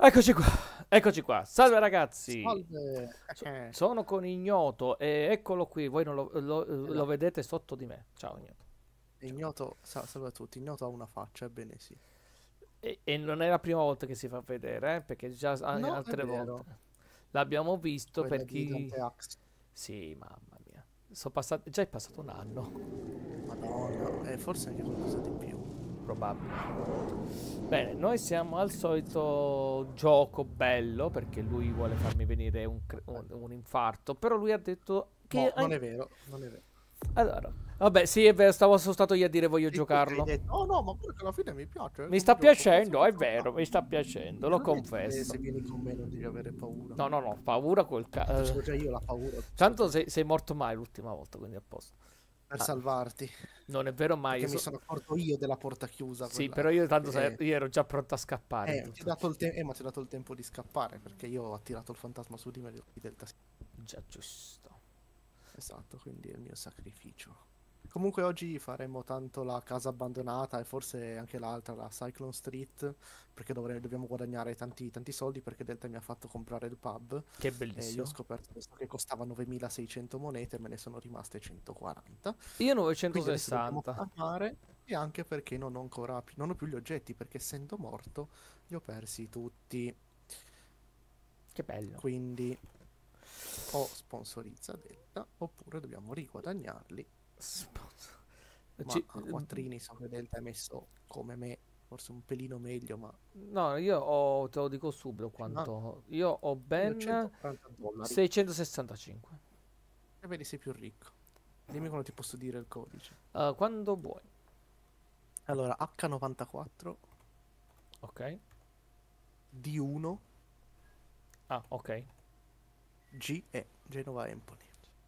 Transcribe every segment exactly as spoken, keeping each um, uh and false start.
Eccoci qua, eccoci qua. Salve ragazzi. Salve. So- Eh, sono con Ignoto e eccolo qui. Voi non lo, lo- lo esatto. vedete sotto di me. Ciao Ignoto. Ciao. Ignoto, sa- salve a tutti. Ignoto ha una faccia, ebbene sì. E, e non è la prima volta che si fa vedere, eh, perché già a- No, è altre volte vero. l'abbiamo visto per Quella di chi... Dante Axe. Sì, mamma mia. Sono passati... Già è passato un anno, Madonna, e forse anche qualcosa di più. probabile. Bene, noi siamo al solito gioco bello, perché lui vuole farmi venire un, cre- Eh, un- un infarto, però lui ha detto che... No, an- non è vero, non è vero. Allora, vabbè, sì, è vero, stavo, sono stato io a dire voglio E tu che hai giocarlo. detto, oh no, ma guarda che alla fine mi piace eh, Mi come sta gioco, posso piacendo, anche è vero, provarlo. mi sta piacendo, lo Veramente che se confesso. vieni con me non devi avere paura. No, no, no, paura col Ti facevo ca... già io la paura, questo Tanto gioco. sei, sei morto mai l'ultima volta, quindi a posto. Per Ah, salvarti. non è vero mai, io Perché mi so- sono accorto io della porta chiusa, Sì, quella. però io tanto sai- Eh, io ero già pronto a scappare in eh, ti ho tutto. dato il te- eh, ma ti ho dato il tempo di scappare, perché io ho attirato il fantasma su di me di Delta. Già, giusto. Esatto, quindi è il mio sacrificio. Comunque oggi faremo tanto la casa abbandonata e forse anche l'altra, la Cyclone Street, perché dovremo, dobbiamo guadagnare tanti, tanti soldi perché Delta mi ha fatto comprare il pub Che e io ho bellissimo. scoperto questo che costava novemilaseicento monete e me ne sono rimaste centoquaranta. Io Quindi adesso dobbiamo novecentosessanta. farmare e anche perché non ho ancora più, non ho più gli oggetti perché essendo morto li ho persi tutti. Che bello. Quindi o sponsorizza Delta oppure dobbiamo riguadagnarli. Sponsor. Ma Ci- a quattrini so che Delta è messo come me, forse un pelino meglio, ma No, io ho, te lo dico subito ah, quanto. Io ho io ho ben centoquaranta dollari. seicentosessantacinque. E vedi sei più ricco. Dimmi quando ti posso dire il codice. Uh, quando vuoi. Allora, acca novantaquattro Ok. D uno Ah, ok. G E Genova Empoli.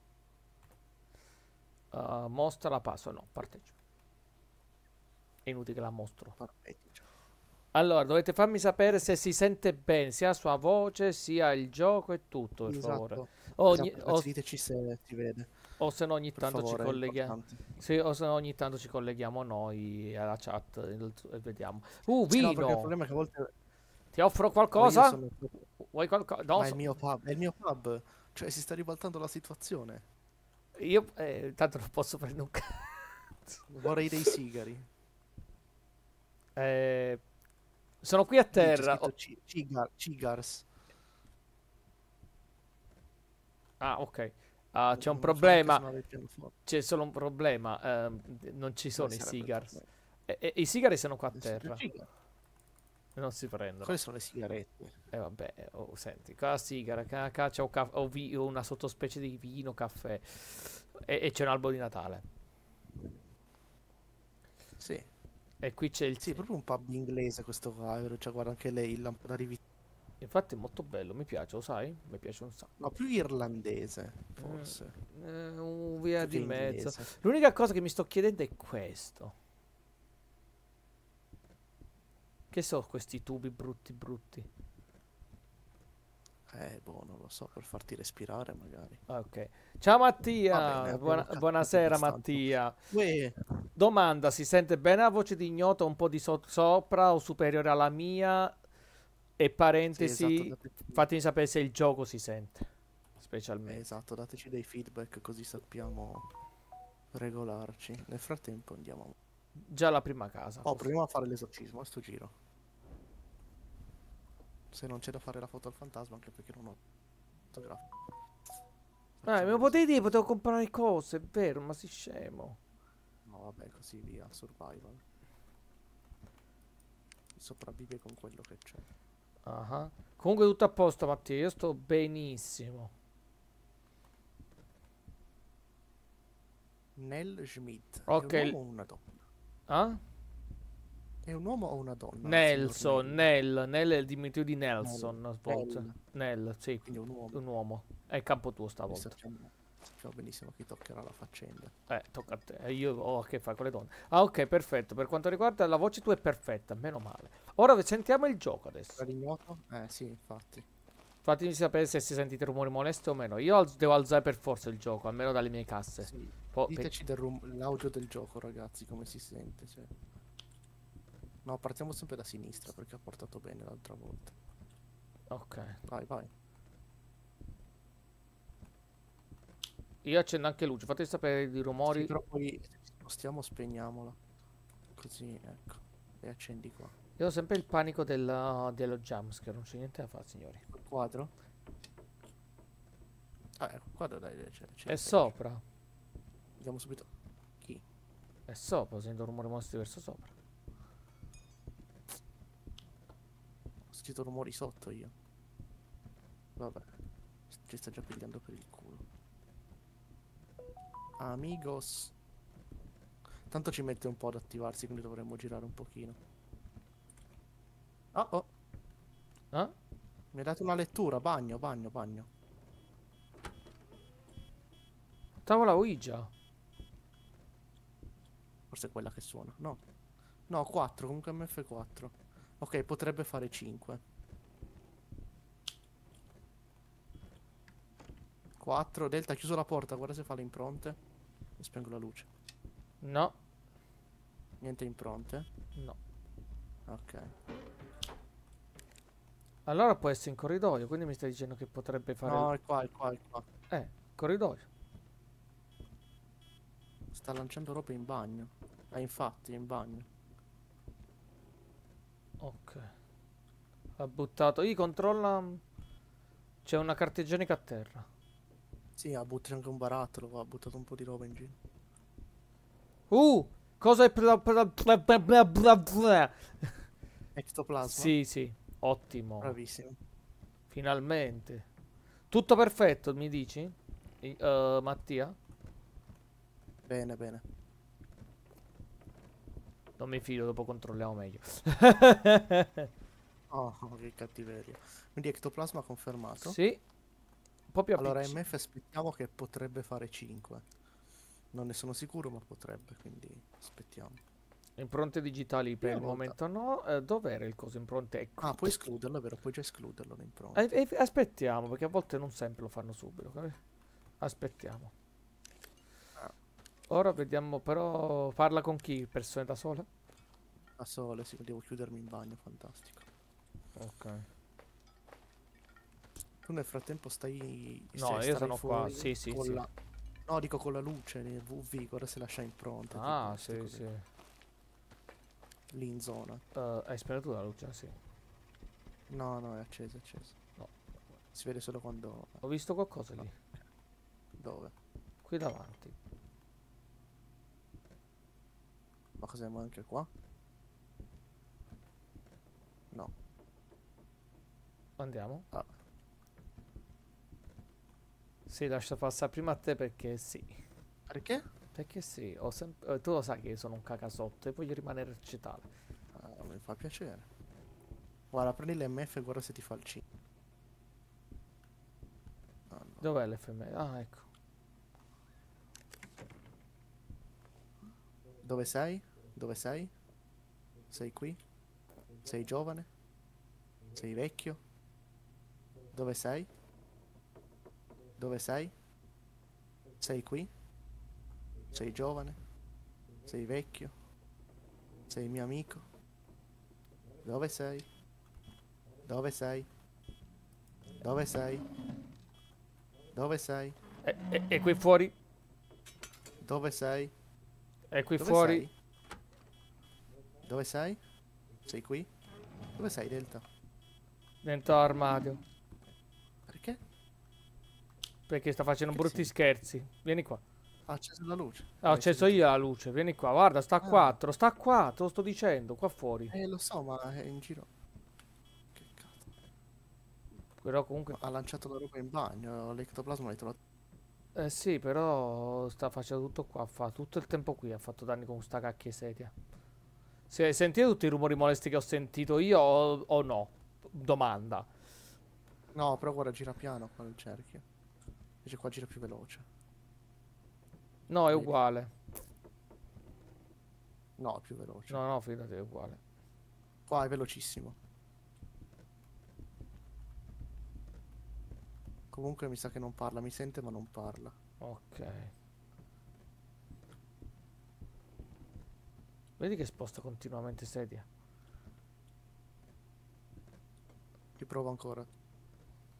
Uh, mostra la passo. No, partecipa. È inutile che la mostro. Parpeggio. Allora, dovete farmi sapere se si sente bene, sia la sua voce, sia il gioco e tutto, per favore. Esatto. Ogni- Esatto, o, ragazzi, diteci se si vede. o se no ogni Per tanto ci favore, è colleghiamo. importante. Sì, o se no ogni tanto ci colleghiamo noi alla chat e e vediamo. Uh, Sì, no, perché il vino! problema è che a volte Ti offro o io qualcosa? sono... Vuoi qualcosa? No, Ma è il so- mio pub, è il mio pub. Cioè, si sta ribaltando la situazione. io eh, tanto non posso prendere un cazzo. Vorrei dei sigari. Eh, sono qui a Lì c'è terra. scritto Oh, ci- cigar- cigars. ah, ok. Ah, c'è un Non so neanche problema. suonare il pianoforte. C'è solo un problema. ehm, non ci Quale sono i sarebbe il cigars. problema? E- e- I sigari sono qua a Adesso c'è terra. cigar. Non si prendono. Quelle sono le sigarette. E vabbè, oh, senti, qua la sigara, qua, qua c'è un caff- ho vi- una sottospecie di vino, caffè. E, e c'è un albero di Natale. Sì. E qui c'è il... Sì, è proprio un pub inglese questo qua. vero? Cioè, guarda anche lei, la, la rivi- Infatti è molto bello, mi piace, lo sai? Mi piace un No, sacco. più irlandese, Mm, forse. eh, un via Più che di mezzo. inglese. L'unica cosa che mi sto chiedendo è questo. Che sono questi tubi brutti brutti? Eh, boh, non lo so, per farti respirare magari. Ah, ok. Ciao Va Mattia, bene, abbiamo buona- cazzato buonasera abbastanza. Mattia. Uè, Domanda, si sente bene la voce di ignoto un po' di so- sopra o superiore alla mia? E sì, esatto, parentesi, dateci, fatemi sapere se il gioco si sente, eh, specialmente. esatto, dateci dei feedback così sappiamo regolarci. Nel frattempo andiamo. Già la prima casa, Oh, così. proviamo a fare l'esorcismo a sto giro. Se non c'è da fare la foto al fantasma, anche perché non ho fotografo. Ah, me Facciamo lo potevi dire, l'esorcismo. potevo comprare cose, è vero, ma sei scemo. No, vabbè, così via, survival. Sopravvive con quello che c'è. Ah. Comunque tutto a posto Mattia, io sto benissimo. Nell Schmidt. È Ok, un il- uomo o una donna? ah? È un uomo o una donna? il signor Nelson, Nell? Nell, Nell è il diminutivo di Nell. Nelson, svolge. Nell. Nell, sì, Quindi è un uomo. un uomo. È il campo tuo Quindi stavolta. sappiamo, sappiamo benissimo chi toccherà la faccenda. Eh, tocca a te. Eh, Io ho a che fare con le donne. Ah, ok, perfetto. Per quanto riguarda la voce tua è perfetta, meno male. Ora sentiamo il gioco adesso. Tra l'ignoto? Eh sì, infatti. Fatemi sapere se si sentite rumori molesti o meno. Io alz- devo alzare per forza il gioco, almeno dalle mie casse. Sì. Po- pe- Diteci del rum- l'audio del gioco, ragazzi, come si sente. Cioè. No, partiamo sempre da sinistra perché ha portato bene l'altra volta. Ok. Vai, vai. Io accendo anche luce, fate sapere i Sì, rumori. però poi se ci spostiamo spegniamola. Così, ecco. E accendi qua. Io ho sempre il panico della, dello jumpscare, non c'è niente da fare, signori. Il quadro? Ah, ecco, il quadro dai, c'è, c'è È peggio. sopra. Vediamo subito. Chi? È sopra, sento un rumore mostri verso sopra. Ho sentito rumori sotto io. Vabbè. Ci sta già pigliando per il culo. Amigos. Tanto ci mette un po' ad attivarsi, quindi dovremmo girare un pochino. Oh, oh. Eh? Mi hai dato una lettura. Bagno, bagno, bagno. Tavola Ouija. Forse è quella che suona. No. No, quattro, comunque M F quattro. Ok, potrebbe fare cinque. quattro. Delta, ha chiuso la porta. Guarda se fa le impronte. E spengo la luce. No, Niente impronte. no. Ok. Allora può essere in corridoio, quindi mi stai dicendo che potrebbe fare... No, il- è qua, è qua, è qua. Eh, corridoio. Sta lanciando robe in bagno. Ah, infatti, è in bagno. Ok. Ha buttato... Io controlla... C'è una carta igienica a terra. Sì, ha buttato anche un barattolo. Ha buttato un po' di roba in giro. Uh! Cosa è... bla bla bla bla bla bla bla? Ectoplasma. Sì, sì. Ottimo. Bravissimo. Finalmente. Tutto perfetto, mi dici? I- eh, Mattia? Bene, bene. Non mi fido, dopo controlliamo meglio. Oh, che cattiveria. Quindi ectoplasma confermato. Sì. Un po' più Allora, appicci. M F aspettiamo che potrebbe fare cinque. Non ne sono sicuro, ma potrebbe, quindi aspettiamo. Impronte digitali per Prima il volta. momento no. Eh, dov'era il coso impronte? Ecco. Ah, puoi escluderlo, è vero? Puoi già escluderlo le Eh, impronte. eh, aspettiamo, perché a volte non sempre lo fanno subito. capi? Aspettiamo. Ah, Ora vediamo, però parla con chi? Persone da sola? a sole, sì, devo chiudermi in bagno, fantastico. Ok. Tu nel frattempo stai... No, stai io starai sono qua. fuori Sì, sì, con sì. la... No, dico con la luce, le V V, guarda se lascia impronte, tipo Ah, queste sì, cose sì. qua. Lì in zona. Eh, hai spento tu la luce? Sì. No, no, è acceso, è acceso. No. Si vede solo quando... Ho visto qualcosa no. lì. Dove? Qui davanti. Ma cos'è anche qua? No. Andiamo. Ah, Sì, lascio passare prima a te perché sì. perché? Perché sì, ho sem- eh, tu lo sai che io sono un cagasotto e voglio rimanere recitale. Ah, mi fa piacere. Guarda, prendi l'M F e guarda se ti fa il C. Ah, no. Dov'è l'F M? Ah, ecco. Dove sei? Dove sei? Sei qui? Sei giovane? Sei vecchio? Dove sei? Dove sei? Sei qui? Sei giovane? Sei vecchio? Sei mio amico? Dove sei? Dove sei? Dove sei? Dove sei? E, e- e qui fuori? Dove sei? E qui Dove fuori? sei? Dove sei? Sei qui? Dove sei, Delta? Dentro l'armadio. Perché? Perché sta facendo Che ti brutti senti? scherzi. Vieni qua. Ha acceso la luce. Ah, ho L'hai acceso sentito? io la luce. Vieni qua. Guarda, sta a Ah, quattro. Sta a quattro. Lo sto dicendo. Qua fuori. eh, lo so, ma è in giro. Che cazzo. Però comunque... Ma ha lanciato la roba in bagno. L'ectoplasma l'hai trovato. Eh sì, però sta facendo tutto qua. Fa tutto il tempo qui. Ha fatto danni con sta cacchia sedia. Se sentite tutti i rumori molesti che ho sentito io o, o no? Domanda. No, però guarda, gira piano qua nel cerchio. Invece qua gira più veloce. No, è Vedi? uguale. No, è più veloce. No, no, fidati, è uguale. Qua è velocissimo. Comunque mi sa che non parla. Mi sente ma non parla. Ok. Vedi che sposta continuamente sedia. Riprovo ancora.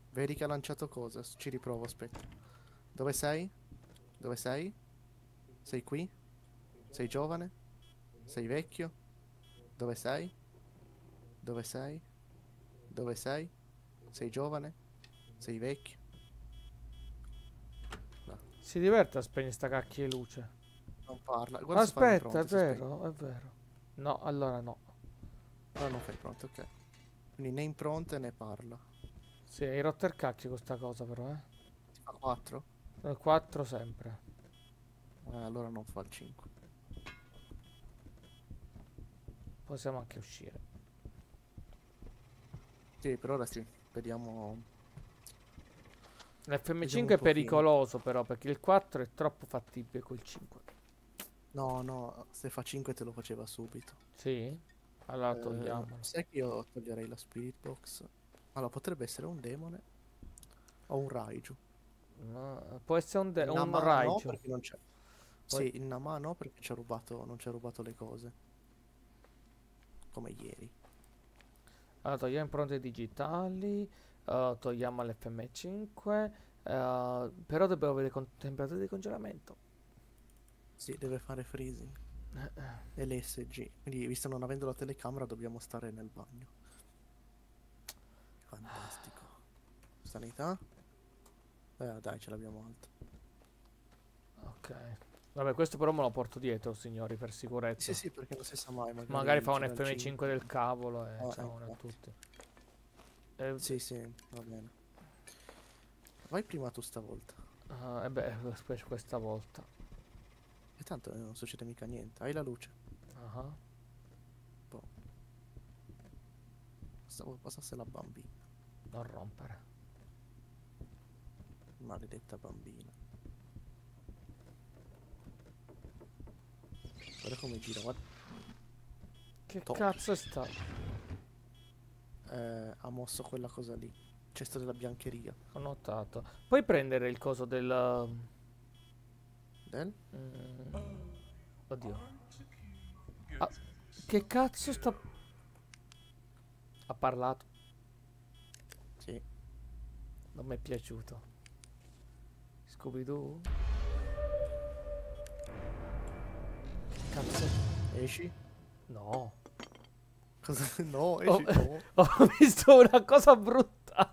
Vedi che ha lanciato cosa? Ci riprovo, aspetta. Dove sei? Dove sei? Sei qui? Sei giovane? Sei vecchio? Dove sei? Dove sei? Dove sei? Sei giovane? Sei vecchio? No, Si diverte a spegnere sta cacchio di luce. non parla. Guarda se fa Aspetta, è l'impronta, si spegne. vero, è vero. No, allora no. Allora non fa impronta, ok. Quindi né impronte né parla. Sì, hai rotto il cacchio con sta cosa però, eh. Si fa quattro? quattro sempre. Eh, allora non fa il cinque. Possiamo anche uscire. Sì, per ora sì. Vediamo. L'F M Vediamo cinque un è pochino. pericoloso però, perché il quattro è troppo fattibile col cinque. No, no, se fa cinque te lo faceva subito. Sì? Allora Eh, togliamolo. sai che io toglierei la Spirit Box. Allora, potrebbe essere un demone o un Raiju. No, può essere un, de- Il un Nama no, raggio. perché non c'è. Poi- Sì, il Nama no, perché ci ha rubato, non ci ha rubato le cose. Come ieri. Allora togliamo impronte digitali. eh, togliamo l'F M cinque. eh, però dobbiamo vedere con temperatura di congelamento. Sì, deve fare freezing. E l'S G. Quindi, visto non avendo la telecamera, dobbiamo stare nel bagno. Fantastico. Sanità? Eh, dai, ce l'abbiamo alta. Ok. Vabbè, questo però me lo porto dietro, signori, per Sì, sicurezza. sì, perché non si sa mai. Magari, Magari fa un c'era il F M cinque del cinque. cavolo e Ah, ciao a infatti. tutti. E, Sì, sì, va bene. Vai prima tu stavolta. ah, e beh, specie questa volta. E tanto eh, non succede mica niente. Hai la luce. Ah, Boh. Stavo passasse la bambina. non rompere. Maledetta bambina. Guarda come gira, guarda. Che Top. cazzo è sta? Eh, ha mosso quella cosa lì. Cesto della biancheria. Ho notato. Puoi prendere il coso del... Del? mm, oddio. Ah, che cazzo sta... Ha parlato. Sì. Non mi è piaciuto. Scooby-Doo? Che cazzo? Esci? No. Cosa? No, Ho, esci. No. ho visto una cosa brutta.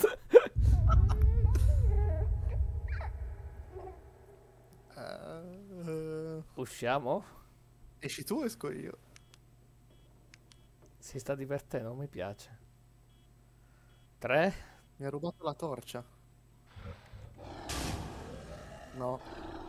Eh, Usciamo? esci tu o esco io? Si sta divertendo, non mi piace. Tre? Mi ha rubato la torcia. No.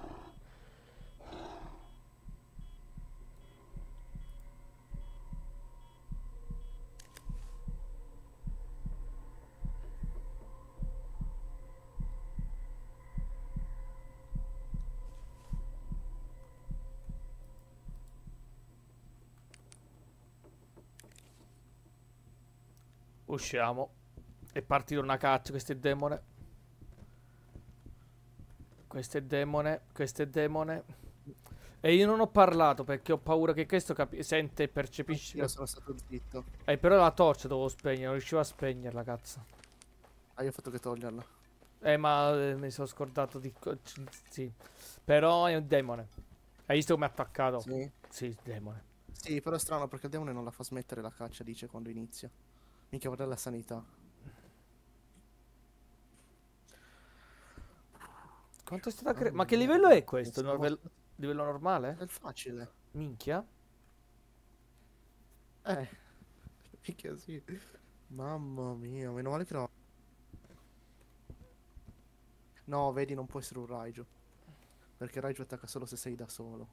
Usciamo. È partita una caccia, questo è demone. Questo è demone, questo è demone. E io non ho parlato perché ho paura che questo capi- sente e percepisce. Io sono stato zitto. Eh, però la torcia dovevo spegnere, non riuscivo a spegnerla, cazzo. Ah, io ho fatto che toglierla. Eh, ma eh, mi sono scordato di... co- c- sì. Però è un demone. Hai visto come ha attaccato? Sì. Sì, demone. Sì, però è strano perché il demone non la fa smettere la caccia, dice quando inizia. Mica guarda la sanità. Quanto è stata cre... Mamma Ma che mia, livello è ragazzi, questo? siamo- Livello, livello normale? È facile. Minchia. Eh, mica sì. Mamma mia, meno male che no. No, vedi, non può essere un Raiju. Perché Raiju attacca solo se sei da solo.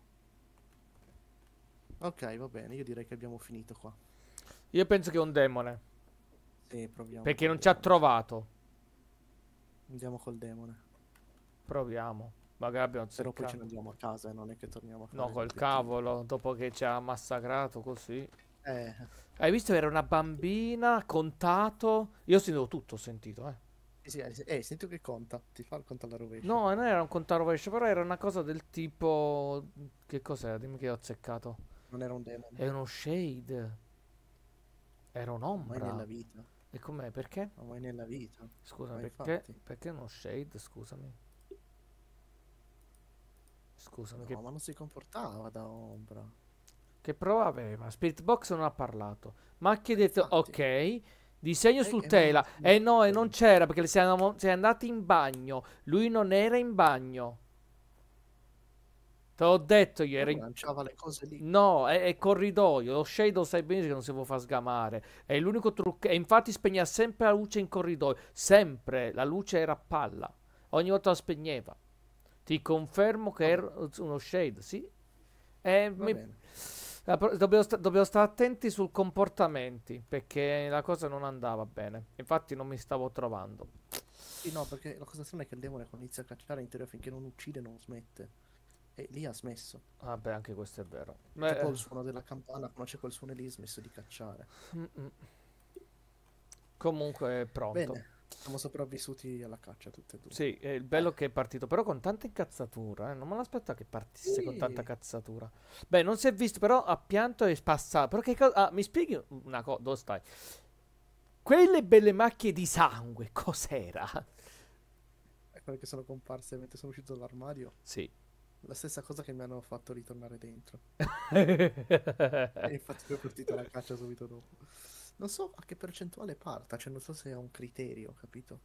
Ok, va bene, io direi che abbiamo finito qua. Io penso che è un demone. Sì, proviamo. Perché col non ci ha demone. trovato. Andiamo col demone. Proviamo. Magari abbiamo Però poi ce azzeccato. ne andiamo a casa e non è che torniamo a fare No, col l'obiettivo. cavolo. Dopo che ci ha massacrato così. Eh, Hai visto? Era una bambina. Contato. Io ho sentito tutto. Ho sentito, eh. sì, sì, eh, eh, senti che conta. Ti fa il conto alla rovescia. No, non era un conto rovescio. Però era una cosa del tipo. Che cos'era? Dimmi che ho azzeccato. Non era un demone. È uno shade. Era Mai nella un'ombra. vita. E com'è? Perché? Ma mai nella vita. Scusa, Ma perché? infatti. Perché uno shade? Scusami. Scusami, che, No, ma non si comportava da ombra. che prova aveva? Spirit Box non ha parlato. Macchie Ma detto infatti. ok. Disegno E, sul e ma tela. non Eh no, e non bene. c'era perché siamo, siamo andati in bagno. Lui non era in bagno. Te l'ho detto io, E era lui in... lanciava le cose lì. No, è, è corridoio. Lo shade lo sai benissimo che non si può far sgamare. È l'unico trucco. E infatti spegneva sempre la luce in corridoio. Sempre. La luce era a palla. Ogni volta la spegneva. Ti confermo che Vabbè, era uno shade, sì. E va mi- bene. la pro- Dobbiamo, sta- dobbiamo stare attenti sul comportamenti perché la cosa non andava bene. Infatti non mi stavo trovando. Sì, no, perché la cosa strana è che il demone quando inizia a cacciare in teoria finché non uccide non smette. E lì ha smesso. Vabbè, anche questo è vero. Tipo Beh, il suono della campana, quando c'è quel suono lì ha smesso di cacciare. mm, mm. Comunque è pronto. Bene, siamo sopravvissuti alla caccia tutti e due. Sì, è il Eh, bello che è partito, però con tanta incazzatura, eh. Non me l'aspettavo che partisse con tanta sì. cazzatura. Beh, non si è visto, però ha pianto e spassato. Però che cosa... Ah, mi spieghi una cosa? Dove stai? Quelle belle macchie di sangue, cos'era? È quelle che sono comparse mentre sono uscito dall'armadio. Sì. La stessa cosa che mi hanno fatto ritornare dentro. E Ok. infatti poi è partita la caccia subito dopo. Non so a che percentuale parta, cioè non so se è un criterio, capito?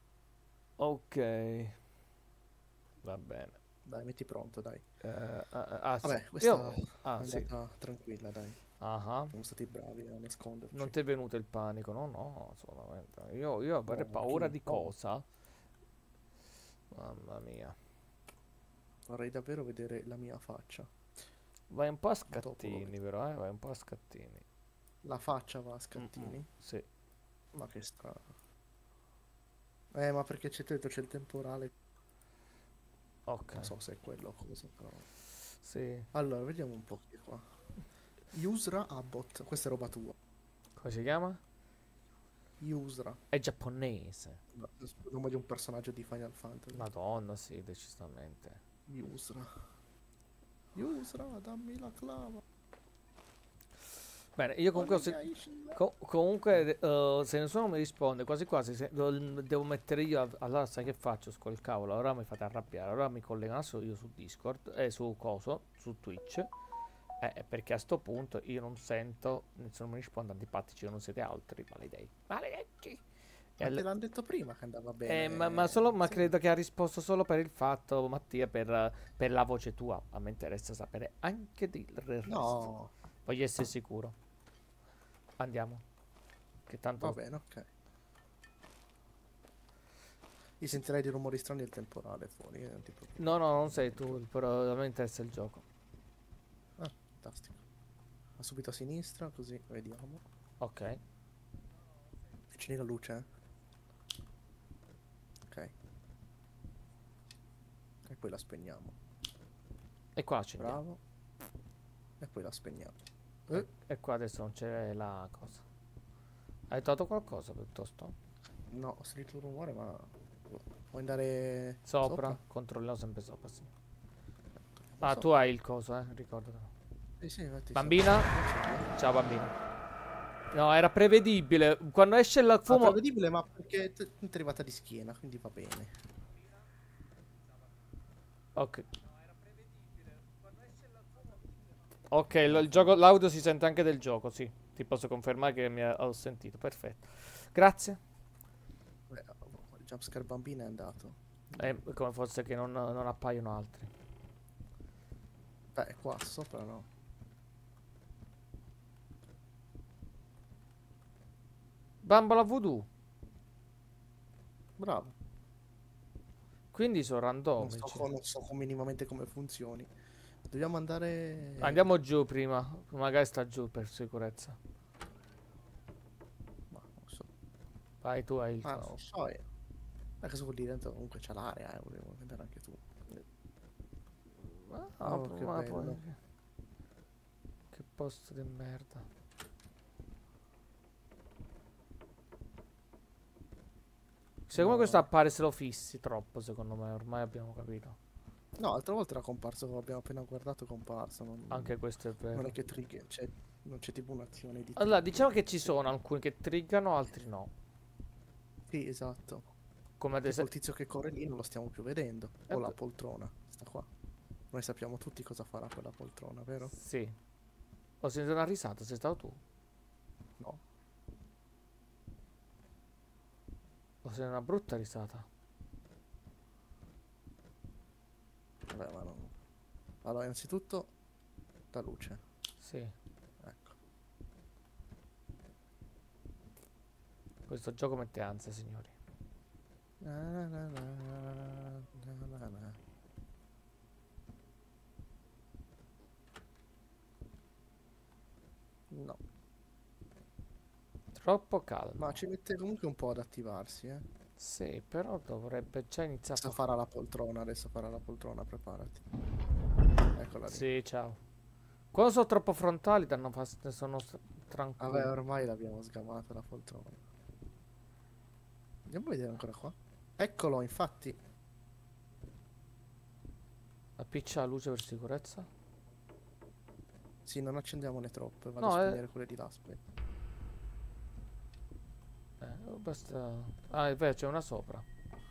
Va bene. Dai, metti pronto, dai. Eh, ah, ah, sì. Vabbè, questa Io... è Ah, sì. andata tranquilla, dai. Ah, ah. Siamo stati bravi a Non nasconderci. ti è venuto il panico? No, no, assolutamente. Io, io avrei No, paura chi? di No. cosa? Mamma mia. Vorrei davvero vedere la mia faccia. Vai un po' a Dopo lo scattini, vedo. però, eh? Vai un po' a scattini. La faccia va a Mm-mm, scattini? sì. Ma che strano. Eh, ma perché c'è detto c'è il temporale? Ok. Non so se è quello o cosa, però. Sì. Allora, vediamo un po' chi è qua. Yusra Abbott, questa è roba tua. Come si chiama? Yusra, È giapponese. no, il nome di un personaggio di Final Fantasy. Madonna, sì, decisamente. Yusra. Yusra, dammi la clava. Bene, io comunque, ho se- Onegai Shin- co- comunque eh, se nessuno mi risponde, quasi quasi se- lo- devo mettere io. a- Allora, sai che faccio? Scol cavolo, allora mi fate arrabbiare. Allora mi collego adesso io su Discord, e su Coso, su Twitch. Eh, perché a sto punto io non sento, nessuno mi risponde, antipatici che non siete altri, maledetti. Maledetti! E Ma te all- l'hanno detto prima che andava eh, ma, ma bene. solo, ma Sì. credo che ha risposto solo per il fatto, Mattia, per, per la voce tua. A me interessa sapere anche del resto. No, Voglio essere sicuro. Andiamo. Che va tanto... bene, ok. Io sentirei dei rumori strani del temporale fuori, eh, non ti No, preoccupare. no, non sei Non tu, pro- però a me interessa il gioco. Ah, fantastico. Va subito a sinistra, così vediamo. Ok. Acceni la luce, eh. Ok. E poi la spegniamo. E qua accendiamo. Bravo. E poi la spegniamo. E, Eh, e qua adesso non c'è la cosa. Hai trovato qualcosa piuttosto? no, ho sentito un rumore, ma vuoi andare Sopra? sopra? Controlliamo sempre sopra, sì. Lo Ah, so. tu hai il coso, eh, ricordatelo. Sì, sì, infatti sì. Bambina? Ciao bambina. No, era prevedibile. Quando esce il Ma fumo... prevedibile, ma perché t- ti è arrivata di schiena, quindi va bene. Ok. Ok, lo- il gioco, l'audio si sente anche del gioco, sì. Ti posso confermare che mi ha- ho sentito. Perfetto. Grazie. Beh, il jumpscare bambina è andato. È come fosse che non, non appaiono altri. Beh, qua sopra no. Bambola voodoo. Bravo. Quindi sono Non so, randomici. co- non so co- minimamente come funzioni. Dobbiamo andare... Andiamo giù prima. Magari sta giù per sicurezza. Ma non so. Vai, tu hai il Ah, non coso. lo so io. Ma cosa vuol dire? Tanto comunque c'è l'area, eh. Volevo andare anche tu. Ah, Oh, che ma poi... bello. Che posto di merda. Secondo me questo No. appare se lo fissi troppo, secondo me. Ormai abbiamo capito. No, l'altra volta era comparso, abbiamo appena guardato, è comparso. Anche Non, questo è non è vero. che trigger, c'è, non c'è tipo un'azione di Allora, trigger. diciamo che ci sono alcuni che triggano, altri no. Sì, esatto. Come ad Tipo il esempio... tizio che corre lì non lo stiamo più vedendo. O la poltrona, sta qua. Noi sappiamo tutti cosa farà quella poltrona, vero? Sì. Ho sentito una risata, sei stato tu? No. Ho sentito una brutta risata. Vabbè, ma non... Allora, innanzitutto, la luce. Sì. Ecco. Questo gioco mette ansia, signori. Na na na na, na na na. No. Troppo calmo. Ma ci mette comunque un po' ad attivarsi, eh. Sì, però dovrebbe già iniziare Adesso a fare... farà la poltrona, adesso farà la poltrona, preparati. Eccola lì. Sì, ciao. Quando sono troppo frontali danno fastidio, sono s- tranquillo. Vabbè, ormai l'abbiamo sgamata la poltrona. Andiamo a vedere ancora qua. Eccolo, infatti. Appiccia la luce per sicurezza. Sì, non accendiamone troppe, vado No, a è... spegnere quelle di là, aspetta. Eh, basta... Ah, è vero, c'è una sopra.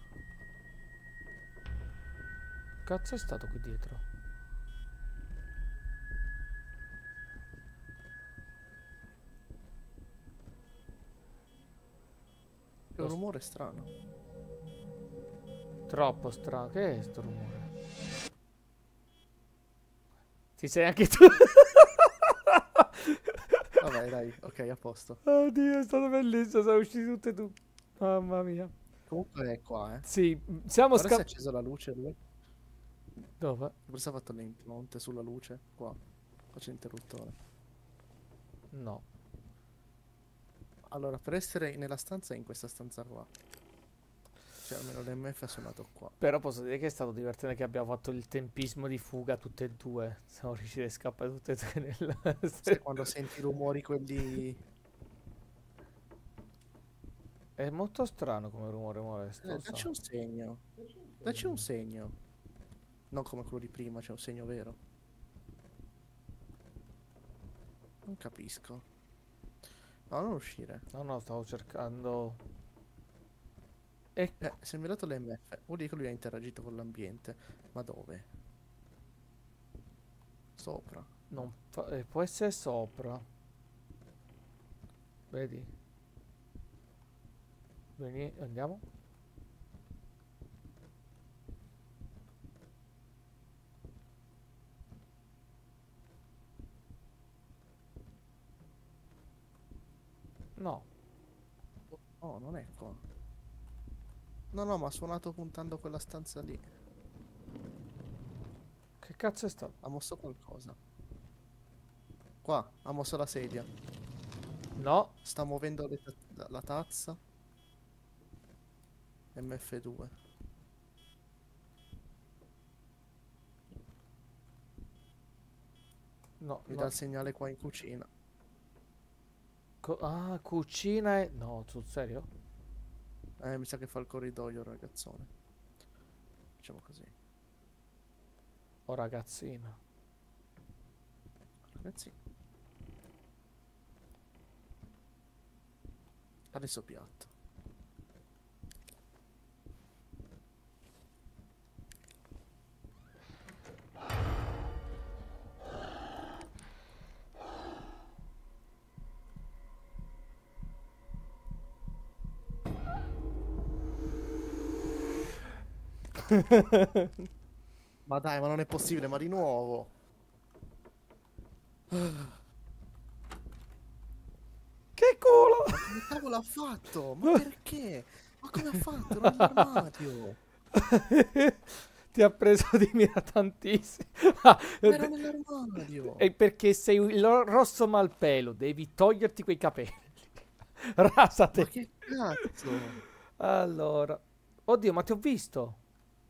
Cazzo è stato qui dietro? C'è un rumore strano. Troppo strano. Che è sto rumore? Ti sei anche tu? Vabbè, dai, ok, a posto. Oddio, è stato bellissimo. Sono usciti tutte e tu. Mamma mia. Comunque è qua, eh. Sì, siamo Ora si è scappati. acceso la luce lui. Dove? Forse ha fatto l'impronte sulla luce. Qua. Qua c'è l'interruttore. No. Allora, per essere nella stanza è in questa stanza qua. Cioè, almeno l'M F ha suonato qua. Però posso dire che è stato divertente che abbiamo fatto il tempismo di fuga tutte e due. Siamo riusciti a scappare tutte e due nella... Sai quando senti i rumori quelli... È molto strano come rumore molesto. Eh, lo dacci so. un segno. Dacci un segno. Non come quello di prima, c'è un segno vero. Non capisco. No, non uscire. No, no, stavo cercando... Ecco. Eh, se mi ha dato l'M F, vuol dire che lui ha interagito con l'ambiente. Ma dove? Sopra. Non fa- eh, può essere sopra. Vedi? Vieni, andiamo. No. Oh, non è qua. No, no, ma ha suonato puntando quella stanza lì. Che cazzo è stato? Ha mosso qualcosa. Qua, ha mosso la sedia. No. Sta muovendo le ta- la, la tazza. M F due. No. Mi no. dà il segnale qua in cucina. Co- ah, cucina e... No, sul serio? Eh, mi sa che fa il corridoio, ragazzone. Facciamo così. Oh, ragazzina. Ragazzi. Adesso piatto. Ma dai, ma non è possibile, ma di nuovo. Che culo! Ma come cavolo ha fatto? Ma perché? Ma come ha fatto? Era nell'armadio. Ti ha preso di mira tantissimo. Ah, Ma era eh, nell'armadio. è perché sei il rosso malpelo, devi toglierti quei capelli. Rasate. Ma che cazzo? Allora. Oddio, ma ti ho visto.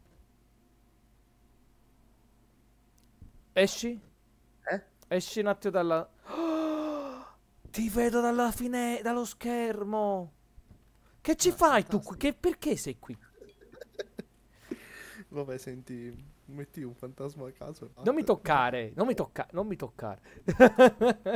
Esci? Eh? Esci un attimo dalla... Oh, ti vedo dalla fine... dallo schermo. Che ci Ah, fai tu qui? fantastico. Che, perché sei qui? Vabbè, senti, metti un fantasma a caso e Non mi basta. toccare, non mi toccare, non mi toccare.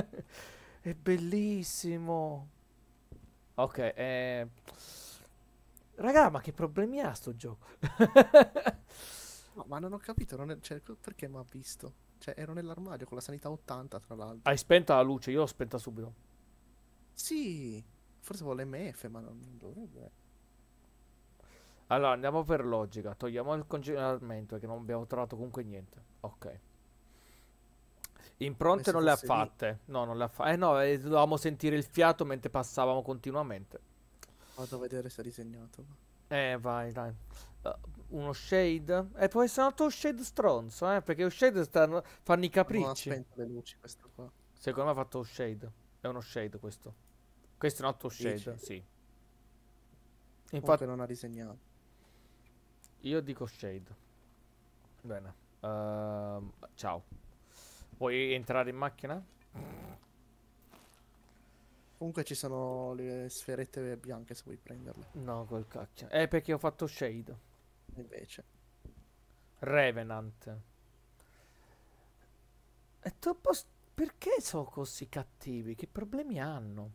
È bellissimo. Ok, eh... Raga, ma che problemi ha sto gioco? No, ma non ho capito, non è- cioè, co- perché mi ha visto? Cioè, ero nell'armadio con la sanità ottanta, tra l'altro. Hai spenta la luce, io l'ho spenta subito. Sì, forse vuole M F, ma non non dovrebbe. Allora, andiamo per logica. Togliamo il congelamento, perché non abbiamo trovato comunque niente. Ok. Impronte Messo non le ha fosse lì. fatte. No, non le ha fatte. Eh no, eh, dovevamo sentire il fiato mentre passavamo continuamente. Vado a vedere se è disegnato. Eh, vai, dai. Uh, uno shade? E può essere un altro shade stronzo, eh? Perché lo shade stanno, fanno i Non ha capricci. spento le luci questo qua. Secondo me ha fatto lo shade. È uno shade questo. Questo è un altro Dici? shade, sì. Comunque Infatti, non ha disegnato. io dico shade. Bene. Ehm, ciao. Vuoi entrare in macchina? Comunque ci sono le sferette bianche se vuoi prenderle. No, col cacchio. Eh, perché ho fatto shade. Invece. Revenant. È troppo... s- Perché sono così cattivi? Che problemi hanno?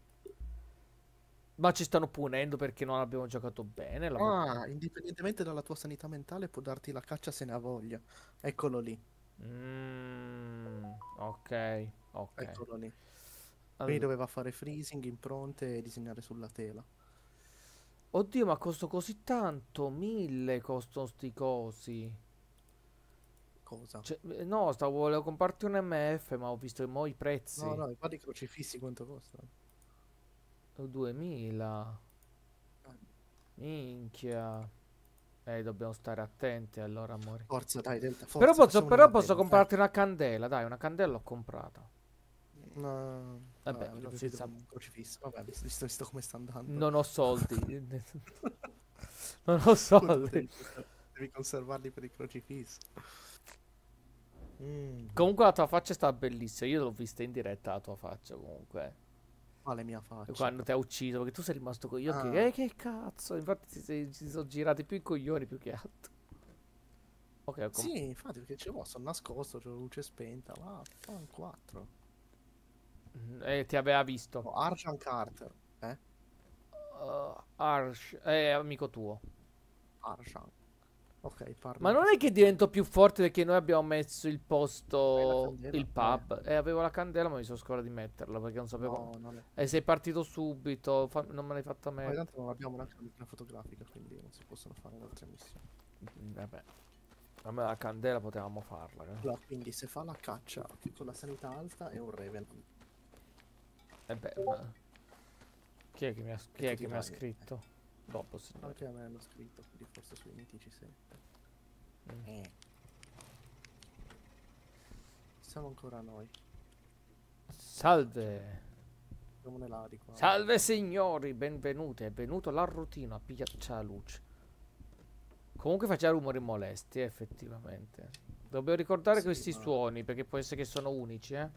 Ma ci stanno punendo perché non abbiamo giocato bene? La mo- Ah, indipendentemente dalla tua sanità mentale può darti la caccia se ne ha voglia. Eccolo lì, Mm, ok, ok. eccolo lì. Quindi Allora. doveva fare freezing, impronte e disegnare sulla tela. Oddio, ma costa così tanto? Mille costano sti cosi. Cosa? Cioè, eh, no, stavo, volevo comprarti un M F, ma ho visto mo i No, prezzi. no, guarda i crocifissi quanto costano. duemila. Minchia. Eh, dobbiamo stare attenti allora, amore. Forza, dai, Delta, Però forza, posso, facciamone però una posso bella, dai. comprarti una candela, dai, una candela l'ho comprata. No, Vabbè, vabbè, non voglio si vedere sa. un crocifisso. Vabbè, visto, visto, visto come sta andando. Non ho soldi. Non ho Appunto, soldi. devi, conser- devi conservarli per i crocifissi. Mm. Comunque la tua faccia sta bellissima. Io l'ho vista in diretta la tua faccia comunque. Quale mia faccia? Quando ti ha ucciso, perché tu sei rimasto con gli occhi. Ah, Eh, che cazzo? Infatti si, si- si sono girati più i coglioni più che altro. Ok, ho com- sì, infatti, perché dicevo, sono nascosto, c'ho la luce spenta. Ma fa un quattro. eh, ti aveva visto. Oh, Arjan Carter. Eh? Uh, Arsh, è amico tuo. Arjan. Ok, parlo Ma in non è questo che modo. divento più forte perché noi abbiamo messo il Hai la posto, candela? il Eh. pub. E avevo la candela, ma mi sono scordato di metterla perché non sapevo. No, non è. E sei partito subito, fa- non me l'hai fatta Poi mettere. tanto non abbiamo neanche la macchina fotografica, quindi non si possono fare altre missioni. Mm, Vabbè, a me la candela potevamo farla. eh. Allora, quindi se fa la caccia con la sanità alta è un Revenant. E beh, ma chi è che mi ha, chi E è tu che mi ha dirai, eh, scritto? Dopo, signore. anche a me hanno scritto, quindi forse sui mitici sette. Mm. Eh. Siamo ancora noi. Salve. Andiamone là di qua. Salve signori, benvenuti. È venuto l'arrotino a pigliarci la luce. Comunque faceva rumori molesti, eh, effettivamente. Dobbiamo ricordare Sì, questi ma suoni, perché può essere che sono unici, eh.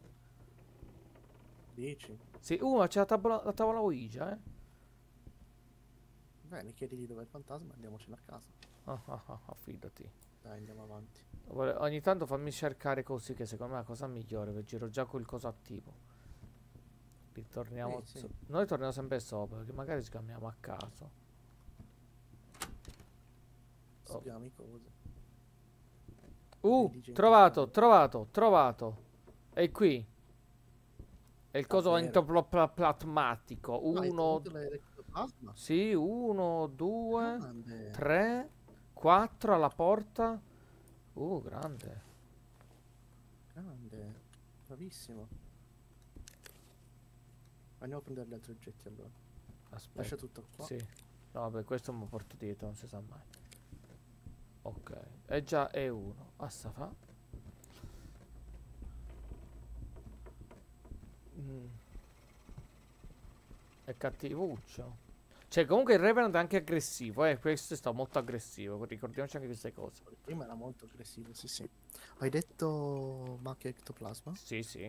dici? Sì, uh, ma c'è la tavola, la tavola Ouija, eh. Beh, mi chiedi di dov'è il fantasma, andiamocene a casa. Ah, ah, ah, ah, fidati. Dai, andiamo avanti. Vole- Ogni tanto fammi cercare così, che secondo me è la cosa migliore, per giro già col coso attivo. Ritorniamo. Sì, sì. so- Noi torniamo sempre sopra, perché magari scambiamo a caso. Oh. Sappiamo i cose. Uh, Intelligenti trovato, siamo. trovato, trovato. È qui. È il coso Davvero? entoplasmatico. Ah, hai Uno, tenuto le- l'ectoplasma? sì, uno, due, Grande, tre, quattro alla porta. Uh, grande. grande. Bravissimo. Andiamo a prendere gli altri oggetti allora. Lascia Aspetta. tutto qua. Sì. No, beh, questo mi porto dietro, non si sa mai. Ok. E già è uno. Assa fa. Mm. È cattivuccio. Cioè, comunque il Revenant è anche aggressivo, eh. Questo sta molto aggressivo. Ricordiamoci anche queste cose. Prima era molto aggressivo, sì sì. Hai detto macchia ectoplasma? Sì, sì.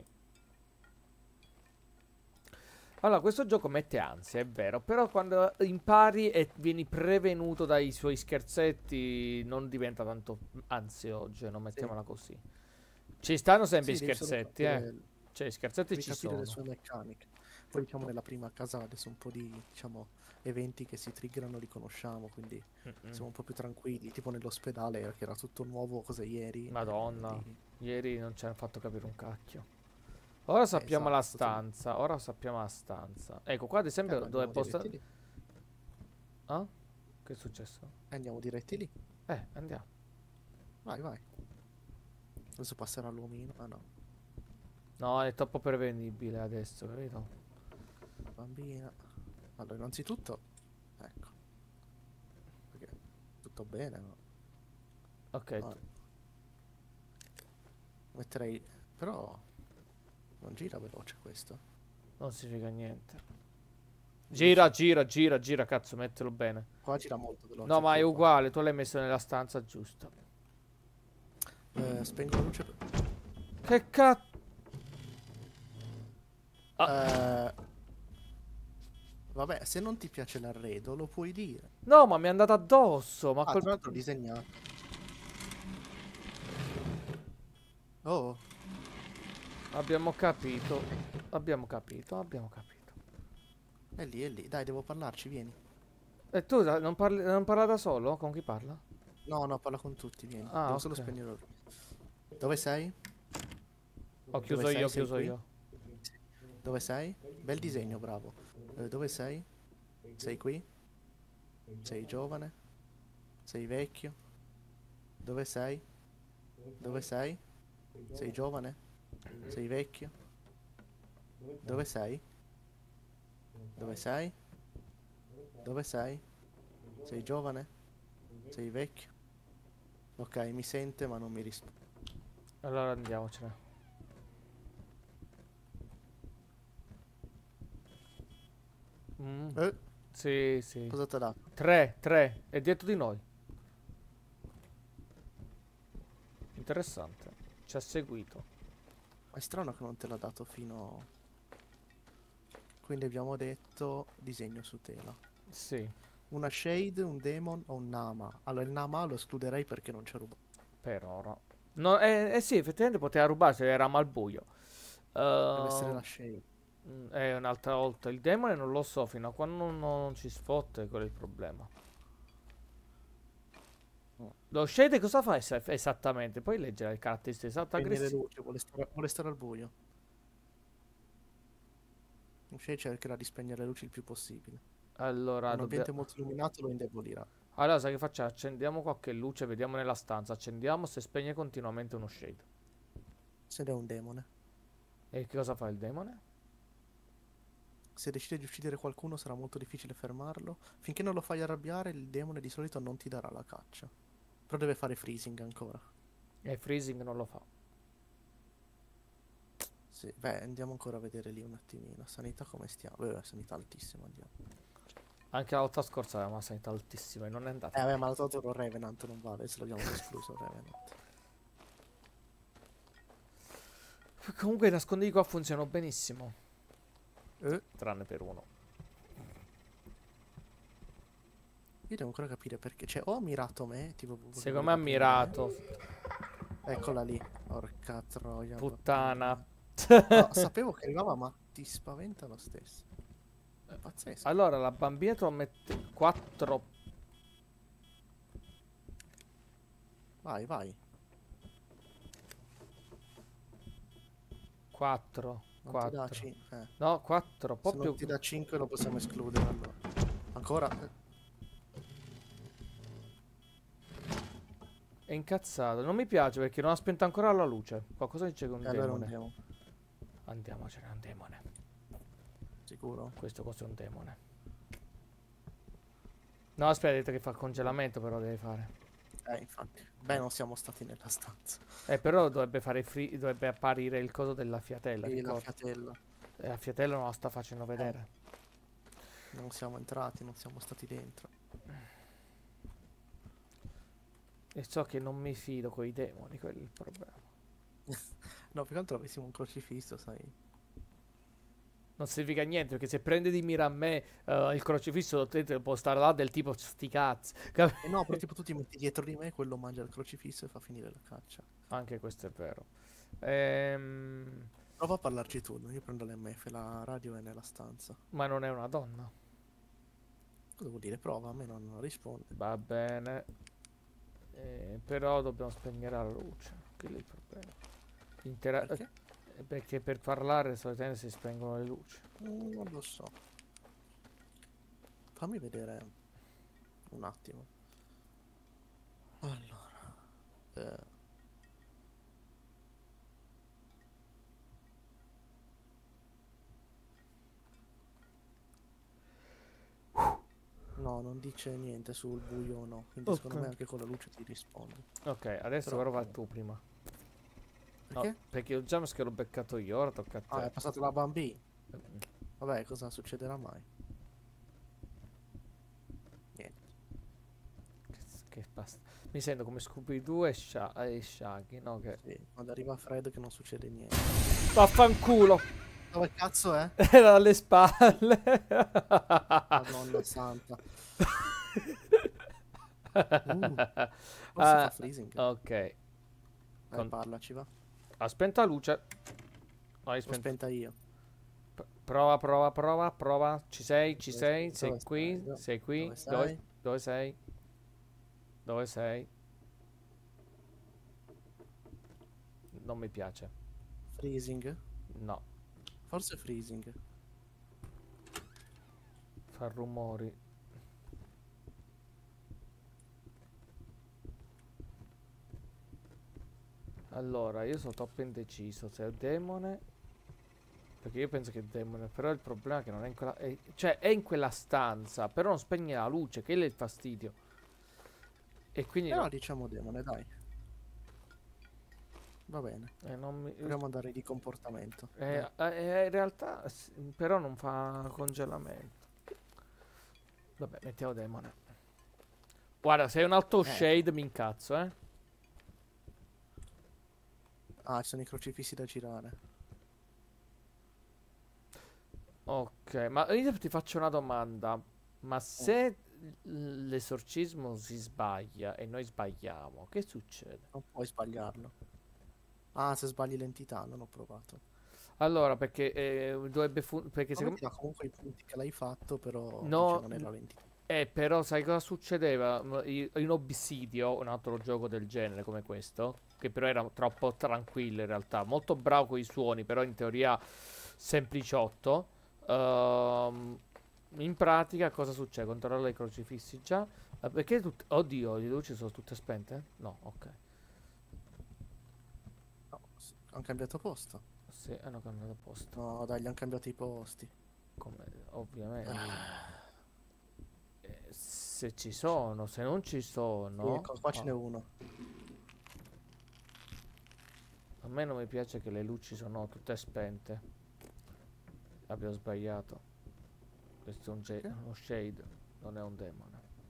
Allora, questo gioco mette ansia, è vero, però quando impari e vieni prevenuto dai suoi scherzetti non diventa tanto ansiogeno, Sì. mettiamola così. Ci stanno sempre i Sì, devi solo scherzetti, eh. capire, Cioè, i scherzetti devi ci capire le sono. sue meccaniche. poi diciamo nella prima casa adesso un po' di, diciamo, eventi che si triggerano li conosciamo, quindi Mm-mm. siamo un po' più tranquilli, tipo nell'ospedale che era tutto nuovo, cosa ieri. Madonna, quindi- ieri non ci hanno fatto capire un cacchio. Ora sappiamo la esatto, tu- stanza, ora sappiamo la stanza. Ecco, qua ad eh, esempio ma dove andiamo posta... diretti lì. Ah? Che è successo? Eh, Andiamo diretti lì. Eh, andiamo. Vai, vai. Adesso passerà l'uomino. Ah no, No, è troppo prevenibile adesso, capito? bambina. Allora, innanzitutto, ecco, perché tutto bene, ma Ok, ah, tu- metterei... Però non gira veloce questo. non significa niente. Dici? Gira, gira, gira, gira, cazzo, mettilo bene. Qua gira molto veloce. No, ma è eccolo qua. uguale, tu l'hai messo nella stanza giusta. Eh, spengo la luce. per- Che cazzo? Eh, vabbè, se non ti piace l'arredo, lo puoi dire. No, ma mi è andato addosso, ma Ah, col... tra l'altro ho disegnato. Oh, Abbiamo capito, abbiamo capito, abbiamo capito. è lì, è lì. Dai, devo parlarci, vieni. E tu da- non parli, non parla da solo? Con chi parla? No, no, parla con tutti, vieni. Ah, Devo solo ok. spegnere la luce. Dove sei? Ho chiuso Dove sei? io, ho Sei chiuso qui? io. Dove sei? Bel disegno, bravo. Eh, dove sei? Sei qui? Sei giovane? Sei vecchio? Dove sei? Dove sei? Sei giovane? Sei vecchio? Dove sei? Dove sei? Dove sei? Sei giovane? Sei vecchio? Ok, mi sente ma non mi risponde. Allora andiamocene. Mm, Eh, sì, sì. cosa ti ha dato? Tre, tre. È dietro di noi. Interessante. Ci ha seguito. È strano che non te l'ha dato fino... Quindi abbiamo detto disegno su tela. Sì, Una shade, un demon o un nama. Allora il nama lo escluderei perché non c'è rubato. per ora. No, eh, eh sì, effettivamente poteva rubarsi, eravamo al buio. Deve essere la Uh, shade. mm, è un'altra volta. Il demone non lo so, fino a quando non, non ci sfotte, quello è il problema. Mm. Lo shade cosa fa esa- esattamente? Puoi leggere le caratteristiche esatte Spegne le aggressive? luci, vuole stare, vuole stare al buio. Un shade cercherà di spegnere le luci il più possibile. Allora, Un ambiente dobbiamo... molto illuminato lo indebolirà. Allora, sai che facciamo? Accendiamo qualche luce, vediamo nella stanza. Accendiamo se spegne continuamente uno shade. Se è un demone. E che cosa fa il demone? Se decide di uccidere qualcuno sarà molto difficile fermarlo. Finché non lo fai arrabbiare, il demone di solito non ti darà la caccia. Però deve fare freezing ancora. E freezing non lo fa. Sì, beh, andiamo ancora a vedere lì un attimino. Sanità come stiamo? Beh, sanità altissima, andiamo. Anche la volta scorsa aveva una sanità altissima e non è andata. Eh, vabbè, ma l'ho tolto il Revenant, non vale, se l'abbiamo escluso il Revenant. Comunque i nascondigli qua funzionano benissimo. Eh, Tranne per uno. io devo ancora capire perché. Cioè, ho ammirato me, tipo... perché Secondo me ha voleva prendere mirato. me. Eccola lì. Porca troia. Puttana. No, sapevo che arrivava, ma ti spaventa lo stesso. È pazzesco. Allora, la bambina te lo mette quattro. Vai, vai. quattro. Non ti dà quattro. cin- eh. No, quattro. Un po' Se più. non ti dà cinque lo possiamo escludere allora. Ancora? Eh, È incazzato. Non mi piace perché non ha spento ancora la luce. Qualcosa dice che è un allora demone. andiamo. Andiamocene, è un demone. Sicuro? Questo cos'è un demone? No, aspetta, ha detto che fa congelamento, però deve fare. Eh, infatti. Beh, non siamo stati nella stanza. Eh, però dovrebbe fare free, dovrebbe apparire il coso della fiatella. E la ricorda. fiatella. E la fiatella non la sta facendo vedere. Non siamo entrati, non siamo stati dentro. E so che non mi fido con i demoni, quello è il problema. No, più che altro avessimo un crocifisso, sai. Non significa niente, perché se prende di mira a me eh, il crocifisso te- te può stare là del tipo sti cazzi. Cap- E no, però tipo tu ti metti dietro di me, quello mangia il crocifisso e fa finire la caccia. Anche questo è vero. Ehm, Prova a parlarci tu, io prendo l'M F, la radio è nella stanza. Ma non è una donna. Cosa vuol dire? Prova, a me non, non risponde. Va bene. Eh, però dobbiamo spegnere la luce. Quello è il problema. Intera- Perché? eh, perché per parlare solitamente si spengono le luci. Mm, non lo so. Fammi vedere un attimo. Allora. eh, No, non dice niente sul buio o no. Quindi Ok. secondo me anche con la luce ti risponde. Ok, adesso Però, però vai eh, tu prima. No, perché? perché il jumpscare l'ho beccato io, ora tocca a Ah, te. è passata la bambì. Mm, Vabbè, cosa succederà mai? Niente. Che, che basta. Mi sento come Scooby-Doo e, Sha- e Shaggy, no? Che... Sì, quando arriva Fred che non succede niente. Vaffanculo! Dove cazzo è? Era alle spalle. Madonna santa. Uh, forse fa Ah, freezing. ok. Vai, Con- parlaci, va. Ha spento la luce. No, hai L'ho spento. spenta io. P- Prova, prova, prova, prova. Ci sei, ci Dove, sei, sei dove stai? qui, Do- sei qui. Dove Dove, stai? dove sei? Dove sei? Non mi piace. Freezing? No, Forse freezing. fa rumori. Allora, io sono troppo indeciso se è demone. Perché io penso che è demone. Però il problema è che non è in quella. È- cioè, è in quella stanza. Però non spegne la luce, che è il fastidio. E quindi Però no. diciamo demone, dai. Va bene. eh, non mi- Proviamo ad andare di comportamento. eh, Dai. eh, in realtà, s- però non fa congelamento. Vabbè, mettiamo demone. Guarda, sei un alto Eh. shade, mi incazzo, eh. Ah, ci sono i crocifissi da girare. Ok, ma io ti faccio una domanda. Ma se l- l'esorcismo si sbaglia e noi sbagliamo, che succede? Non puoi sbagliarlo. Ah, se sbagli l'entità, non ho provato. Allora, perché eh, dovrebbe fu- perché Come secondo ti dà comunque i punti che l'hai fatto, però dice no, non era l'entità. eh, però sai cosa succedeva? M- i- In Obsidio, un altro gioco del genere come questo, che però era troppo tranquillo in realtà, molto bravo con i suoni, però in teoria sempliciotto. Ehm, in pratica cosa succede? Controlla i crocifissi già. Eh, perché tutte... Oddio, le luci sono tutte spente? No, ok. No, s- hanno cambiato posto. Sì, hanno cambiato posto. No, dai, gli hanno cambiato i posti. Come, ovviamente. Ah, Eh, se ci sono, se non ci sì, sono... ecco, qua ce n'è ah, uno. a me non mi piace che le luci sono tutte spente. Abbiamo sbagliato. Questo è un ge- Perché? uno shade, non è un demone.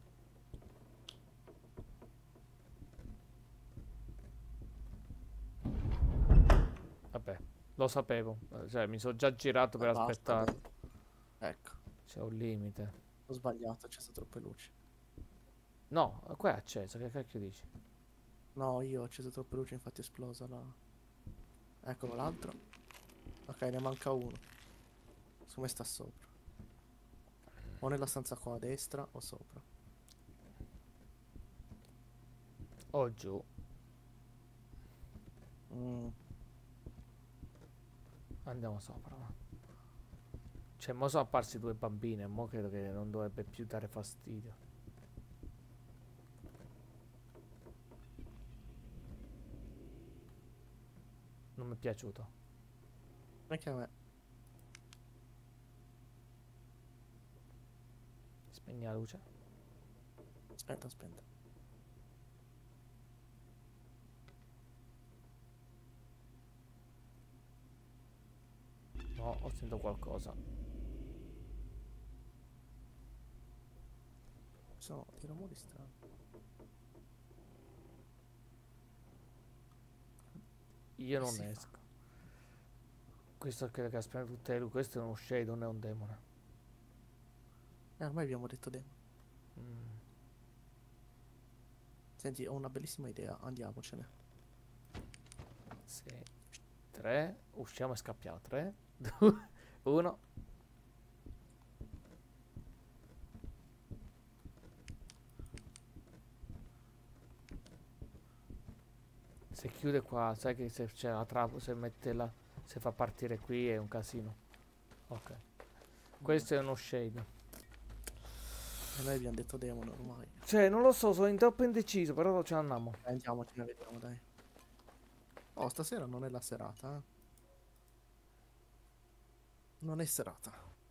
Vabbè, lo sapevo. eh, Cioè, mi sono già girato per Ah, basta, aspettare. dai. Ecco, C'è un limite. ho sbagliato, c'è stato troppe luci. No, qua è acceso, che cacchio dici? No, io ho acceso troppe luci, infatti è esplosa la... Eccolo l'altro. Ok, ne manca uno. Su me sta sopra. O nella stanza qua a destra o sopra. O giù. Mm. Andiamo sopra, va. Cioè, mo sono apparsi due bambine, mo credo che non dovrebbe più dare fastidio. Non mi è piaciuto. Anche a me. Spegni la luce. Aspetta, aspetta. No, ho sentito qualcosa. Sono dei rumori strani. Io Che non si fa? esco. Questo credo che aspetta tutte le luci. Questo è uno shade, non è un demone. Eh, ormai abbiamo detto demo. Mm. Senti, ho una bellissima idea, andiamocene. Sì. tre, usciamo e scappiamo. tre, due, uno. Se chiude qua, sai che se c'è la trappola, se mette la, se fa partire qui è un casino. Ok. Questo è uno shade. E noi abbiamo detto demon ormai. Cioè, non lo so, sono in troppo indeciso, però ce ne andiamo. Eh, andiamoci, ne vediamo, dai. Oh, stasera non è la serata, eh. Non è serata.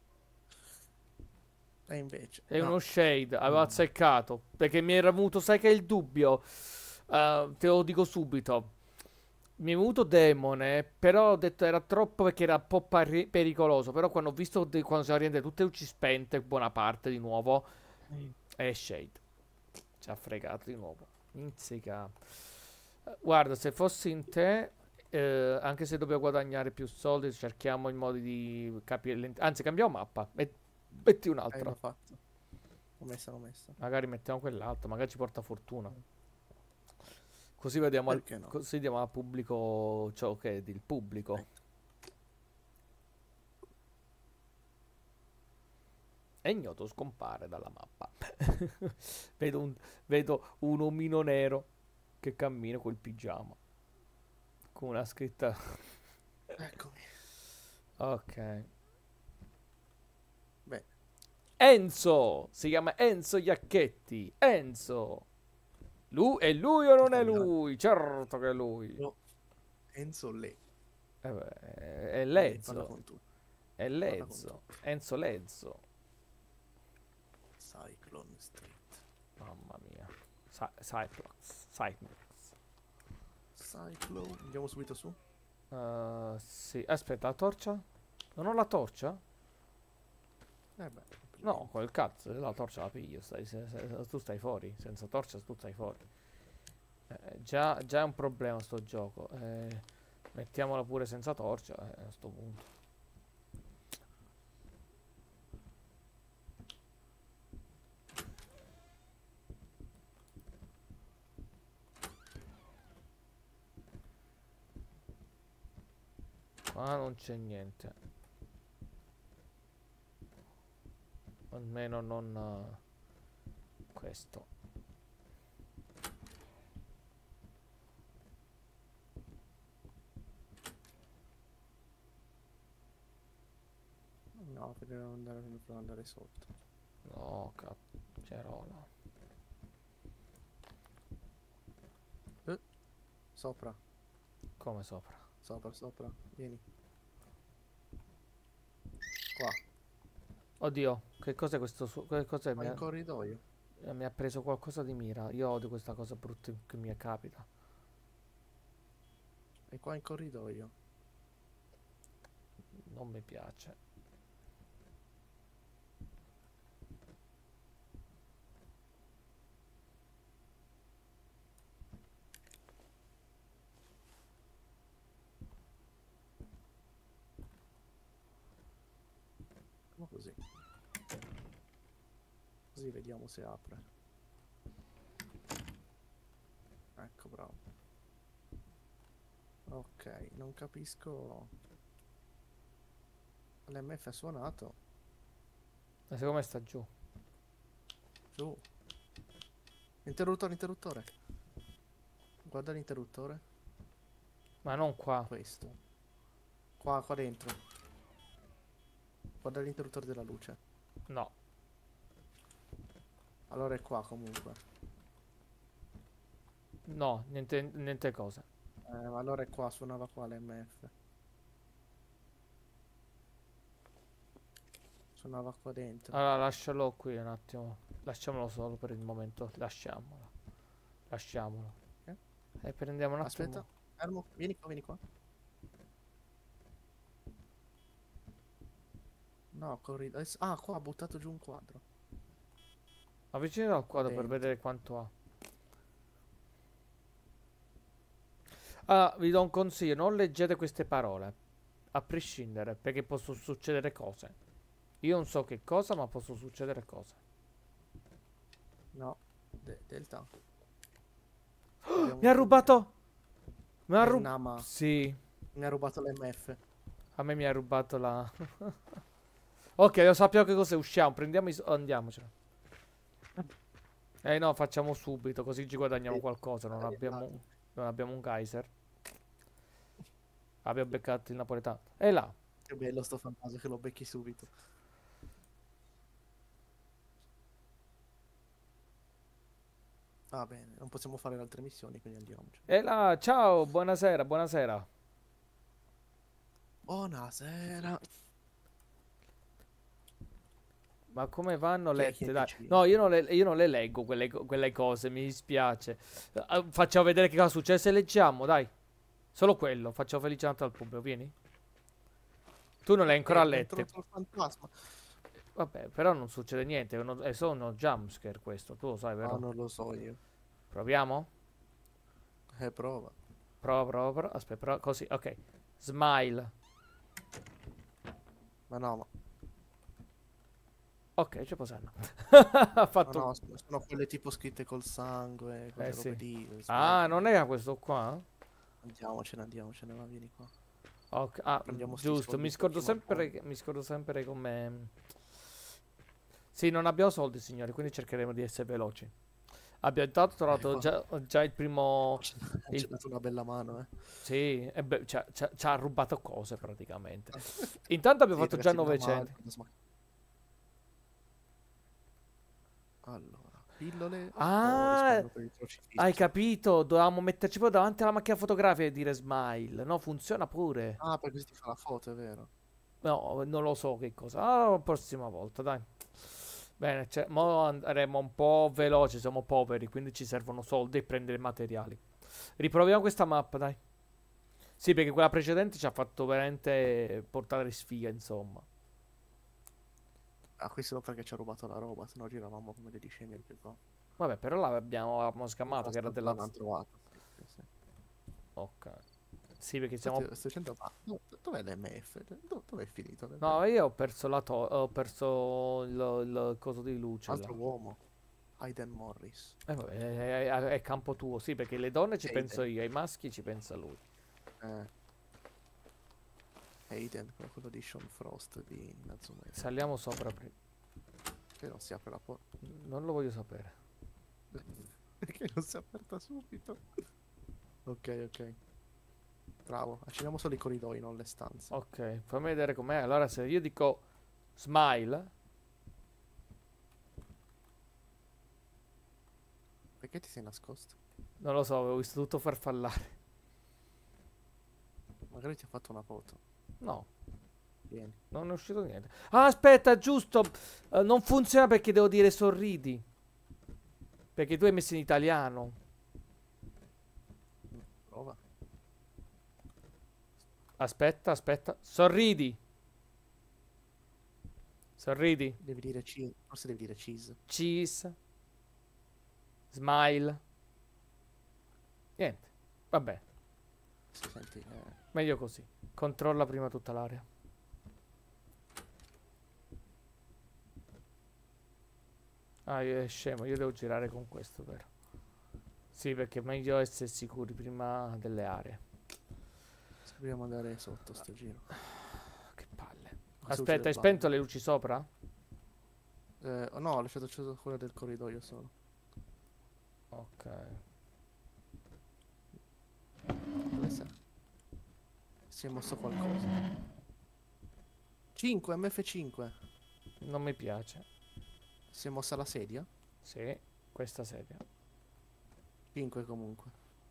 E invece... È no. uno shade, avevo No. azzeccato. Perché mi era venuto, sai che è il dubbio. Uh, te lo dico subito. Mi è venuto demone, però ho detto era troppo perché era un po' pari- pericoloso. Però quando ho visto de- quando siamo rientrate tutte luci spente, buona parte di nuovo, Mm. è shade. Ci ha fregato di nuovo. Inzica. Eh, Guarda, se fossi in te, eh, anche se dobbiamo guadagnare più soldi, cerchiamo il modo di capire. l'ent- Anzi, cambiamo mappa. Met- Metti Eh, un'altra. l'ho fatto. L'ho messa, l'ho messa. Magari mettiamo quell'altro, magari ci porta fortuna. Così vediamo al, Perché no? così diamo al pubblico ciò che è il pubblico. Eh. E ignoto scompare dalla mappa. Vedo un, vedo un omino nero che cammina col pigiama. Con una scritta. Eccomi. Ok. Beh, Enzo! Si chiama Enzo Iacchetti. Enzo! Lui, è lui o non è italiano. lui? Certo che è lui. No. Enzo Le. Eh beh, è Dai, parla Lezzo. con tu. È Parla con Lezzo. tu. Enzo Lezzo. Cyclone Street. Mamma mia. Cy- Cyclops. Cyclops. Cyclone. Andiamo subito su. Uh, sì. Aspetta, la torcia? Non ho la torcia? Eh beh. No, quel cazzo, la torcia la piglio. Stai, se- se- tu stai fuori. Senza torcia tu stai fuori. Eh, già, già è un problema sto gioco. Eh, mettiamola pure senza torcia eh, a sto punto. Qua non c'è niente. Almeno non uh, questo. No, per non andare, per andare sotto. No, cazzerola. Eh, sopra, Come sopra? sopra, sopra. Vieni. Qua. Oddio, che cos'è questo? Su- che cos'è? Qua Mi in ha, corridoio. eh, mi ha preso qualcosa di mira. Io odio questa cosa brutta che mi capita. E qua in corridoio. Non mi piace. Come così. Così vediamo se apre. Ecco, bravo. Ok, non capisco. L'M F è suonato. Ma secondo me sta giù. Giù. Interruttore, interruttore. Guarda l'interruttore. Ma non qua. Questo. Qua, qua dentro. Guarda l'interruttore della luce. No. Allora è qua comunque. No, niente, niente cosa. Eh, ma allora è qua, suonava qua l'M F. Suonava qua dentro. Allora lascialo qui un attimo. Lasciamolo solo per il momento. Lasciamolo. Lasciamolo. Eh? E prendiamo un attimo. Aspetta, fermo, vieni qua, vieni qua. No, corri... adesso- Ah, qua ha buttato giù un quadro. Avvicinalo al quadro per dentro. vedere quanto ha. Ah, vi do un consiglio, non leggete queste parole, a prescindere, perché possono succedere cose. Io non so che cosa, ma possono succedere cose. No, De- Delta. Mi ha rubato! Mi ha È rubato! Nama. Sì. Mi ha rubato l'M F. A me mi ha rubato la... Ok, lo sappiamo che cos'è, usciamo, prendiamo i... so- andiamocene. Eh no, facciamo subito, così ci guadagniamo Sì, qualcosa, non abbiamo, arrivato. non abbiamo un geyser. Abbiamo beccato il napoletano. E là. Che bello sto fantasma che lo becchi subito. Va bene, non possiamo fare le altre missioni, quindi andiamoci. E là, ciao, buonasera, buonasera. Buonasera. Ma come vanno Chi è chi è lette? che Dai. ci... No, io non le, io non le leggo quelle, co- quelle cose, mi dispiace. Eh, facciamo vedere che cosa succede se leggiamo, dai. Solo quello, facciamo felice Natale al pubblico, vieni. Tu non le hai Eh, ancora mi ha lette. introdotto il fantasma. Vabbè, però non succede niente, è uno- è solo uno jumpscare questo, tu lo sai, Ah, vero? non lo so io. Proviamo? Eh, prova. Prova, prova, prova. Aspetta, prova, così, ok. Smile. Ma no, ma... Ok, ci posano. Ha ma fatto... no, sono, sono quelle tipo scritte col sangue, Eh quelle robe sì. lì. Ah, Smettila. non era questo qua? Andiamocene, andiamocene, va, vieni qua. Ok, ah, Prendiamo sti giusto, mi soldi scordo prima o sempre, poi. mi scordo sempre come... Sì, non abbiamo soldi, signori, quindi cercheremo di essere veloci. Abbiamo intanto Eh, trovato qua già, già il primo... ci Il... ci dato una bella mano, eh. Sì, e beh, ci ha, ci ha- ci ha rubato cose praticamente. Intanto abbiamo Sì, fatto già ragazzi, meno male. novecento. Allora, pillole o Ah, risparmio per il hai crocifisso? capito? Dovevamo metterci poi davanti alla macchina fotografica e dire smile. No, funziona pure. Ah, perché così ti fa la foto, è vero. No, non lo so che cosa. Ah, la prossima volta, dai. Bene, cioè, mo andremo un po' veloci, siamo poveri, quindi ci servono soldi e prendere materiali. Riproviamo questa mappa, dai. Sì, perché quella precedente ci ha fatto veramente portare sfiga, insomma. Ah, questo perché ci ha rubato la roba, se no giravamo come degli scemi anche qua. Vabbè, però l'abbiamo abbiamo Comunque scammato la che era stanza della... l'hanno trovata. Sì, sì, sì. Ok. Sì, perché Infatti siamo... sto dicendo, ma no, dov'è l'M F? Dov- Dov'è finito l'M F? No, io ho perso la to... ho perso il, il coso di luce là. Altro uomo, Aiden Morris. Eh, vabbè, è, è- è campo tuo, sì, perché le donne ci penso Aiden. io, ai maschi ci pensa lui. Eh, Aiden, quello quello di Sean Frost di Natsume. Saliamo sopra prima. Che non si apre la porta. Non lo voglio sapere. Perché non si è aperta subito? Ok, ok. Bravo, accendiamo solo i corridoi, non le stanze. Ok, fammi vedere com'è. Allora, se io dico smile, Perché ti sei nascosto? non lo so, avevo visto tutto farfallare. Magari ti ha fatto una foto. No, Vieni. non è uscito niente. Ah, aspetta, giusto. Eh, non funziona perché devo dire sorridi. Perché tu hai messo in italiano. Prova. Aspetta, aspetta. Sorridi. Sorridi. Devi dire cheese. Forse devi dire cheese. Cheese. Smile. Niente. Vabbè, Si senti. Eh. meglio così. Controlla prima tutta l'area. Ah, io è scemo, io devo girare con questo, vero? Sì, perché è meglio essere sicuri prima delle aree. Dobbiamo andare sotto sto giro. Che palle. Cosa Aspetta, succede hai qua? spento le luci sopra? Eh, oh no, ho lasciato acceso quella del corridoio solo. Ok. Dove sei? Si è mosso qualcosa. cinque, M F cinque. Non mi piace. Si è mossa la sedia? Sì, questa sedia. cinque comunque.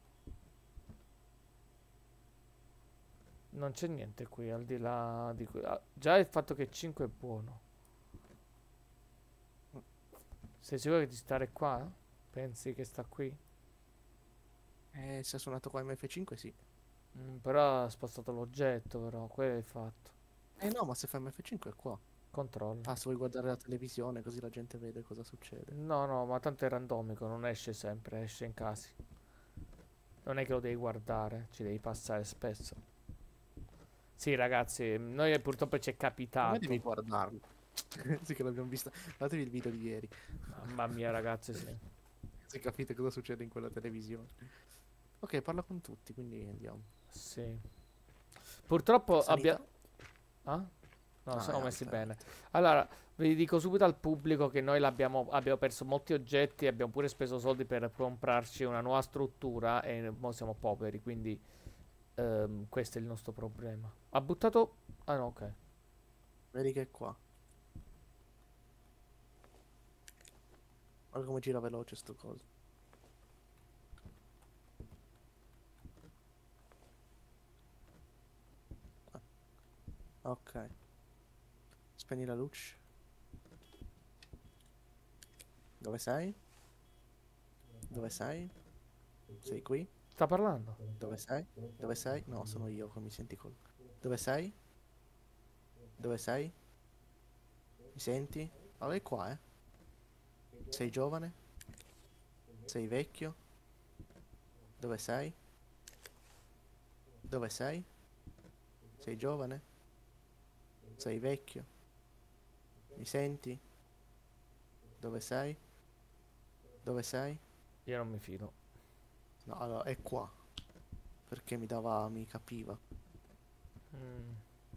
Non c'è niente qui al di là di qui. Ah, già il fatto che cinque è buono. Sei sicuro di stare qua? Pensi che sta qui? Eh, se ha suonato qua M F cinque sì. Mm, però ha spostato l'oggetto, però. Quello è il fatto. Eh no, ma se fa M F cinque è qua. Controlla. Ah, se vuoi guardare la televisione così la gente vede cosa succede. No, no, ma tanto è randomico, non esce sempre, esce in casi. Non è che lo devi guardare, ci devi passare spesso. Sì, ragazzi, noi purtroppo ci è Ma capitato. devi guardarlo. Sì che l'abbiamo vista. Guardatevi il video di ieri. Mamma mia, ragazzi, sì. Se capite cosa succede in quella televisione. Ok, parla con tutti, quindi andiamo. Sì. Purtroppo Sanità. abbiamo... Ah? No, Ah, siamo è messi alta, è bene. alta. Allora, vi dico subito al pubblico che noi l'abbiamo abbiamo perso molti oggetti, abbiamo pure speso soldi per comprarci una nuova struttura e mo siamo poveri, quindi ehm, questo è il nostro problema. Ha buttato... Ah no, ok. Vedi che è qua. Guarda come gira veloce sto coso. Ah, ok. Spegni la luce. Dove sei? Dove sei? Sei qui? Sta parlando? Dove sei? Dove sei? No, sono io che mi senti col... Dove sei? Dove sei? Mi senti? Allora è qua, eh. Sei giovane? Sei vecchio? Dove sei? Dove sei? Sei giovane? Sei vecchio? Mi senti? Dove sei? Dove sei? Io non mi fido. No, allora è qua. Perché mi dava, mi capiva. Mm.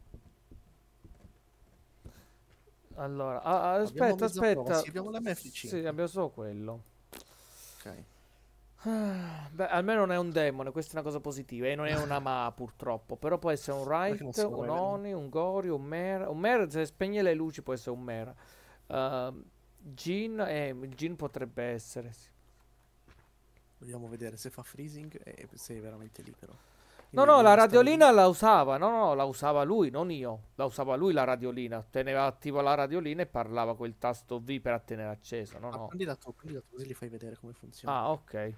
Allora, ah, ah, Abbiamo aspetta, mezza prova. aspetta. Sì, abbiamo l'M F Sì, cinque. abbiamo solo quello. Ok. Ah, beh, almeno non è un demone, questa è una cosa positiva. E non è una ma, purtroppo. Però può essere un Perché non Right, si può un vedere? Oni, un Gori, un Mer. Un Mer, se spegne le luci, può essere un Mer. Uh, Jin, eh, il Jin potrebbe essere. Sì. Vogliamo vedere se fa freezing e sei veramente libero. Io No, mi no, la devo stare lì. radiolina la usava. No, no, la usava lui, non io. La usava lui la radiolina. Teneva attiva la radiolina e parlava col tasto V per tenere acceso. No, Ah, no. prendi la tua, prendi la tua, così li fai vedere come funziona. Ah, ok.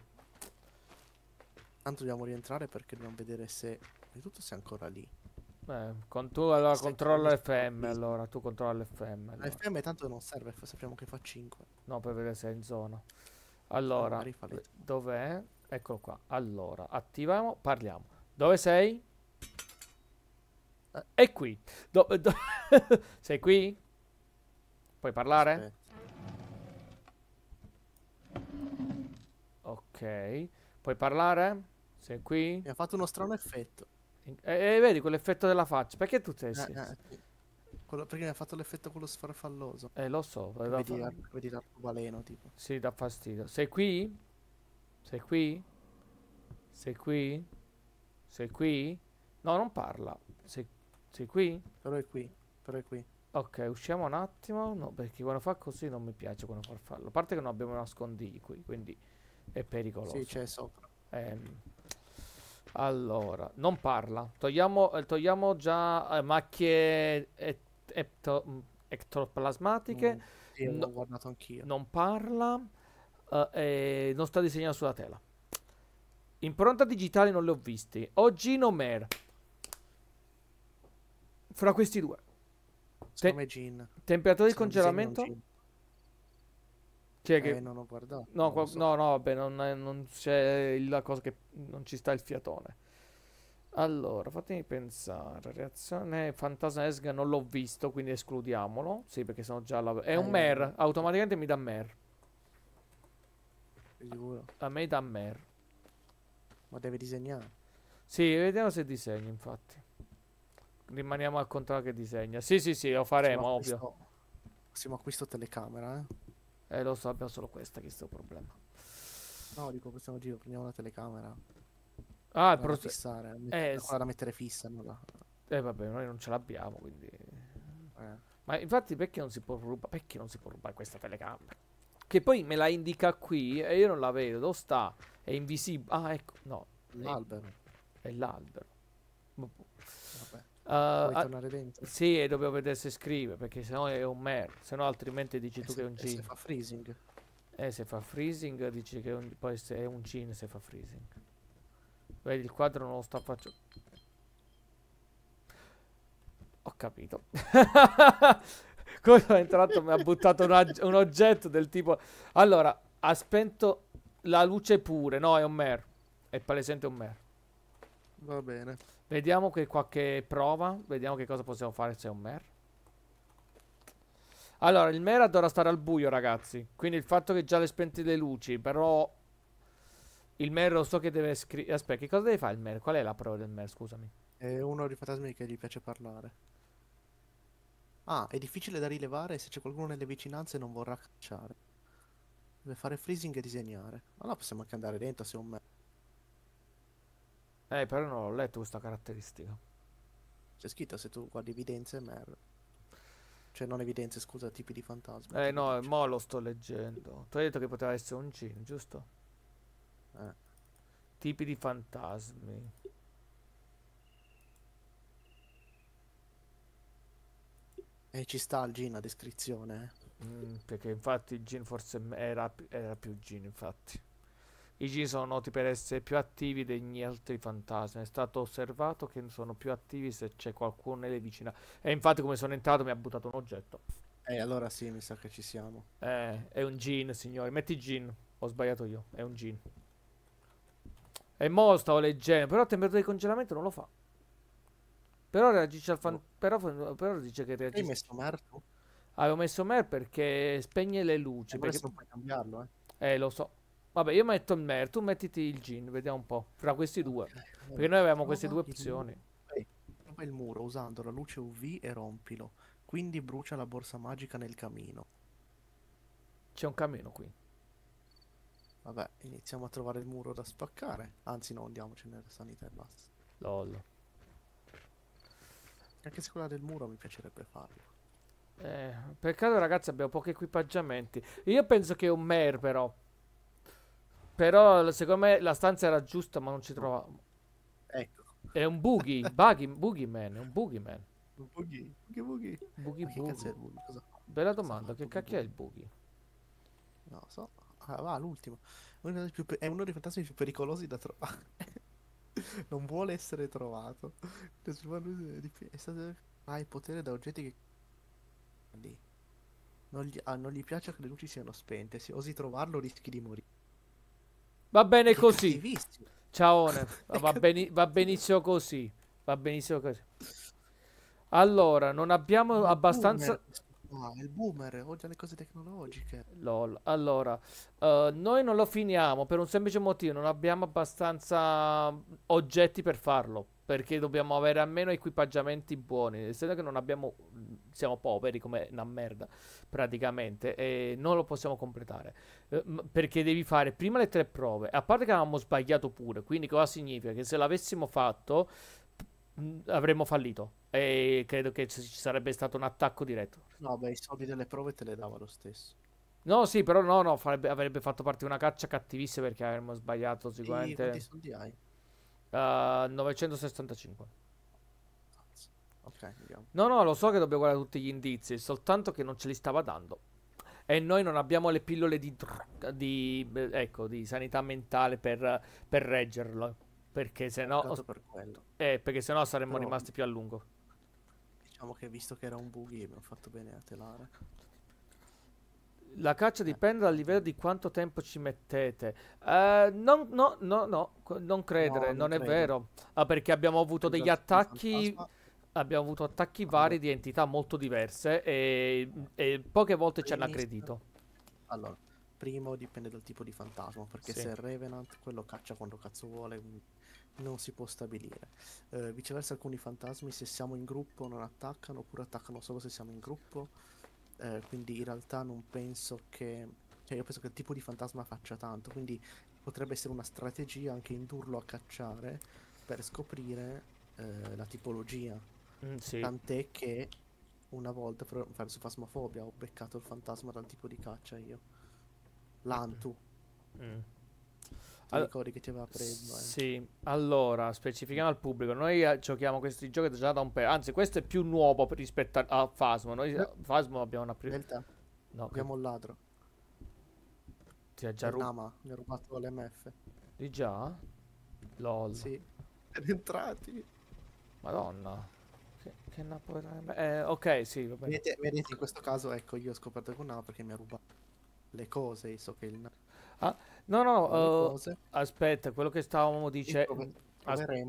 Tanto dobbiamo rientrare perché dobbiamo vedere se... E tutto sei ancora lì. Eh, con tu allora Se controlla cambia l'F M. freezing. Allora, tu controlla l'F M. La Allora. F M tanto non serve, fa- sappiamo che fa cinque. No, per vedere se è in zona. Eh, Allora, magari fa le eh, dov'è? Eccolo qua. Allora, attiviamo, parliamo. Dove sei? Eh, È qui. Do- do- sei qui? Puoi parlare? aspetta. Ok. Puoi parlare? Sei qui? Mi ha fatto uno strano effetto. E eh, vedi quell'effetto della faccia. Perché tu sei... Eh, sì, eh, sì. sì. Quello- perché mi ha fatto l'effetto quello sfarfalloso. Eh, lo so. Che da vedi, fa- ar- vedi l'arcobaleno, tipo. Sì, dà fastidio. Sei qui? Sei qui? Sei qui? Sei qui? No, non parla. Sei, sei qui? Però è qui, però è qui. Ok, usciamo un attimo. No, perché quando fa così non mi piace quando fa farlo. A parte che non abbiamo nascondigli qui, quindi è Sì, pericoloso. c'è sopra. Ehm, allora, non parla. Togliamo, eh, togliamo già eh, macchie et- epto- mm, ectoplasmatiche. Mm, sì, No- l'ho guardato anch'io. non parla. eh, e non sta disegnando sulla tela. Impronta digitali non le ho viste. Oggi no mer. Fra questi due. Te- Secondo me Gin. temperatura di Se non disegna un congelamento? Gin. Chi è Eh, che... non ho guardato, No, non qua- lo so. no, no, vabbè, non, è- non c'è la cosa che... Non ci sta il fiatone. Allora, fatemi pensare. Reazione fantasma Esga non l'ho visto, quindi escludiamolo. Sì, perché sono già alla... È un Eh, mer. Automaticamente mi dà mer. sicuro. A me dà mer. Ma deve disegnare. Sì, vediamo se disegna, infatti. Rimaniamo al contrario che disegna. Sì, sì, sì, lo faremo, Prossimo ovvio. acquisto, prossimo acquisto telecamera, eh. Eh, lo so, abbiamo solo questa, questo è il problema. No, dico, prossimo giro prendiamo la telecamera. Ah, il Quella da proce- fissare. Eh, Mettere, s- quella da mettere fissa, no? Da- eh, vabbè, noi non ce l'abbiamo, quindi... eh. Ma infatti perché non si può rubare? Perché non si può rubare questa telecamera? Che poi me la indica qui e io non la vedo. Dove sta? È invisibile. Ah, ecco. No, è, L'albero. è l'albero. Vabbè. Uh, Vuoi ah, tornare dentro? sì, e dobbiamo vedere se scrive, perché sennò è un mer. Se no altrimenti dici E tu che se, è un e se gin. fa freezing? Eh, se fa freezing dici che è un, poi se è un gin se fa freezing. Vedi, il quadro non lo sta facendo. Ho capito. Come è entrato mi ha buttato un, ag- un oggetto del tipo... Allora, ha spento la luce pure. No, è un mer. È palesemente un mer. Va bene. Vediamo che qualche prova. Vediamo che cosa possiamo fare se è un mer. Allora, il mer adora stare al buio, ragazzi. Quindi il fatto che già le spenti le luci, però... Il mer lo so che deve scrivere... Aspetta, che cosa deve fare il mer? Qual è la prova del mer? Scusami. È uno dei fantasmi che gli piace parlare. Ah, è difficile da rilevare se c'è qualcuno nelle vicinanze e non vorrà cacciare. Deve fare freezing e disegnare. Allora possiamo anche andare dentro se è un me. Eh, però non ho letto questa caratteristica. C'è scritto se tu guardi evidenze, mer. Cioè non evidenze, scusa, tipi di fantasma, Eh te lo no, dice. mo lo sto leggendo. Tu hai detto che poteva essere un gin, giusto? Eh. Tipi di fantasmi. E ci sta il G nella descrizione. Mm, perché infatti il gin forse era, era più gin, infatti. I gin sono noti per essere più attivi degli altri fantasmi. È stato osservato che sono più attivi se c'è qualcuno nelle vicinanze. E infatti come sono entrato mi ha buttato un oggetto. Eh, eh, allora sì, mi sa che ci siamo. Eh, è un gin, signori. Metti gin. Ho sbagliato io. È un gin. E mo stavo leggendo. Però a temperatura di congelamento non lo fa. Però reagisce al fan... Boh. Però, però dice che Hai reagisce. messo mer tu? Avevo messo mer perché spegne le luci. Eh, ma Perché... adesso non puoi cambiarlo, eh. Eh, lo so. Vabbè, io metto il mer. Tu mettiti il gin. Vediamo un po'. Fra questi due. Ok, Perché allora, noi avevamo queste due trova il muro. opzioni. Eh, trova il muro usando la luce U V e rompilo. Quindi brucia la borsa magica nel camino. C'è un cammino qui. Vabbè, iniziamo a trovare il muro da spaccare. Anzi, no, andiamocene nella sanità e basta. Lol. Anche se quella del muro mi piacerebbe farlo. Eh, peccato ragazzi abbiamo pochi equipaggiamenti. Io penso che è un mer però. Però secondo me la stanza era giusta ma non ci No. trovavo. Ecco. È un boogie. Buggy, boogeyman. È un boogeyman. Un boogie. Boogie boogie. Boogie Ma che cazzo è boogie. il boogie? Cosa fa? Bella Cosa fa domanda. il Che boogie cacchio è il boogie? boogie? Non lo so. Ah, va, l'ultimo. Uno dei più pe- È uno dei fantasmi più pericolosi da trovare. Non vuole essere trovato. Le sue mani di pi- è stato- Ha il potere da oggetti che... Lì. Non gli... ah, non gli piace che le luci siano spente. Se osi trovarlo rischi di morire. Va bene Che così. cattivissimo. Ciaone. È Va, beni- va cattivissimo. benissimo così. Va benissimo così. Allora, non abbiamo Il boomer. abbastanza... Questo qua, è il boomer. Odia le cose tecnologiche. Lol. Allora, eh, noi non lo finiamo per un semplice motivo, non abbiamo abbastanza oggetti per farlo, perché dobbiamo avere almeno equipaggiamenti buoni, essendo che non abbiamo, siamo poveri come una merda, praticamente, e non lo possiamo completare, Eh, m- perché devi fare prima le tre prove, a parte che avevamo sbagliato pure, quindi cosa significa? Che se l'avessimo fatto, mh, avremmo fallito, e credo che ci ci sarebbe stato un attacco diretto. No, beh, i soldi delle prove te le dava lo stesso. No, sì, però no, no, farebbe- avrebbe fatto parte di una caccia cattivissima perché avremmo sbagliato E quanti sicuramente. soldi hai? uh, novecentosessantacinque. Cazzo. Ok, andiamo. No, no, lo so che dobbiamo guardare tutti gli indizi, soltanto che non ce li stava dando. E noi non abbiamo le pillole di, dr- di, eh, ecco, di sanità mentale per, per reggerlo. Perché se no, Peccato per quello. eh, perché se no saremmo Però rimasti più a lungo. diciamo che visto che era un buggy mi ho fatto bene a telare. La caccia Eh, dipende dal livello di quanto tempo ci mettete. Eh, non, no, no, no, co- non credere, no, non non è credo. vero. Ah, perché abbiamo avuto Dipende degli dal tipo di attacchi, fantasma. abbiamo avuto attacchi Allora, vari di entità molto diverse e, e poche volte ci hanno primis, aggredito. allora, primo dipende dal tipo di fantasma, perché Sì. se è Revenant quello caccia quando cazzo vuole, quindi non si può stabilire. Eh, viceversa alcuni fantasmi se siamo in gruppo non attaccano, oppure attaccano solo se siamo in gruppo. Eh, quindi in realtà non penso che... Cioè io penso che il tipo di fantasma faccia tanto, quindi potrebbe essere una strategia anche indurlo a cacciare per scoprire eh, la tipologia. Mm, sì. Tant'è che una volta per fare su Phasmophobia ho beccato il fantasma dal tipo di caccia io. L'Antu, Mm. ti Allo- ricordi che ti aveva preso, eh? sì, allora specifichiamo al pubblico. Noi eh, giochiamo questi giochi già da un po'. Anzi, questo è più nuovo per- rispetto a, a Phasmo. Noi a Eh, Phasmo abbiamo una pri- Delta, No, che abbiamo il ladro. ti ha È già il rubato. Nama, mi ha rubato l'M F. Di già? LOL. Sì, siamo entrati. Madonna. Che, che napoletano. Eh, ok, sì, va bene. Vedete, vedete, in questo caso, ecco, io ho scoperto con Nama perché mi ha rubato le cose, io so che il Nama Ah, no, ruba le no, eh, cose aspetta, quello che stavamo e prove- dicendo. proveremo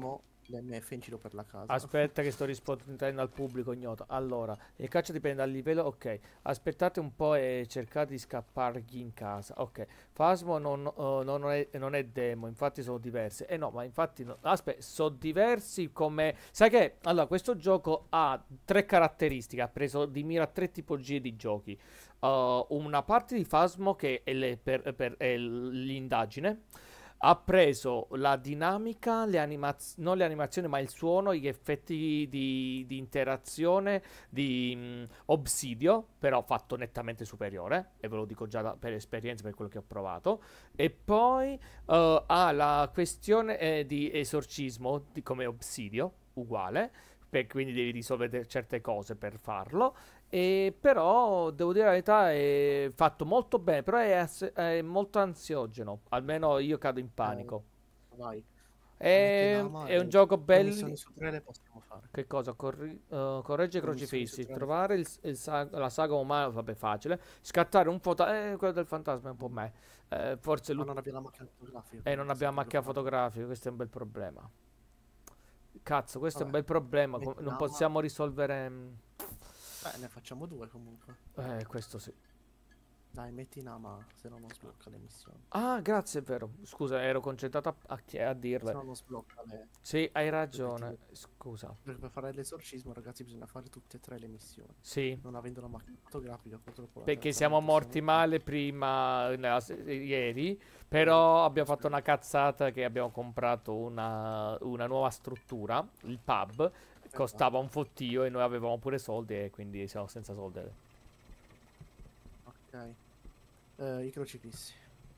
l'M F in giro per la casa. Aspetta che sto rispondendo al pubblico ignoto. Allora, il caccia dipende dal livello. Ok, aspettate un po' e cercate di scappargli in casa. Ok, Phasmo non, uh, non è, non è demo, infatti sono diverse. Eh no, ma infatti no. Aspetta, sono diversi come... Sai che? Allora, questo gioco ha tre caratteristiche, ha preso di mira tre tipologie di giochi. Uh, una parte di Phasmo che è, le- per, per- è l'indagine. Ha preso la dinamica, le animaz- non le animazioni, ma il suono, gli effetti di, di interazione di mh, Obsidio, però fatto nettamente superiore, e ve lo dico già da- per esperienza, per quello che ho provato. E poi eh, ha la questione eh, di esorcismo, di- come Obsidio, uguale, per- quindi devi risolvere certe cose per farlo. E però devo dire la verità, è fatto molto bene, però è, ass- è molto ansiogeno. Almeno io cado in Eh, panico. vai, metti È, Nama è un e gioco due belli. missioni su tre le possiamo fare. Che cosa? Corri- eh, corregge i Due missioni su crocifissi. tre le Trovare il, il sa- la saga umana, vabbè, facile. Scattare un foto. Eh, quello del fantasma è un po' Mm. me. Eh, forse Ma lui. non abbiamo la macchina fotografica, E non quindi abbiamo sarebbe macchina farlo. fotografica. Questo è un bel problema. Cazzo, questo è un Vabbè, bel problema. com- metti Non Nama. possiamo risolvere. mm, Beh, ne facciamo due comunque. Eh, questo sì. Dai, metti Nama, se no non sblocca le missioni. Ah, grazie, è vero. Scusa, ero concentrato a, a chi- a Se dirle. no non sblocca le, Sì, hai le obiettivi. ragione. Scusa. Perché per fare l'esorcismo, ragazzi, bisogna fare tutte e tre le missioni. Sì, Non avendo la macchina fotografica, purtroppo la perché terza siamo non possiamo morti fare. male prima, nella se- ieri, però abbiamo fatto una cazzata che abbiamo comprato una, una nuova struttura, il pub, costava Esatto. un fottio e noi avevamo pure soldi e quindi siamo senza soldi. Ok. Eh, i crocifissi.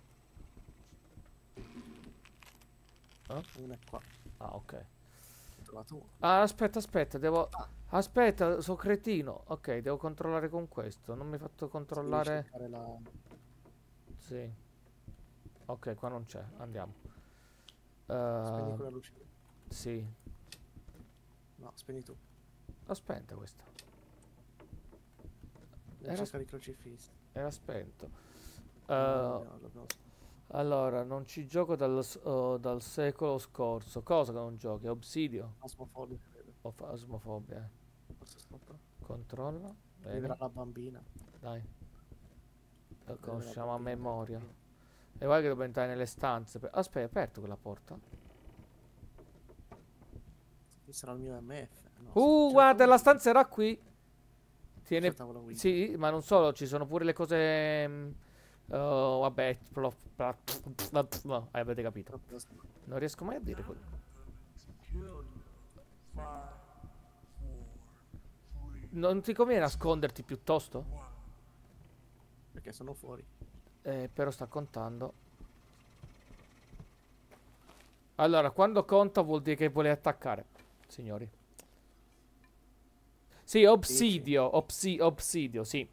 Eh? Uno è qua. Ah, ok. Ho trovato uno. Ah, aspetta, aspetta, devo... Ah, Aspetta, sono cretino. Ok, devo controllare con questo. Non mi hai fatto se devi controllare... cercare la... Sì. Ok, qua non c'è. Andiamo. Spegni Uh, quella luce. sì. No, spegni tu. Aspetta questo. Devi Era, cercare i crocifissi. era spento. No, no, Uh, l'abbiamo- l'abbiamo- allora, non ci gioco dal, s- uh, dal secolo scorso. Cosa che non giochi? Obsidio Phasmophobia, credo. o Phasmophobia? Forse stoppa. Controlla. Vedrà Bene, la bambina. dai. Lo Vedrà la conosciamo a bambina, la memoria. bambina. E guarda che devo entrare nelle stanze. per- Aspetta, è aperto quella porta? Qui sarà il mio M F. No, sì, Uh, c'è guarda, tavola la Ouija. stanza era qui. C'è Tiene... tavola Ouija. Sì, ma non solo, ci sono pure le cose... mm, oh, vabbè, plo- pla- no, avete capito. Proprio sta- Non riesco mai a dire quello. Non ti conviene nasconderti piuttosto? Perché sono fuori. Eh, però sta contando. Allora, quando conta vuol dire che vuole attaccare, signori. Sì, Dici? Obsidio, Obsi- Obsidio, sì.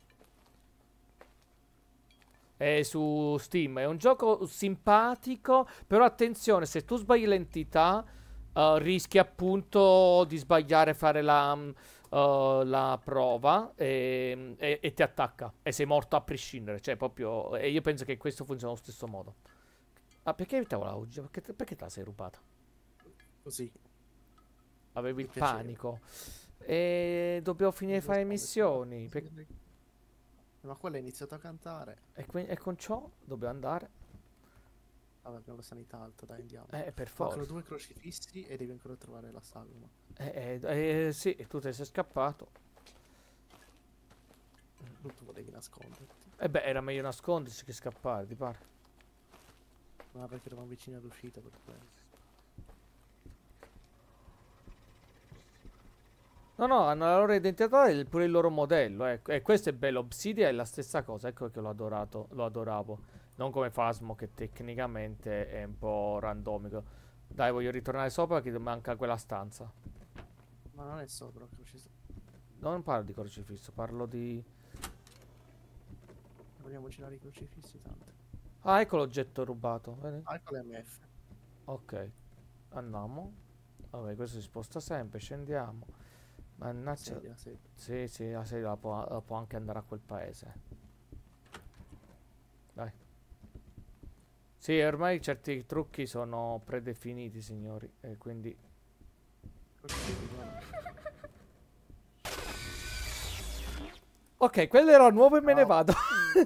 È su Steam, è un gioco simpatico, però attenzione, se tu sbagli l'entità, eh, rischi appunto di sbagliare a fare la, mm, eh, la prova e, e- e ti attacca e sei morto a prescindere, cioè proprio, e io penso che questo funziona allo stesso modo. Ah, perché tavola oggi? Perché, te- perché te la sei rubata? Così. Avevi Mi il piaceva. panico. E dobbiamo finire di Non fare rispondo, missioni. sì, per- sì. Ma quella ha iniziato a cantare. E, qui- e con ciò dobbiamo andare. Vabbè, abbiamo la sanità alta, dai, andiamo. Eh, per Mancano forza. due crocifissi e devi ancora trovare la sagoma. Eh, eh, eh, sì, tu te sei scappato. Tu volevi nasconderti. E beh, era meglio nascondersi che scappare, ti pare? Ma perché eravamo vicini all'uscita per quello. No, no, hanno la loro identità e pure il loro modello. Ecco. E questo è bello. Obsidia è la stessa cosa. Ecco che l'ho adorato, lo adoravo. Non come Phasmo, che tecnicamente è un po' randomico. Dai, voglio ritornare sopra che manca quella stanza. Ma non è sopra il crocifisso. Non parlo di crocifisso, parlo di... Vogliamo girare i crocifissi tanto. Ah, ecco l'oggetto rubato. Vedi? Ah, ecco l'M F. Ok, andiamo. Vabbè, questo si sposta sempre, scendiamo. Mannaggia. Sedia, sedia. Sì, sì, la sedia può, la può anche andare a quel paese. Dai. Sì, ormai certi trucchi sono predefiniti, signori. E quindi Crocevia, guarda. Ok, quello era nuovo e me ne Ciao. vado.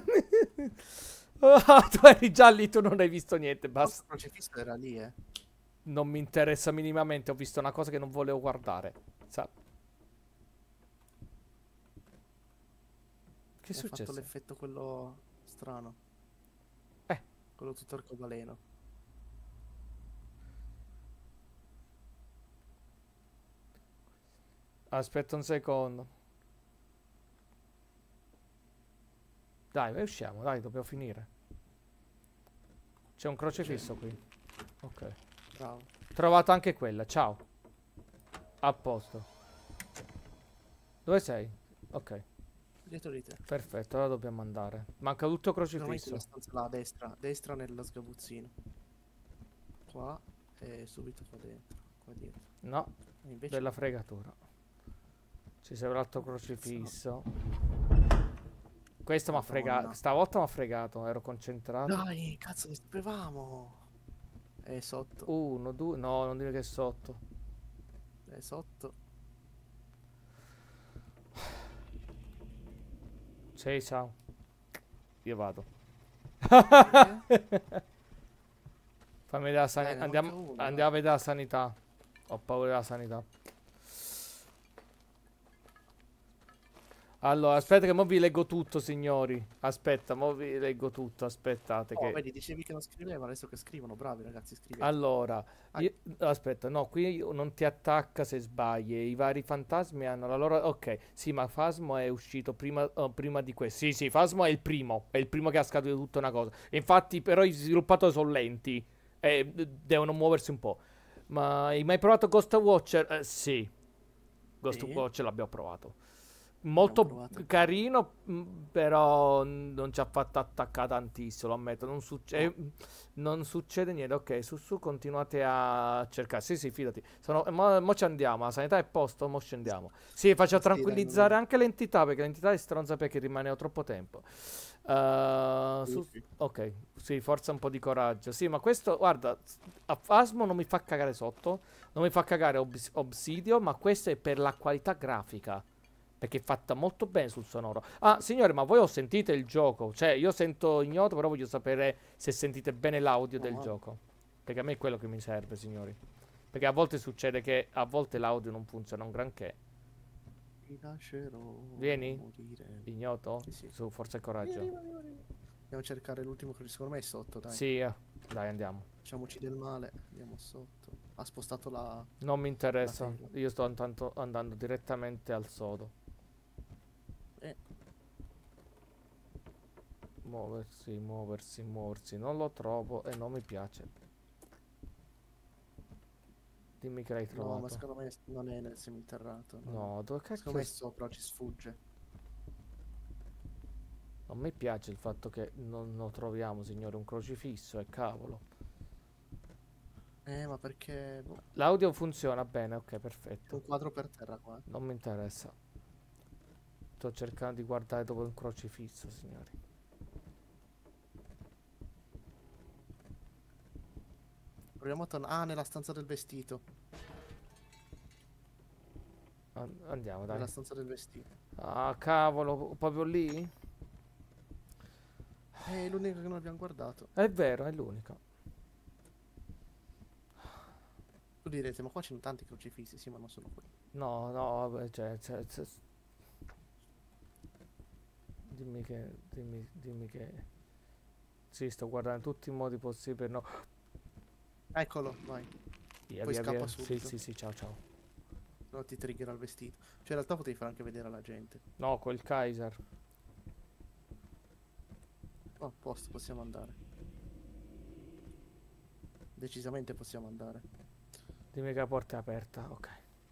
Ah, tu eri già lì, tu non hai visto niente, Il nostro basta. crocifisso era lì, eh. Non mi interessa minimamente, ho visto una cosa che non volevo guardare. Sa- Che è Mi ha fatto successo? l'effetto quello strano. Eh, Quello tutto arcobaleno. aspetta un secondo. Dai, vai, usciamo, dai, dobbiamo finire. C'è un crocefisso qui. Ok. Bravo. Trovato anche quella, ciao. A posto. Dove sei? Ok, Dietro di te. perfetto, ora dobbiamo andare. Manca tutto Secondo me in quella crocifisso. stanza là, a destra. Destra nello sgabuzzino. Qua e subito qua dentro. Qua dietro. No, E invece bella no. fregatura. Ci serve l'altro Oh, cazzo. crocifisso. Questo mi ha fregato. Madonna. Stavolta mi ha fregato, ero concentrato. Dai, cazzo, ne sapevamo. È sotto. Uno, due, no, non dire che è sotto. È sotto. Sei, ciao. Io vado. Perché? Fammi vedere la Eh, sanità. ne Andiamo, manca uno, andiamo dai. a vedere la sanità. Ho paura della sanità. Allora, aspetta che mo vi leggo tutto, signori. Aspetta, mo vi leggo tutto. Aspettate Oh, che... vedi, dicevi che non scrivevano, adesso che scrivono. Bravi ragazzi, scrivete. Allora, Ah, io- aspetta, no, qui non ti attacca se sbagli. I vari fantasmi hanno la loro... Ok, sì, ma Fasmo è uscito prima, oh, prima di questo. Sì, sì, Fasmo è il primo. È il primo che ha scaduto tutta una cosa. Infatti, però, i sviluppatori sono lenti. E d- devono muoversi un po'. Ma hai mai provato Ghost Watcher? Eh, sì, Ghost sì, Watcher l'abbiamo provato. l'abbiamo Molto provato. carino, mh, però non ci ha fatto attaccare tantissimo, lo ammetto. Non, succe- No, eh, non succede niente. Ok, su su continuate a cercare. Sì, sì, fidati. Sono, mo, mo ci andiamo. La sanità è a posto, mo scendiamo. Sì, faccio sì, dai, tranquillizzare non... anche l'entità, perché l'entità è stronza perché rimane troppo tempo. Uh, Sì, su- sì. ok, sì, forza un po' di coraggio. Sì, ma questo, guarda, a Phasmo non mi fa cagare sotto, non mi fa cagare Obs- Obsidio, ma questo è per la qualità grafica. Perché è fatta molto bene sul sonoro. Ah, signore, ma voi ho sentito il gioco? Cioè, io sento ignoto, però voglio sapere se sentite bene l'audio No, del ma gioco. Perché a me è quello che mi serve, signori. Perché a volte succede che a volte l'audio non funziona un granché. ti lascerò Vieni? morire. Ignoto? Sì, sì. Su, forza e Vieni, coraggio. arriva, arriva, arriva. Andiamo a cercare l'ultimo che secondo me è sotto, dai. Sì, eh. Dai, andiamo. Facciamoci del male. Andiamo sotto. Ha spostato la, Non mi la interessa. tela. Io sto andando, andando direttamente al sodo. Eh, Muoversi, muoversi, muoversi. Non lo trovo e non mi piace. Dimmi che l'hai no, ma trovato. secondo me non è nel seminterrato. No, no. No, dove Secondo cacchio... me è s- sopra, ci sfugge. Non mi piace il fatto che non lo troviamo, signore, un crocifisso, e cavolo. Eh, ma perché... boh, L'audio funziona bene, ok, c'è perfetto. un quadro per terra qua. Non mi interessa. Sto cercando di guardare dove è un crocifisso, signori. Proviamo a tornare... Ah, nella stanza del vestito. An- andiamo, dai. Nella stanza del vestito. Ah, cavolo, proprio lì? È l'unica che non abbiamo guardato. È vero, è l'unica. Tu direte, ma qua ci sono tanti crocifissi, sì, ma non sono quelli. No, no, vabbè, cioè, cioè, cioè, dimmi che, dimmi, dimmi che... Sì, sto guardando in tutti i modi possibili, no. Eccolo, vai. Via, Poi via, scappa via. Sì, subito. sì, sì, ciao, ciao. No, ti triggera il vestito. Cioè, in realtà potevi far anche vedere alla gente. No, quel Kaiser. Oh, a posto, possiamo andare. Decisamente possiamo andare. Dimmi che la porta è aperta, ok.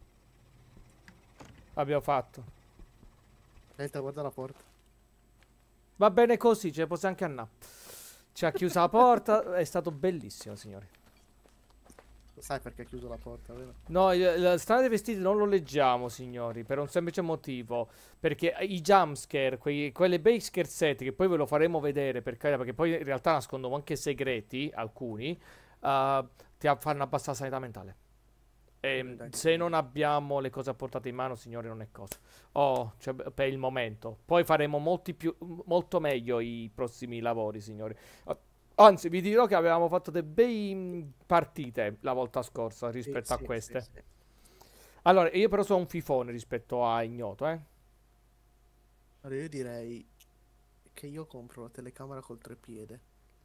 Abbiamo fatto. Delta, guarda la porta. Va bene così, ce ne possiamo anche andare. Ci ha chiuso la porta, è stato bellissimo, signori. Lo sai perché ha chiuso la porta, vero? No, il- la strada dei vestiti non lo leggiamo, signori, per un semplice motivo. Perché i jumpscare, quei, quelle bei scherzetti, che poi ve lo faremo vedere, per carità, perché poi in realtà nascondono anche segreti, alcuni, uh, ti fanno abbassare la sanità mentale. E Dai, se non abbiamo le cose a portata in mano, signori, non è cosa. Oh, cioè, per il momento. Poi faremo molti più, molto meglio i prossimi lavori, signori. Ah, anzi, vi dirò che avevamo fatto delle bei partite la volta scorsa sì, rispetto a sì, sì, queste. sì. Allora, io però sono un fifone rispetto a Ignoto, eh. Allora io direi che io compro la telecamera col trepiede.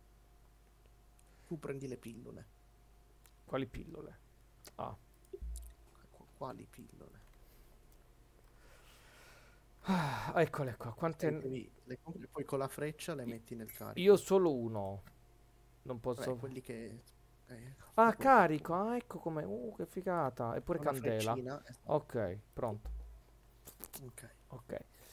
Tu prendi le pillole. Quali pillole? Ah. Qu- Quali pillole? Ah, eccole qua. Le, Quante... devi- le compri poi con la freccia le I- metti nel Io carico. solo uno. Non Vabbè, posso... quelli che... Eh, Ah, fai quello che carico. vuoi. Ah, ecco come... Uh, che figata. E pure Una candela. freccina. Esatto. Ok, pronto. Ok. Ok.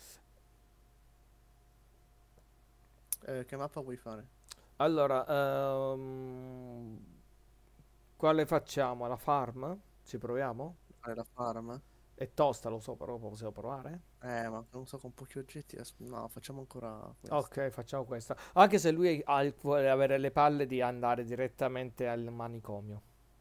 Eh, che mappa vuoi fare? Allora, ehm, quale facciamo? La farm? Ci proviamo? Fare la farm? È tosta, lo so, però possiamo provare? Eh, ma non so, con pochi oggetti... as- No, facciamo ancora questa. Ok, facciamo questa. Anche se lui ha il- vuole avere le palle di andare direttamente al manicomio.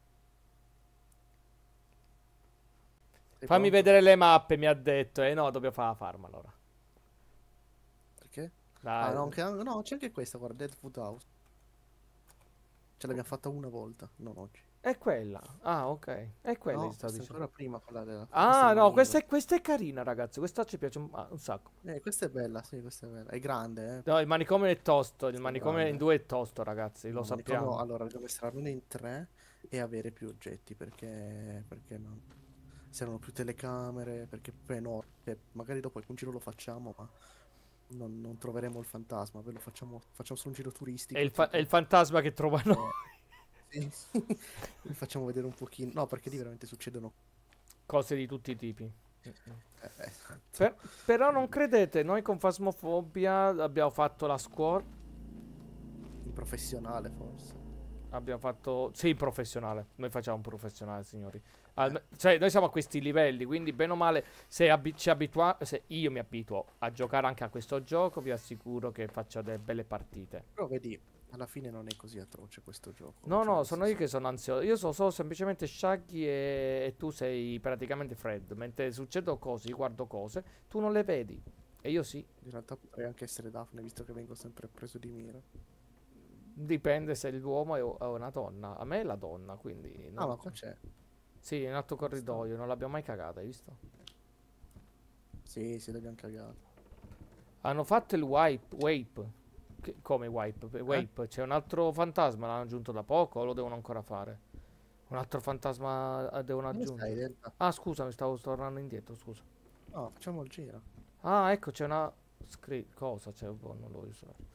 Sei Fammi pronto? vedere le mappe, mi ha detto. E no, dobbiamo fare la farm allora. Perché? Ah, Dai. no, anche- no, c'è anche questa, guarda, Deadwood House. Ce l'abbiamo fatta una volta, non oggi. È quella. Ah, ok. È quella che No, stavo questa è dicendo. ancora prima, quella della... Questo è Ah, il no, questa Manilo. è, questa è carina, ragazzi. Questa ci piace un, ah, un sacco. Eh, questa è bella, sì, questa è bella. È grande, eh. No, il manicomio è tosto. Il Questa è manicomio in grande. due è tosto, ragazzi. Lo No, manicomio, sappiamo. allora, dobbiamo essere almeno in tre e avere più oggetti, perché... Perché no? Servono più telecamere, perché poi no, cioè, magari dopo un giro lo facciamo, ma non, non troveremo il fantasma, ve lo facciamo, facciamo solo un giro È turistico, il, fa- è il tipo... fantasma che trova noi. eh, sì. Vi facciamo vedere un pochino... No, perché lì veramente succedono... Cose di tutti i tipi. eh, eh, esatto. Per- però non Quindi, credete, noi con Phasmophobia abbiamo fatto la squad. in professionale, forse. Abbiamo fatto... Sì, professionale. Noi facciamo un professionale, signori. Eh, Alme- cioè, noi siamo a questi livelli, quindi bene o male, se, abi- ci abitua- se io mi abituo a giocare anche a questo gioco, vi assicuro che faccio delle belle partite. però vedi, alla fine non è così atroce questo gioco. No, Cioè, no, nel sono io senso... che sono ansioso. Io so, so semplicemente Shaggy e, e tu sei praticamente Fred. Mentre succedono cose, io guardo cose, tu non le vedi. E io sì. In realtà potrei anche essere Daphne, visto che vengo sempre preso di mira. Dipende se l'uomo è, o- è una donna. A me è la donna, quindi... Ah, non- ma qua c'è. Sì, in alto Qua sta. corridoio, non l'abbiamo mai cagata, hai visto? Sì, sì, l'abbiamo cagato. Hanno fatto il wipe, wape. Che- come wipe? Eh? Wape. C'è un altro fantasma, l'hanno aggiunto da poco o lo devono ancora fare? Un altro fantasma eh, devono Dove stai, aggiungere. Delta? Ah, scusa, mi stavo tornando indietro, scusa. No, facciamo il giro. Ah, ecco, c'è una... Scri- cosa c'è? Boh, non lo voglio usare.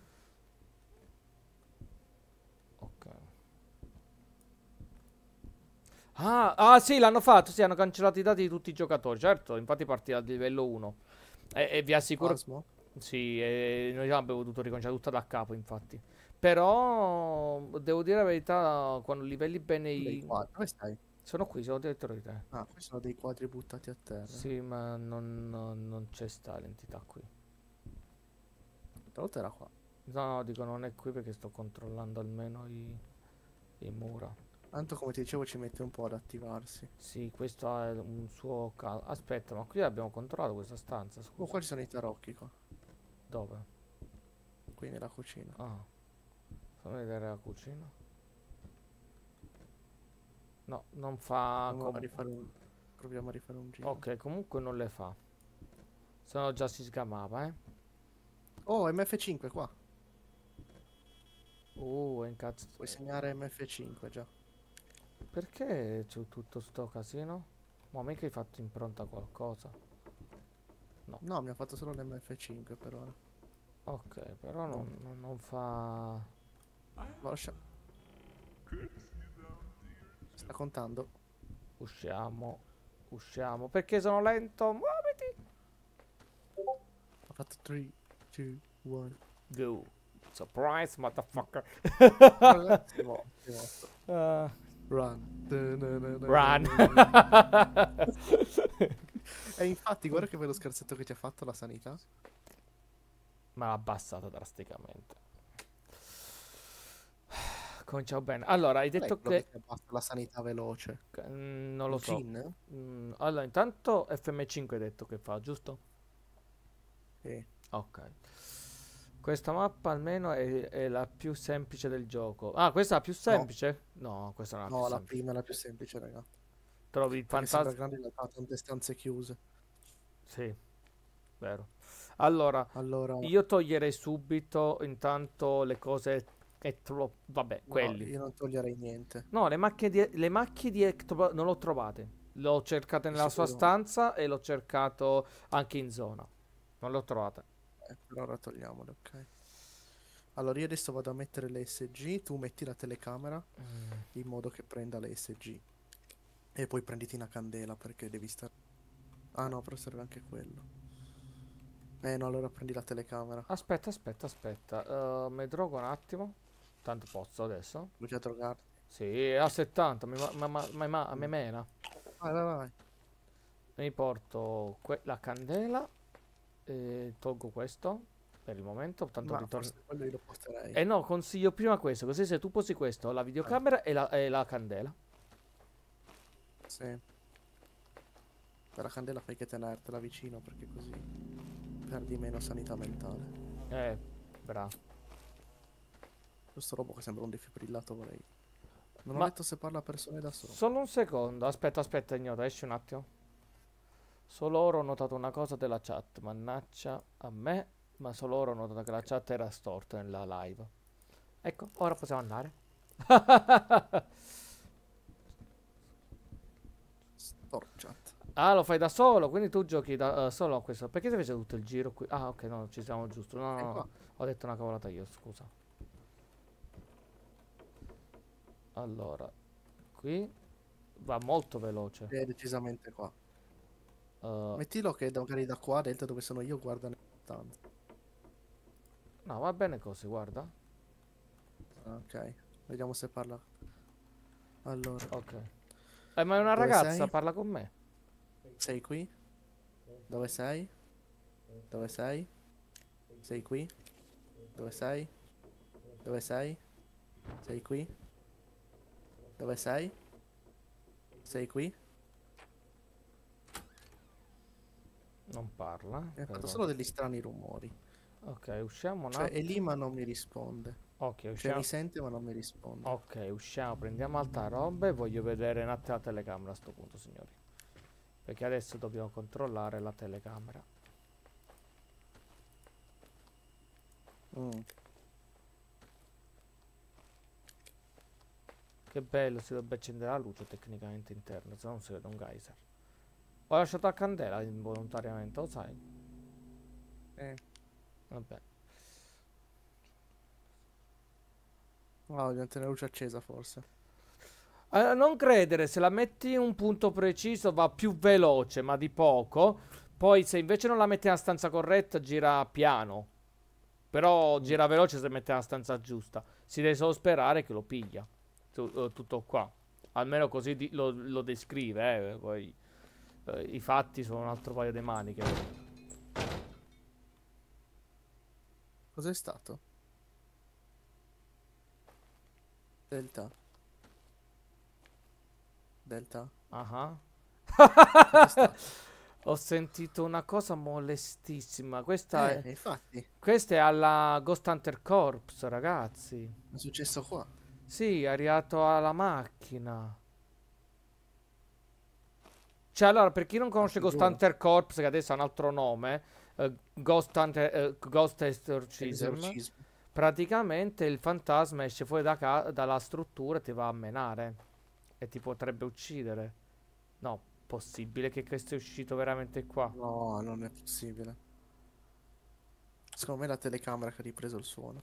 Ok. Ah, ah, sì, l'hanno fatto, sì, hanno cancellato i dati di tutti i giocatori, certo, infatti partì dal livello uno. E, e vi assicuro... Asmo? Sì, e noi abbiamo dovuto ricominciare tutto da capo, infatti. Però, devo dire la verità, quando livelli bene Dei i... quadri. Dove stai? Sono qui, sono dietro di te. Ah, qui sono dei quadri buttati a terra. Sì, ma non, non- non c'è sta l'entità qui. L'altra volta era qua. No, no, dico non è qui perché sto controllando almeno i, i mura. Tanto come ti dicevo ci mette un po' ad attivarsi. Sì, questo ha un suo... cal- Aspetta, ma qui abbiamo controllato questa stanza, Oh, scusa. qua ci sono i tarocchi qua. Dove? Qui nella cucina. Ah, fammi vedere la cucina. No, non fa... Proviamo a com- rifare un... Proviamo a rifare un giro. Ok, comunque non le fa. Se no già si sgamava, eh. Oh, M F cinque qua. Uh, è incazzo. Puoi segnare M F cinque già. Perché c'è tutto sto casino? Ma mica hai fatto impronta qualcosa? No. No, mi ha fatto solo l'M F cinque per ora. Ok, però non, non- non fa... Lo lascia. Sta contando. Usciamo. Usciamo. Perché sono lento? Muoviti! Ha fatto tre, due, uno. Go. Surprise, motherfucker. Si muove, si muove. Uh, Run. run. E infatti, guarda che bello scherzetto che ti ha fatto la sanità. Ma l'ha abbassata drasticamente. Cominciamo bene. Allora, hai Qual è detto quello che che... ti abbassa la sanità veloce? mm, non lo Il so. gin? Mm, allora, intanto F M cinque hai detto che fa, giusto? Sì. Ok. Questa mappa almeno è, è la più semplice del gioco. Ah, questa è la più No, semplice? No, questa non è la più no, la semplice. prima è la più semplice, raga. Trovi il Perché sembra fantasma? grande in realtà ha tante stanze chiuse. Sì, vero. Allora, Allora, io toglierei subito intanto le cose e troppo... Vabbè, no, quelli. io non toglierei niente. No, le macchie di, le macchie di Ectoplasm non l'ho trovate. L'ho cercate Di nella sua sicuro. stanza e l'ho cercato anche in zona. Non le ho trovate. Eh, per ora togliamole, ok. Allora io adesso vado a mettere le S G, tu metti la telecamera Mm. in modo che prenda le S G. E poi prenditi una candela perché devi stare... Ah no, però serve anche quello. Eh no, allora prendi la telecamera. Aspetta, aspetta, aspetta. Uh, mi drogo un attimo. Tanto posso adesso. Vuoi già drogarti? Sì, a settanta, mi, ma, ma, ma, ma- ma- mi Mm. mena. Vai, vai, vai. Mi porto que- la candela e tolgo questo per il momento. Tanto Ma ritorno. forse quello io lo porterei. Eh no, consiglio prima questo, così se tu posi questo, la Ah, videocamera e la, e la candela. sì. Per la candela fai che tenertela vicino perché così perdi meno sanità mentale. Eh, bravo. Questo robo che sembra un defibrillatore. Non ho Ma letto se parla a persone da solo. solo un secondo, aspetta, aspetta, ignota, esci un attimo. Solo ora ho notato una cosa della chat, mannaggia a me, ma solo ora ho notato che la chat era storta nella live. Ecco, ora possiamo andare. Storchat. Ah, lo fai da solo, quindi tu giochi da eh, solo a questo. Perché ti fai tutto il giro qui? Ah, ok, no, ci siamo giusto. No, no, E no, qua ho detto una cavolata io, scusa. Allora, qui va molto veloce. è decisamente qua. Uh, Mettilo che da- magari da qua, Delta, dove sono io, guarda nella stanza. no, va bene così, guarda. Ah, ok, vediamo se parla. Allora, Ok. Eh, ma è una dove ragazza, sei? parla con me. Sei qui? Dove sei? Dove sei? Sei qui? Dove sei? Dove sei? Sei qui? Dove sei? Sei qui? Non parla, Mi ha fatto però. solo degli strani rumori. Ok, usciamo un Cioè, è attimo. lì ma non mi risponde. Ok, Cioè, mi usciamo. sente ma non mi risponde. Ok, usciamo, prendiamo altra roba e voglio vedere un attimo la telecamera a sto punto, signori. Perché adesso dobbiamo controllare la telecamera. Mm. Che bello, si dovrebbe accendere la luce tecnicamente interna, se no non si vede un geyser. Ho lasciato la candela involontariamente, lo sai? Eh. Vabbè. No, dobbiamo tenere la luce accesa forse. Eh, non credere, se la metti in un punto preciso va più veloce, ma di poco. Poi se invece non la metti nella stanza corretta gira piano. Però Mm. gira veloce se mette nella stanza giusta. Si deve solo sperare che lo piglia. Tu- eh, tutto qua. Almeno così di- lo, lo descrive, eh. Poi eh, i fatti sono un altro paio di maniche. Cos'è stato? Delta? Delta? Ah. Cos'è stato? Ho sentito una cosa molestissima. Questa Eh, è, infatti, questa è alla Ghost Hunter Corps, ragazzi. è successo qua. Sì, è arrivato alla macchina. Cioè, allora, per chi non Ah, conosce ti Ghost giuro. Hunter Corps, che adesso ha un altro nome, eh, Ghost Hunter, eh, Ghost Exorcism, Esorcismo. praticamente il fantasma esce fuori da ca- dalla struttura e ti va a menare. E ti potrebbe uccidere. No, possibile che questo è uscito veramente qua. No, non è possibile. Secondo me è la telecamera che ha ripreso il suono.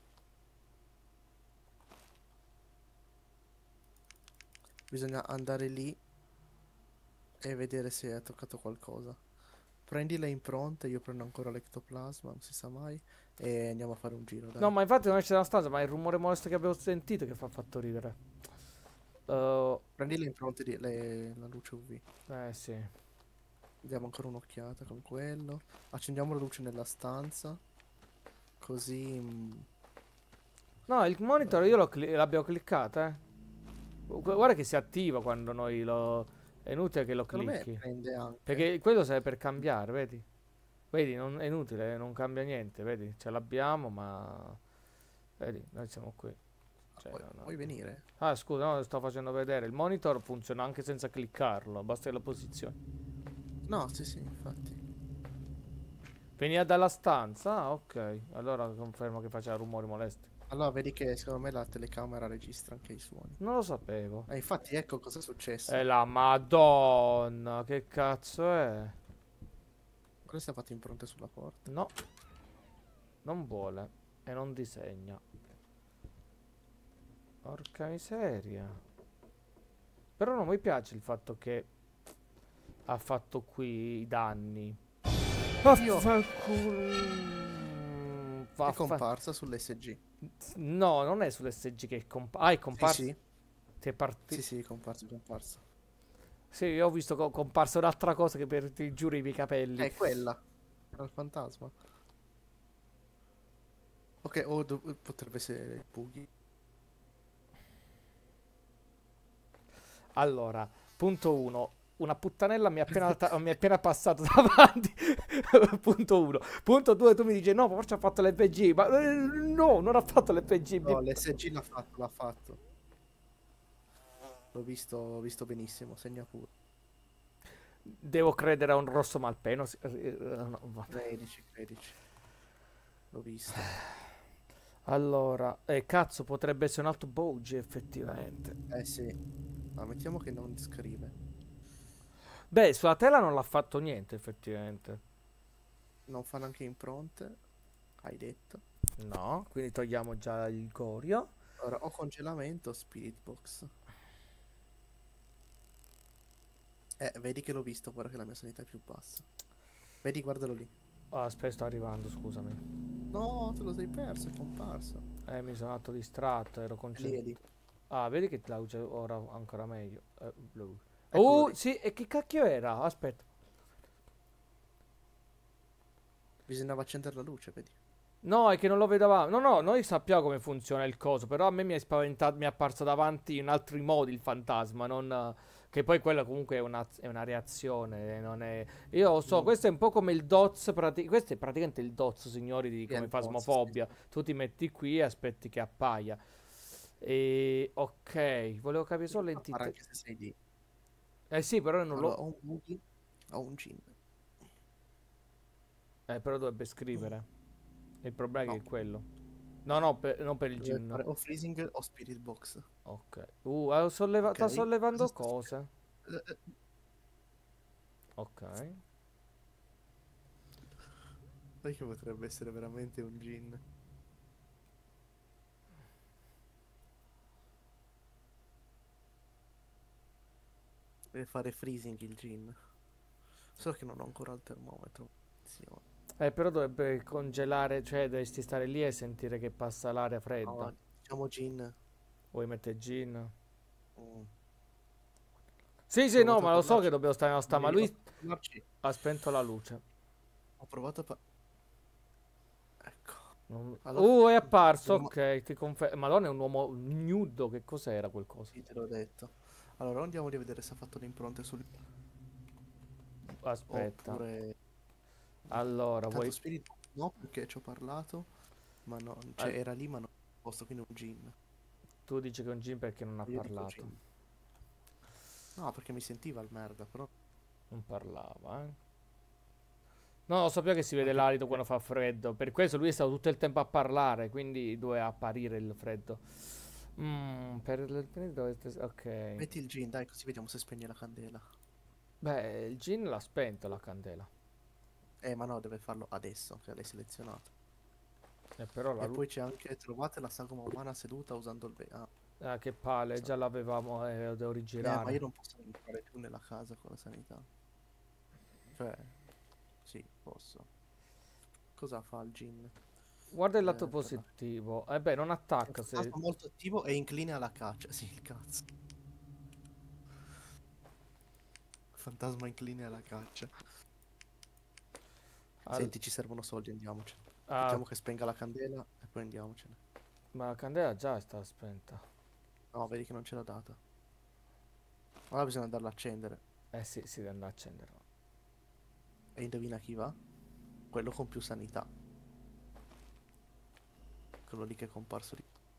Bisogna andare lì e vedere se ha toccato qualcosa. Prendi le impronte, io prendo ancora l'ectoplasma, non si sa mai. E andiamo a fare un giro, No, dai. ma infatti non esce dalla stanza, ma è il rumore molesto che abbiamo sentito che fa fatto ridere. Uh, Prendi le impronte di le- la luce U V. eh sì. Diamo ancora un'occhiata con quello. Accendiamo la luce nella stanza. Così... mm, No, il monitor io l'ho cli- l'abbiamo cliccato, eh. Gu- Guarda che si attiva quando noi lo... È inutile che lo Secondo me clicchi. prende anche. Perché quello serve per cambiare, vedi? Vedi, non, è inutile, non cambia niente, vedi? Ce l'abbiamo, ma... Vedi, noi siamo qui. Ah, Cioè, Vuoi, no, no. vuoi venire? Ah, scusa, no, sto facendo vedere. Il monitor funziona anche senza cliccarlo, basta la posizione. No, sì, sì, infatti. Veniva dalla stanza? Ah, ok. Allora confermo che faceva rumori molesti. Allora vedi che secondo me la telecamera registra anche i suoni. Non lo sapevo. E infatti ecco cosa è E successo. la Madonna, che cazzo è? Questo è fatto impronte sulla porta. No, non vuole e non disegna. Porca miseria. Però non mi piace il fatto che ha fatto qui i danni. Io Vaffanculo. è Vaffan... comparsa sull'S G. No, non è sull'S G che è comparso. Ah, è Sì, comparso. sì. Ti è Sì, partito. sì, è comparsa, è comparsa. Sì, io ho visto co- comparsa un'altra cosa che per ti giuro i miei capelli. È quella. Era il fantasma. Ok, o do- potrebbe essere bughi. Allora, punto uno. Una puttanella mi è appena, ta- mi è appena passato davanti. Punto uno. Punto due, tu mi dici no, forse ha fatto l'F G. Ma eh, no, non ha fatto l'F G. No, l'S G l'ha fatto, l'ha fatto. L'ho visto, l'ho visto benissimo, segna pure. Devo credere a un rosso malpeno. sì, eh, eh, no, vabbè. credici, credici. L'ho visto. Allora, eh, cazzo, potrebbe essere un altro Bogey effettivamente. Eh sì. Ma mettiamo che non scrive. Beh, sulla tela non l'ha fatto niente effettivamente. Non fa neanche impronte. Hai detto. No, quindi togliamo già il Gorio. Ora, o congelamento o spirit box. Eh, vedi che l'ho visto, guarda che la mia sanità è più bassa. Vedi, guardalo lì. Ah, aspetta, sto arrivando, scusami. No, te lo sei perso, è comparso. Eh, mi sono fatto distratto, ero È lì, è concentrato. lì. Ah, vedi che la luce ora ancora meglio. Eh, blu. Eccolo Oh, lì. sì, e che cacchio era? Aspetta. Bisognava accendere la luce, vedi. No, è che non lo vedevamo. No, no, noi sappiamo come funziona il coso, però a me mi è spaventato, mi è apparso davanti in altri modi il fantasma, non... eh, Che poi quella comunque è una, è una reazione, non è... Io lo so, Mm. questo è un po' come il dots, prati- questo è praticamente il dots, signori, di Sì, è come il boss, sì. Phasmophobia. Tu ti metti qui e aspetti che appaia. E... ok, volevo capire solo Appare l'entità. anche se sei lì. Eh sì, però non Allora, lo... ho un buggy, ho un gin. Eh, però dovrebbe scrivere. Il problema è che No, è quello. No, no, per- non per il deve gin. fare o freezing o spirit box. Ok. Uh, ha solleva- Ok, sta cosa sollevando sta cose. scrivendo? Eh, eh, Ok. sai che potrebbe essere veramente un gin. Deve fare freezing il gin. Solo che non ho ancora il termometro. Attenzione. Eh, però dovrebbe congelare, cioè dovresti stare lì e sentire che passa l'aria fredda. No, diciamo gin. Vuoi mettere gin? Mm. Sì, Ho sì, no, provato a ma lo so che parlarci. dobbiamo stare nella sta, ma Ho provato lui a parlarci. ha spento la luce. Ho provato a pa- Ecco. Non- Allora, Uh, è apparso, dobbiamo- ok, ti confermo. Madonna, è un uomo nudo, che cos'era quel coso? sì, te l'ho detto. Allora, andiamo a vedere se ha fatto le impronte sul... Aspetta. Oppure... Allora, Tanto vuoi... Spirit no, perché ci ho parlato, ma no, cioè al- era lì ma non ho posto, quindi un gin. Tu dici che è un gin perché non ha Io dico parlato. gin. No, perché mi sentiva il merda, però... Non parlava, eh. No, lo sapevo che si vede Anche l'alito perché... quando fa freddo. Per questo lui è stato tutto il tempo a parlare, quindi doveva apparire il freddo. Mm, per il per il dovete... Ok. Metti il gin, dai, così vediamo se spegne la candela. Beh, il gin l'ha spento la candela. Eh, ma no, deve farlo adesso, che l'hai selezionato. E però la E luce... poi c'è anche, trovate la sagoma umana seduta usando il... ve- Ah, Ah, che palle, so. già l'avevamo, eh, lo devo Eh, ma io rigirare. non posso entrare più nella casa con la sanità. Cioè, sì, posso. Cosa fa il gin? Guarda il lato Eh, per la- positivo. Eh beh, non È un attacca se... fantasma molto attivo e incline alla caccia. Sì, il cazzo. Fantasma incline alla caccia. al- Senti, ci servono soldi, andiamocene. ah, Aspettiamo che spenga la candela e poi andiamocene. Ma la candela già è stata spenta. No, vedi che non ce l'ha data. Ora bisogna andarla a accendere. Eh sì, si deve andare a accendere. E indovina chi va? Quello con più sanità. Quello lì che è comparso lì.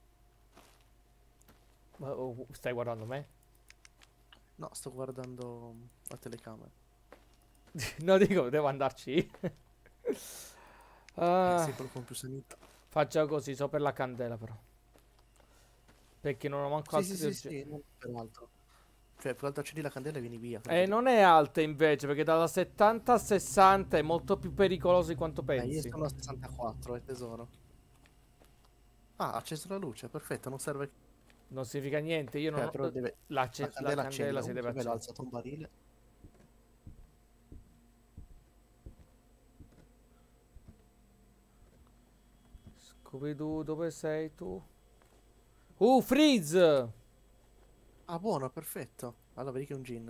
Ma oh, stai guardando me? No, sto guardando la telecamera. No, dico, devo andarci. Eh, Ah, sì, quello con più sanità. faccio così, so per la candela però. Perché non ho manco Sì, sì, altri sì, oggetti. sì, non per altro. Cioè, più altro accendi la candela e vieni via. Eh, Tranquillo. non è alta invece, perché dalla settanta a sessanta è molto più pericoloso di quanto Eh, io pensi. sono a sessantaquattro, è tesoro. Ah, ha acceso la luce, perfetto, non serve. Non significa niente, io non Cioè, ho... però eh, deve. La, La acce- la candela candela accendila. si deve Comunque me l'ho accendere. alzato un barile. Scooby-Doo, dove sei tu? Uh, Freeze! Ah, buono, perfetto. Allora, vedi che è un gin.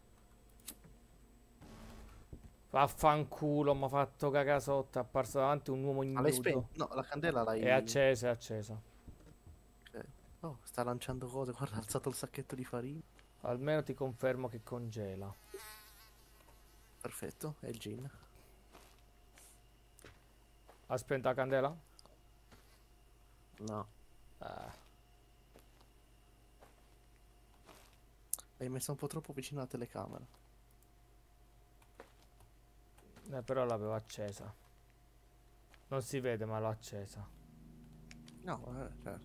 Vaffanculo, mi ha fatto cagare sotto, è apparso davanti un uomo Ma l'hai spento? ignudo. No, la candela È l'hai. accesa, è accesa. Ok. Oh, sta lanciando cose. Guarda, ha alzato il sacchetto di farina. Almeno ti confermo che congela. Perfetto, è il gin. Ha spento la candela? No, Ah, l'hai messa un po' troppo vicino alla telecamera. eh, però l'avevo accesa. Non si vede, ma l'ho accesa. No, eh, certo.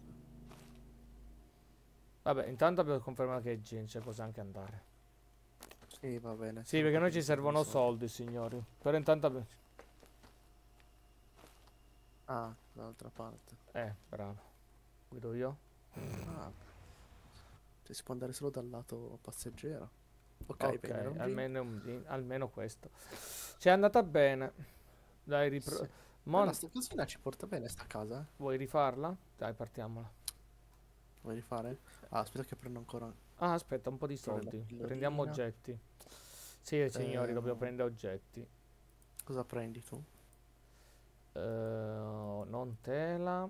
Vabbè, intanto abbiamo confermato che è Gin, c'è cosa anche andare. Sì, va bene. Sì, solo perché noi mi ci servono i servono soldi, signori. Però intanto abbiamo... Ah, dall'altra parte. Eh, bravo. Guido io? Ah, cioè, si può andare solo dal lato passeggero. Ok, Ok, bene, era un gin. almeno, un gin, almeno questo. Ci è andata bene. Dai, ripro... Sì. Mo- Bella, sta cosina ci porta bene sta casa, eh. Vuoi rifarla? Dai, partiamola. Vuoi rifare? Ah, aspetta che prendo ancora. Ah, aspetta, un po' di Prendo la soldi. pillolina. Prendiamo oggetti. Sì, signori, dobbiamo Ehm, prendere oggetti. Cosa prendi tu? Eh, non tela.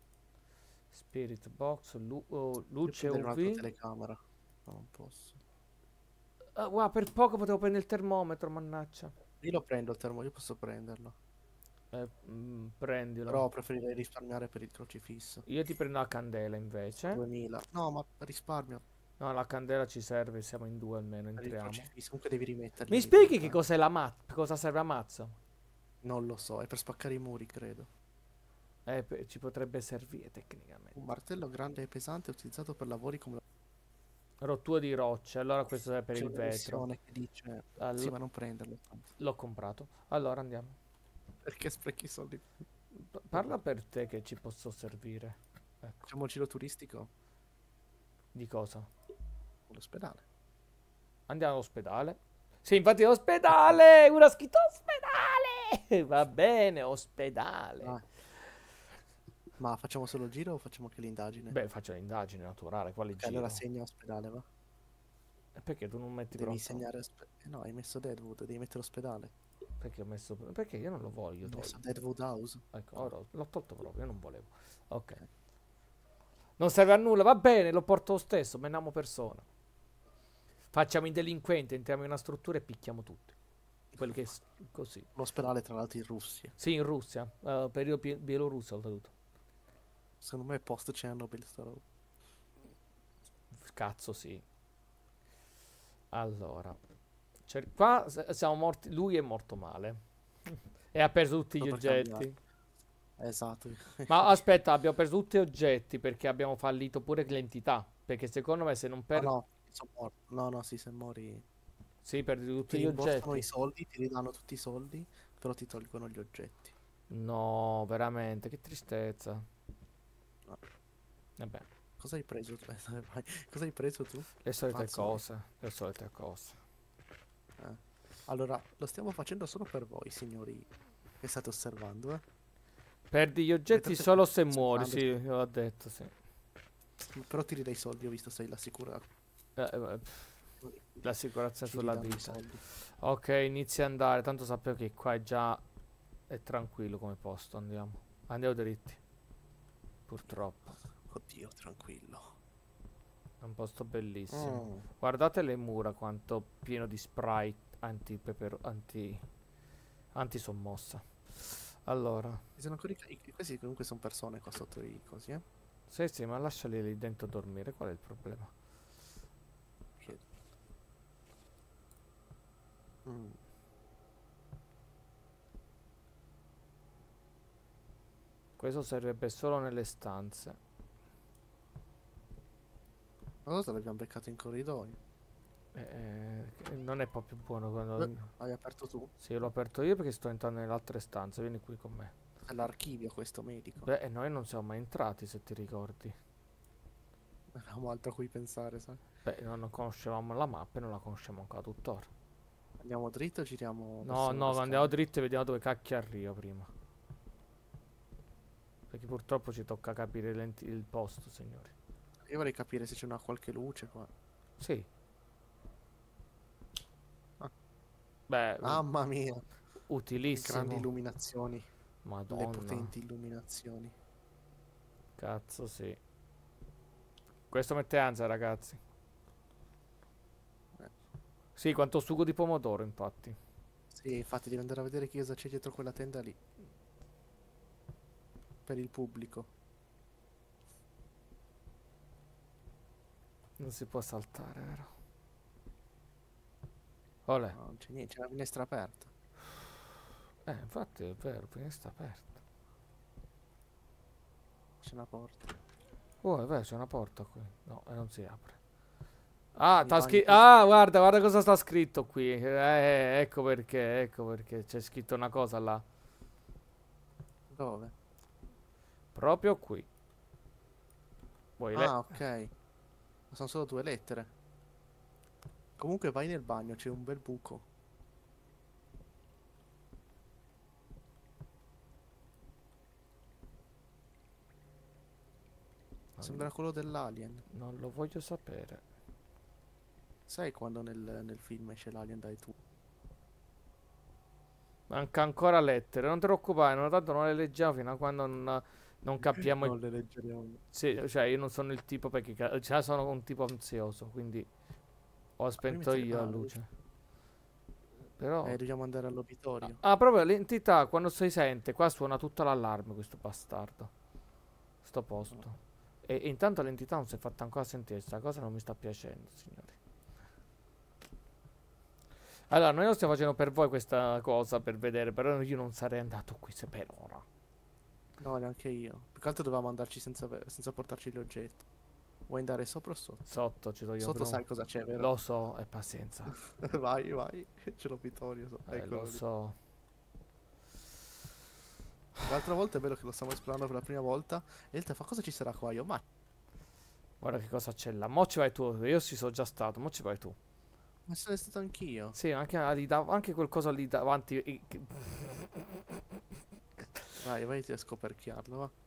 Spirit box, lu- oh, Io luce prendere un'altra U V. telecamera. No, non posso. Ah, guarda, per poco potevo prendere il termometro, mannaggia. Io lo prendo il termo, io posso prenderlo. Eh, mm, prendilo. Però preferirei risparmiare per il crocifisso. Io ti prendo la candela invece. duemila. No, ma risparmio No, la candela ci serve, siamo in due almeno, per il entriamo. crocifisso. Comunque devi rimetterli Mi ogni spieghi tanto, che eh. cos'è la mazza? Cosa serve la mazza? Non lo so, è per spaccare i muri, credo. Eh, pe- ci potrebbe servire tecnicamente. Un martello grande e pesante utilizzato per lavori come... Rottura di rocce, allora questo è per C'è il una vetro. missione che dice... All- Sì, ma non prenderlo tanto. L'ho comprato. Allora andiamo. Perché sprechi i soldi? P- parla per te che ci posso servire. Ecco, Facciamo un giro turistico? di cosa? All'ospedale. Andiamo all'ospedale. Sì, infatti è ospedale! Una scritto ospedale! Va bene, ospedale. Ah, ma facciamo solo il giro o facciamo anche l'indagine? Beh, faccio l'indagine naturale, quale Ok, giro? allora segna ospedale, va? E perché tu non metti Devi pronto? segnare... ospe- eh no, hai messo Deadwood, devi mettere ospedale. Perché ho messo... Perché io non lo voglio Hai messo togliere. Deadwood House. Ecco, Ah, ora l'ho tolto proprio, io non volevo. Ok. ok. Non serve a nulla, va bene, lo porto lo stesso, meniamo persona. Facciamo i delinquenti, entriamo in una struttura e picchiamo tutti. Quelli che... s- così. L'ospedale tra l'altro in Russia. Sì, in Russia, eh, periodo pie- bielorusso oltretutto. Secondo me è post Chernobyl sta roba. Cazzo sì. Allora. cer- qua s- siamo morti, lui è morto male. E ha perso tutti gli Sto per cambiare. oggetti. Esatto. Ma aspetta, abbiamo perso tutti gli oggetti perché abbiamo fallito pure l'entità. Perché secondo me se non No, perdi... no, sono morto. No, no, sì, se muori Sì, perdi ti tutti gli rimborsano oggetti. i soldi, ti ridanno tutti i soldi, però ti tolgono gli oggetti. No, veramente, che tristezza. No. Vabbè, Cosa hai preso tu? Eh, vai. Cosa hai preso tu? le solite Mazzo. cose, le solite cose. Eh. Allora, lo stiamo facendo solo per voi, signori, che state osservando, eh? Perdi gli oggetti Vedete solo che se sto muori, sì, sperando, l'ho detto, sì. però ti ridai i soldi, ho visto sei l'assicurato. Eh, eh, pff, l'assicurazione Ci sulla ridanno i vita. soldi. Ok, inizia ad andare, tanto sapevo che qua è già è tranquillo come posto, andiamo. Andiamo dritti. purtroppo. Oddio, tranquillo. È un posto bellissimo. Mm. Guardate le mura quanto pieno di sprite anti peper anti anti sommossa. Allora, Ci sono ancora i- i- questi comunque sono persone qua sotto i cosi, eh? sì, sì, ma lasciali lì dentro dormire. Qual è il problema? Che- Mm. Questo servirebbe solo nelle stanze. Ma cosa l'abbiamo beccato in corridoio? Eh, eh, non è proprio buono Beh, quando... hai aperto tu? Sì, l'ho aperto io perché sto entrando nelle altre stanze. Vieni qui con me. È l'archivio questo medico. Beh, e noi non siamo mai entrati, se ti ricordi. Avevamo altro a cui pensare, sai? Beh, non non conoscevamo la mappa e non la conosciamo ancora tuttora. Andiamo dritto o giriamo No, verso no, le andiamo scale? dritto e vediamo dove cacchio arrivo prima. Perché purtroppo ci tocca capire l'enti- il posto, signori. Io vorrei capire se c'è una qualche luce qua. Sì. Ah. Beh, u- Mamma mia, grandi utilissimo. illuminazioni. Le Madonna. potenti illuminazioni. Cazzo, sì. Questo mette ansia, ragazzi. Eh, Sì, quanto sugo di pomodoro, infatti. sì, infatti devi andare a vedere che cosa c'è dietro quella tenda lì. Per il pubblico. Non si può saltare, vero? Olè. No, non c'è niente, c'è la finestra aperta. Eh, infatti è vero, finestra aperta. C'è una porta. Oh, è vero, c'è una porta qui. No, e non si apre. Ah, I t'ha bagni scritto. qui. Ah, guarda, guarda cosa sta scritto qui. Eh, ecco perché, ecco perché c'è scritto una cosa là. Dove? Proprio qui. Vuoi le... Ah, ok. Ma sono solo due lettere. Comunque vai nel bagno, c'è un bel buco. Sembra quello dell'Alien. Non lo voglio sapere. Sai quando nel, nel film esce l'Alien dai tu? Manca ancora lettere. Non ti preoccupare, no, tanto non le leggiamo fino a quando non, non capiamo. Non le leggeremo. Sì, cioè io non sono il tipo perché ca- cioè, sono un tipo ansioso, quindi ho spento mettere- io la ah, luce. Però Eh, dobbiamo andare all'obitorio. ah, proprio l'entità quando si sente, qua suona tutto l'allarme questo bastardo. Sto posto. E, e intanto l'entità non si è fatta ancora sentire, sta cosa non mi sta piacendo, signori. Allora, noi lo stiamo facendo per voi questa cosa, per vedere, però io non sarei andato qui se per ora. No, neanche io. Più che altro dovevamo andarci senza, ave- senza portarci gli oggetti. Vuoi andare sopra o sotto? Sotto ci do io Sotto prima. sai cosa c'è, vero? Lo so, e pazienza. Vai, vai. C'è l'obitorio. so- Eh, Eccolo lo lì. so. L'altra volta è bello che lo stiamo esplorando per la prima volta. E il te fa cosa ci sarà qua? Io, ma Guarda che cosa c'è là. Mo' ci vai tu. Io ci sono già stato. Mo' ci vai tu. ma sono stato anch'io. Sì, anche, ah, lì dav- anche quel coso lì davanti. i- che- Vai, vai a scoperchiarlo, va.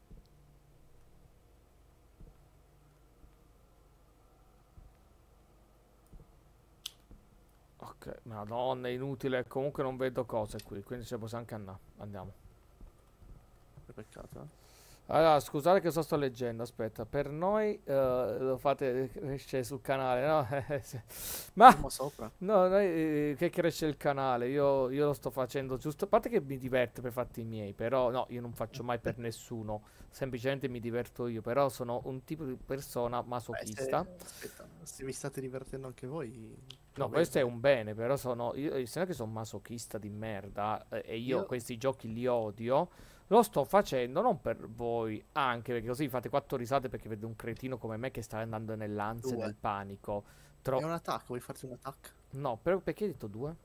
Ok, madonna, è inutile. Comunque non vedo cose qui. Quindi ci possiamo anche andare. Andiamo. Che peccato, eh. Allora, scusate che sto, sto leggendo, aspetta, per noi eh, lo fate crescere sul canale, no? Ma Siamo sopra. no, noi, eh, che cresce il canale, io, io lo sto facendo giusto, a parte che mi diverte per fatti miei, però no, io non faccio mai per nessuno, semplicemente mi diverto io, però sono un tipo di persona Beh, se, masochista. aspetta, se vi state divertendo anche voi. No, va questo è bene. un bene, però sono, io, se non è che sono masochista di merda eh, e io Io- questi giochi li odio. Lo sto facendo non per voi, anche perché così fate quattro risate perché vedete un cretino come me che sta andando nell'ansia e Due. nel panico. È Tro- un attacco, vuoi farti un attacco? no, però perché hai detto due?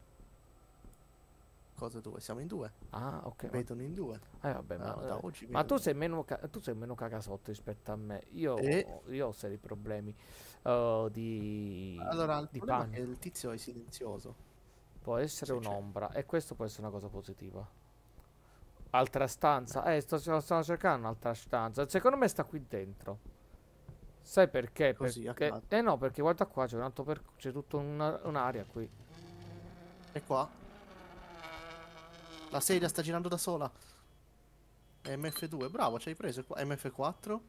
Cosa due? Siamo in due. Ah, ok. Ma, Vedono in due. eh, vabbè, Ah, ma, da eh, oggi ma tu vedono. sei meno, ca- tu sei meno cagasotto rispetto a me. Io, E- io ho seri problemi eh, di, Allora, il di problema è che panico. il tizio è silenzioso. Può essere Se c'è. un'ombra e questo può essere una cosa positiva. Altra stanza? Eh, sto, sto cercando un'altra stanza. Secondo me sta qui dentro. Sai perché? Così, a Perché... caso. Eh no, perché guarda qua, c'è un altro per... c'è tutta una- un'area qui. E qua? La sedia sta girando da sola. M F due, bravo, ci hai preso qua. M F quattro?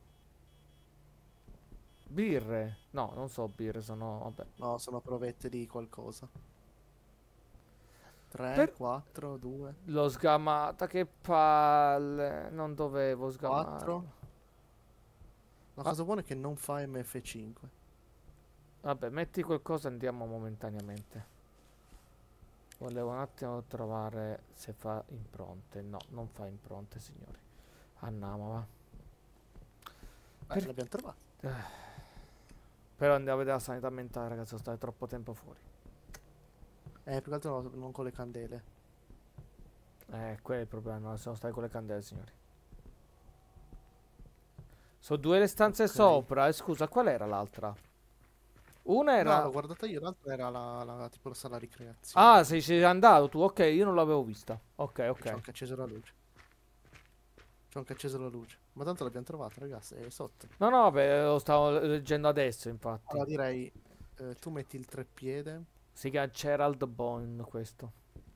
Birre? No, non so birre, sono... Vabbè. No, sono provette di qualcosa. tre, Per quattro, due, l'ho sgamata, che palle. Non dovevo quattro. sgamarla. La Ah, cosa buona è che non fa M F cinque. vabbè, metti qualcosa e andiamo momentaneamente. Volevo un attimo trovare se fa impronte. No, non fa impronte, signori. Andiamo, va. Beh, Per- l'abbiamo trovato. eh, Però andiamo a vedere la sanità mentale, ragazzi, sono state troppo tempo fuori. Eh, più che altro no- non con le candele. Eh, quello è il problema, non sono state con le candele, signori. Sono due le stanze Ok. sopra. E scusa, qual era l'altra? Una No, era... l'ho guardata io, l'altra era la, la- tipo la sala Ah, ricreazione. sei, sei andato tu? Ok, io non l'avevo vista. Ok, C'ho ok. anche acceso la luce. C'ho anche acceso la luce. Ma tanto l'abbiamo trovata, ragazzi, è sotto. No, no, vabbè, lo stavo leggendo adesso, infatti. Allora direi, eh, tu metti il treppiede. Si chiama Gerald Bone, questo.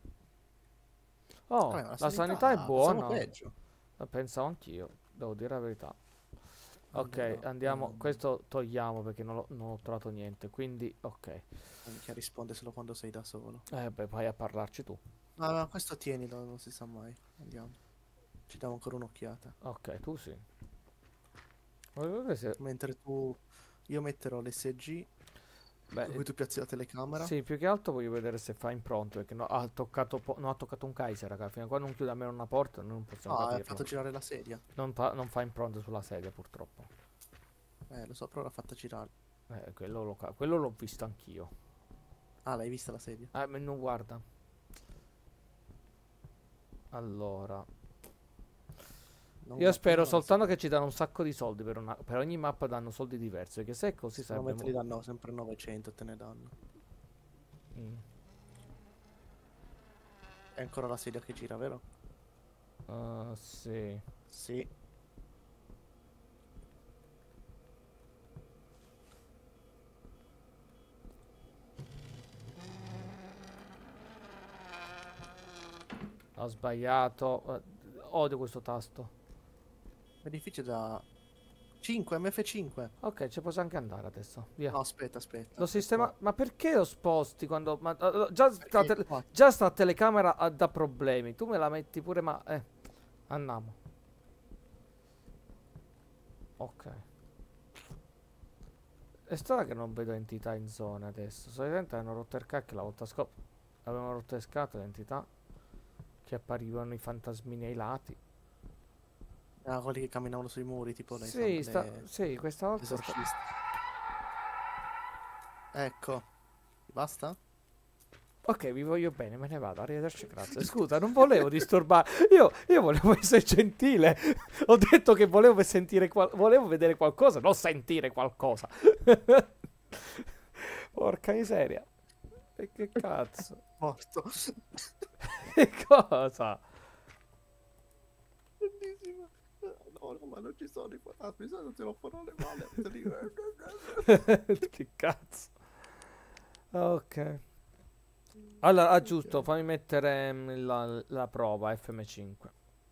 Oh, Vabbè, ma la la sanità è sanità, pensavo buona. peggio. La pensavo anch'io, devo dire la verità. Ok, Allora, andiamo. ehm, Questo togliamo perché non, l'ho- non ho trovato niente. Quindi, ok. minchia, risponde solo quando sei da solo. Eh, beh, vai a parlarci tu. Ma ma questo tienilo, non si sa mai. Andiamo. Ci diamo ancora un'occhiata. Ok, tu sì. Voglio vedere se... Mentre tu... Io metterò l'S G, Beh, dove tu piazzi la telecamera. sì, più che altro voglio vedere se fa impronte, perché no- ha toccato po- non ha toccato un Kaiser, raga. Fino a quando non chiude almeno una porta non possiamo Ah, hai capirlo. fatto girare la sedia. Non fa, non fa impronte sulla sedia, purtroppo. Eh, lo so, però l'ha fatta girare. Eh, quello l'ho ca- quello l'ho visto anch'io. Ah, l'hai vista la sedia? Ah, ma non guarda. Allora, Non io guarda, spero non la soltanto sedia. che ci danno un sacco di soldi per, una- per ogni mappa danno soldi diversi, perché se è così Secondo me sarebbe... te mo- li danno sempre novecento, te ne danno. Mm. È ancora la sedia che gira, vero? Ah, sì. Sì. Ho sbagliato. Eh, Odio questo tasto. Beneficio da cinque, M F cinque. Ok, ci posso anche andare adesso. Via. No, aspetta, aspetta. Lo È sistema... qua. Ma perché lo sposti quando... Ma, eh, già, sta Perché è tele- qua. già sta telecamera ha- dà problemi. Tu me la metti pure, ma... Eh, andiamo. Ok. È strano che non vedo entità in zona adesso. Solitamente hanno rotto il cacchio la volta scorsa. Avevano rotto le scatole, entità. Che apparivano i fantasmini ai lati. Ah, quelli che camminavano sui muri, tipo le, Sì, sta... le sì, questa volta sta... esorcisti. Ecco. Basta? Ok, vi voglio bene, me ne vado. Arrivederci, grazie. Scusa, non volevo disturbare. Io, io volevo essere gentile. Ho detto che volevo sentire qual- volevo vedere qualcosa, non sentire qualcosa. Porca miseria. E che cazzo? Morto. Che cosa? Bellissimo. No, no, ma non ci sono i fantasmi, se non te lo farò le male. Che cazzo? Ok. Allora, ah, giusto, fammi mettere mm, la, la prova F M cinque.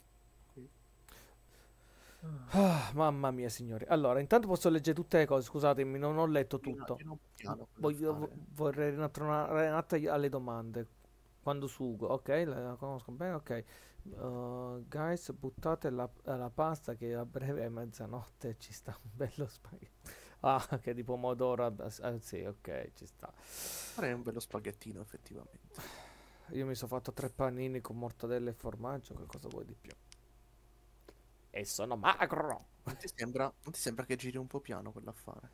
Ah, mamma mia, signori. Allora, intanto posso leggere tutte le cose. Scusatemi, non ho letto tutto. Gira un piano quello Voglio, vo- fare. vorrei tornare un attimo alle domande. Quando sugo, ok? La, la conosco bene, ok. Uh, guys, buttate la, la pasta che a breve è mezzanotte ci sta un bello spaghetto. Ah, che di pomodoro. ah, ah, sì, ok, ci sta. Farei un bello spaghettino, effettivamente. Io mi sono fatto tre panini con mortadella e formaggio. Che cosa vuoi di più? E sono magro. Non ti sembra, non ti sembra che giri un po' piano quell'affare?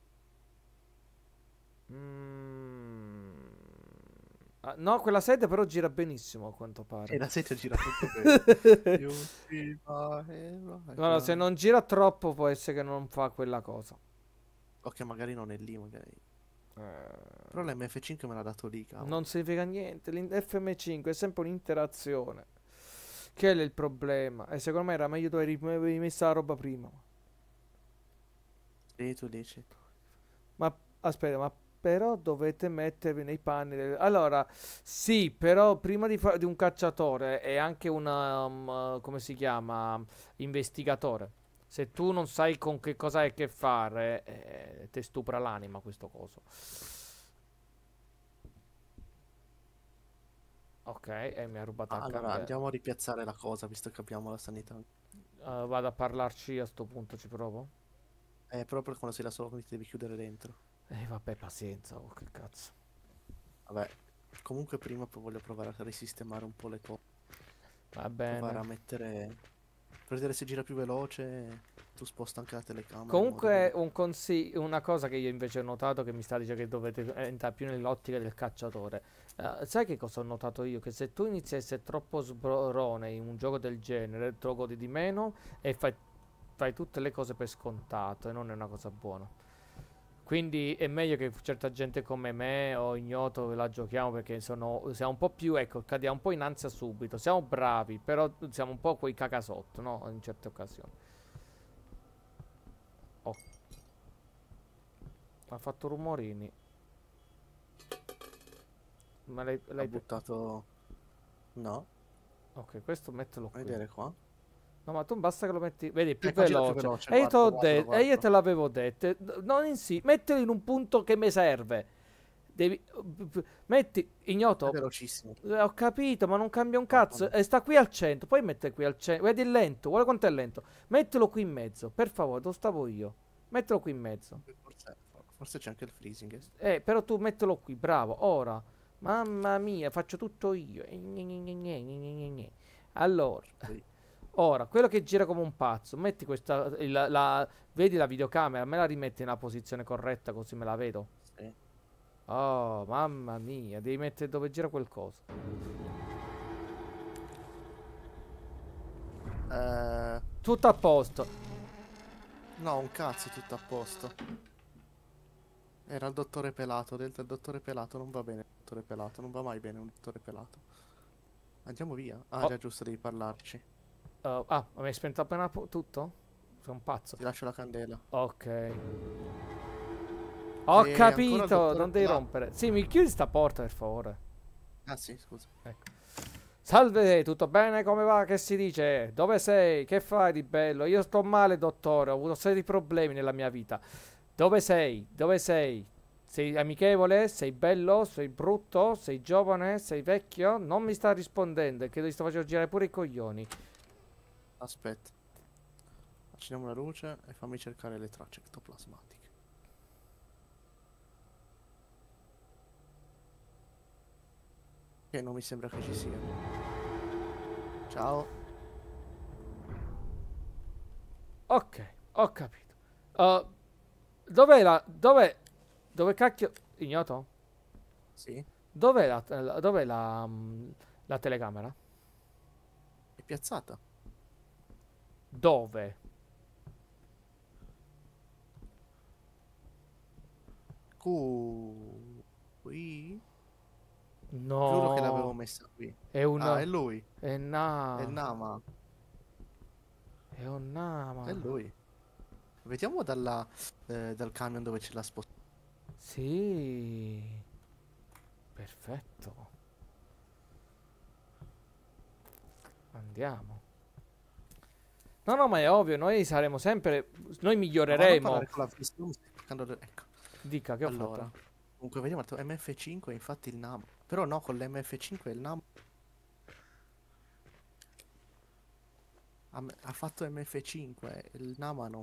Mm. Ah, no, quella sedia però gira benissimo a quanto E pare. la sedia gira tutto bene. Più si va e vai, Guarda, se vai. non gira troppo può essere che non fa quella cosa. Ok, magari non è lì, magari. Eh, Però l'M F cinque me l'ha dato lì, cavolo. non significa niente. L'F M cinque è sempre un'interazione. Che è il problema. E secondo me era meglio dove avevi messo la roba prima. E tu dici? Ma aspetta, ma Però dovete mettervi nei panni. del- Allora, sì, però prima di, fa- di un cacciatore è anche una, um, come si chiama, investigatore. Se tu non sai con che cosa hai a che fare, eh, ti stupra l'anima questo coso. Ok, e mi ha rubato Ah, la allora candela. andiamo a ripiazzare la cosa, visto che abbiamo la sanità. Eh, vado a parlarci a sto punto, ci provo. È proprio quando sei da solo, quindi ti devi chiudere dentro. E vabbè, pazienza, oh, che cazzo. Vabbè, comunque prima poi voglio provare a risistemare un po' le cose. Va Provare bene. a mettere... Per vedere se gira più veloce, tu sposta anche la telecamera in modo Comunque, che... un consiglio, una cosa che io invece ho notato che mi sta dicendo che dovete entrare più nell'ottica del cacciatore. Eh, sai che cosa ho notato io? Che se tu inizi a essere troppo sbrone in un gioco del genere, te lo godi di meno e fai, fai tutte le cose per scontato e non è una cosa buona. Quindi è meglio che certa gente come me o ignoto la giochiamo perché sono, siamo un po' più, ecco, cadiamo un po' in ansia subito. Siamo bravi, però siamo un po' quei cacasotto, no? In certe occasioni. Oh, ha fatto rumorini. Ma l'hai... Ha l'hai pe- buttato... No, Ok, questo mettilo a qui. vedere qua. No, ma tu basta che lo metti... Vedi, è più Ecco, gira più veloce. veloce, E io te l'ho guarda, guarda, detto, e io guarda. te l'avevo detto. eh, Non insi... Mettilo in un punto che mi serve. Devi... Metti, È ignoto. velocissimo. Eh, Ho capito, ma non cambia un Mamma cazzo. mia. E sta qui al cento. Poi mette qui al cento. Vedi, è lento. Guarda quanto è lento. Mettilo qui in mezzo. Per favore, dove stavo io? Mettilo qui in mezzo. Forse, forse c'è anche il freezing. Eh, però tu mettilo qui, bravo. Ora. Mamma mia, faccio tutto io. Eh, gne, gne, gne, gne, gne, gne, gne. Allora. Poi, Ora, quello che gira come un pazzo, metti questa, il- la, vedi la videocamera, me la rimetti nella posizione corretta così me la vedo. sì. Oh, mamma mia, devi mettere dove gira quel coso. Eh, Tutto a posto. no, un cazzo, tutto a posto. Era il dottore pelato, ho detto il dottore pelato, non va bene il dottore pelato, non va mai bene un dottore pelato. Andiamo via. Ah, Oh, già giusto, devi parlarci. oh, ah, mi hai spento appena pu- tutto? Sei un pazzo. Ti lascio la candela. Ok. Ho E ancora il capito, dottore non devi pelato. rompere. Sì, mi chiudi sta porta per favore. Ah sì, scusa. Ecco. Salve, tutto bene? Come va? Che si dice? Dove sei? Che fai di bello? Io sto male, dottore. Ho avuto serie di problemi nella mia vita. Dove sei? Dove sei? Sei amichevole? Sei bello? Sei brutto? Sei giovane? Sei vecchio? Non mi sta rispondendo. È che ti sto facendo girare pure i coglioni. Aspetta. Accendiamo la luce e fammi cercare le tracce ectoplasmatiche. Che non mi sembra che ci sia. Ciao. Ok, ho capito. Uh, dov'è la... Dov'è... Dove cacchio... Ignoto? Sì. Dov'è la... la- Dov'è la... mm, la telecamera? È piazzata. Dove? Cu- Qui. Giuro che l'avevo No. messa qui. È Ah, un... è lui. È È il na... Nama. È un È nama. lui. Vediamo dalla, eh, dal camion dove ce l'ha spostato. Sì. Perfetto. Andiamo. No, no, ma è ovvio, noi saremo sempre... Noi Ma vado a miglioreremo. parlare con la Flistone, sto cercando le- Ecco. Dica, che ho Allora. fatto? Comunque vediamo il M F cinque, infatti il Nama. Però no, con l'M F cinque il Nama ha, me- ha fatto M F cinque, il Nama no.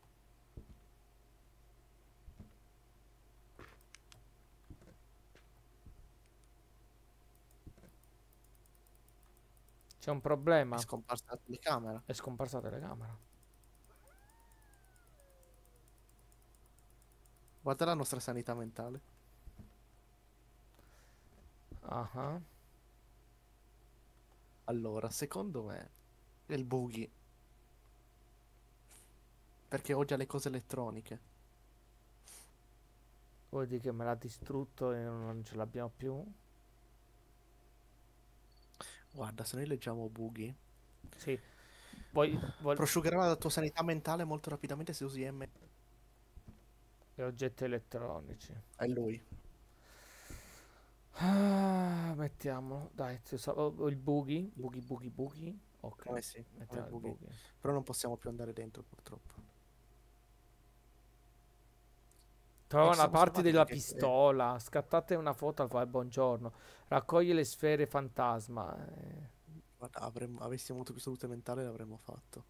C'è un È problema? scomparsa la telecamera. È scomparsa la telecamera. Guarda la nostra sanità mentale. Ah ah. Allora, secondo me è il buggy. Perché odia le cose elettroniche. Vuol dire che me l'ha distrutto e non ce l'abbiamo più? Guarda, se noi leggiamo buggy, Sì. Vuoi... vuoi- prosciugherà la tua sanità mentale molto rapidamente se usi M. E oggetti elettronici. È lui. Ah, mettiamo, dai, ti so- oh, il boogie, boogie, boogie, boogie. Ok, Eh sì, è il mettiamo il boogie. boogie. Però non possiamo più andare dentro, purtroppo. E Trova ci una siamo parte salvati della perché... eh, pistola, scattate una foto al file buongiorno, raccoglie le sfere fantasma. eh, guarda, avremmo, avessimo avuto più salute mentale l'avremmo fatto.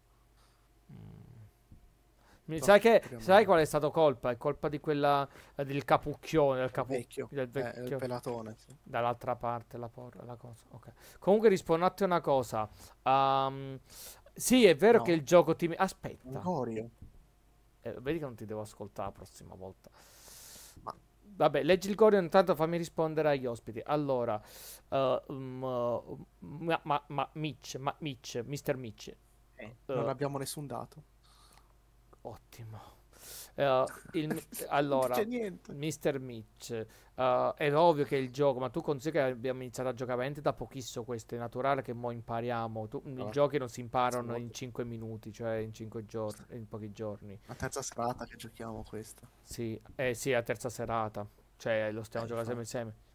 Mi- Però Sai che, sai speriamo... qual è stato colpa? È colpa di quella, eh, del capucchione, del, Il capu, vecchio. del Eh, il vecchio, pelatone, sì. dall'altra parte, la, por- la cosa. Ok. Comunque rispondo a te una cosa. Ehm, sì, è vero che No, il gioco ti... un Aspetta. Gorio. Eh, vedi che non ti devo ascoltare la prossima volta. Ma Vabbè, leggi il Gorio, intanto fammi rispondere agli ospiti. Allora, eh, um, uh, ma, ma, ma Mitch, ma Mitch, mister Mitch. eh, non eh, abbiamo nessun dato. Ottimo. Eh, il- Non allora, dice niente. mister Mitch, eh, è ovvio che il gioco, ma tu consideri che abbiamo iniziato a giocare veramente da pochissimo questo, è naturale che mo impariamo. Tu- I Allora, giochi non si imparano siamo in cinque minuti, cioè in cinque giorni, in pochi giorni. la terza serata che giochiamo questa. Sì, eh, sì, è la terza serata, cioè lo stiamo Eh, giocando sempre infatti. insieme.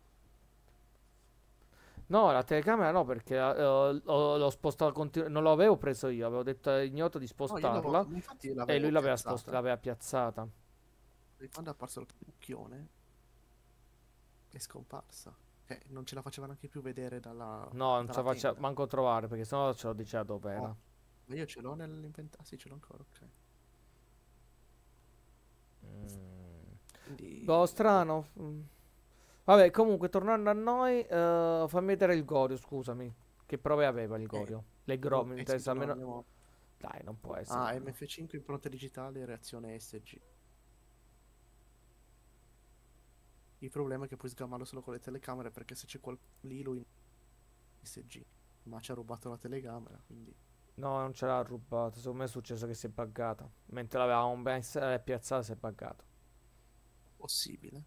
No, la telecamera no, perché eh, l'ho l'ho spostato, continu- non l'avevo preso io, avevo detto a Ignoto di No, io l'avevo, spostarla infatti e lui l'avevo l'aveva spost- piazzata. l'aveva piazzata. E quando è apparso il cucchione è scomparsa. Cioè, non ce la faceva neanche più vedere dalla, No, non ce dalla la faccio tenda. manco trovare perché sennò ce lo diceva dove Oh, era. ma io ce l'ho nell'inventario. Ah, sì, ce l'ho ancora, ok. Mm. Boh, Quindi, boh. strano. Mm. Vabbè, comunque, tornando a noi, eh, fammi vedere il Gorio, scusami. Che prove aveva il Eh, Gorio? Le Gro, no, mi eh sì, interessa ce almeno... l'abbiamo. Dai, non può essere. Ah, No. M F cinque impronta digitale, reazione S G. Il problema è che puoi sgamarlo solo con le telecamere perché se c'è qual... lì lui S G. Ma ci ha rubato la telecamera, quindi No, non ce l'ha rubato. Secondo me è successo che si è buggata. Mentre l'avevamo messa e piazzata si è buggato. possibile.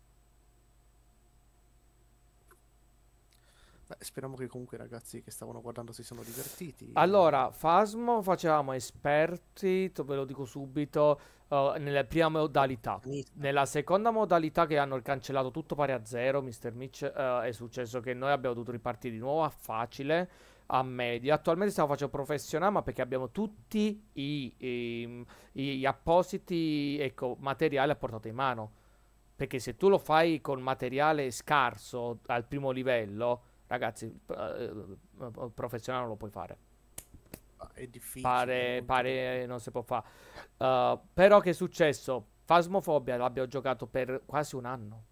Beh, speriamo che comunque i ragazzi che stavano guardando si sono divertiti. Allora, E... Phasmo facevamo esperti, te ve lo dico subito, eh, nella prima modalità. professionista. Nella seconda modalità che hanno cancellato tutto pari a zero, mister Mitch, eh, è successo che noi abbiamo dovuto ripartire di nuovo a facile, a media. Attualmente stiamo facendo professionale, ma perché abbiamo tutti i, i- i- gli appositi, ecco, materiali a portata di mano. Perché se tu lo fai con materiale scarso al primo livello, ragazzi, eh, eh, professionale non lo puoi fare. Ah, è difficile, è Pare, molto pare difficile. non si può fare. Uh, però che è successo? Phasmophobia l'abbiamo giocato per quasi un anno.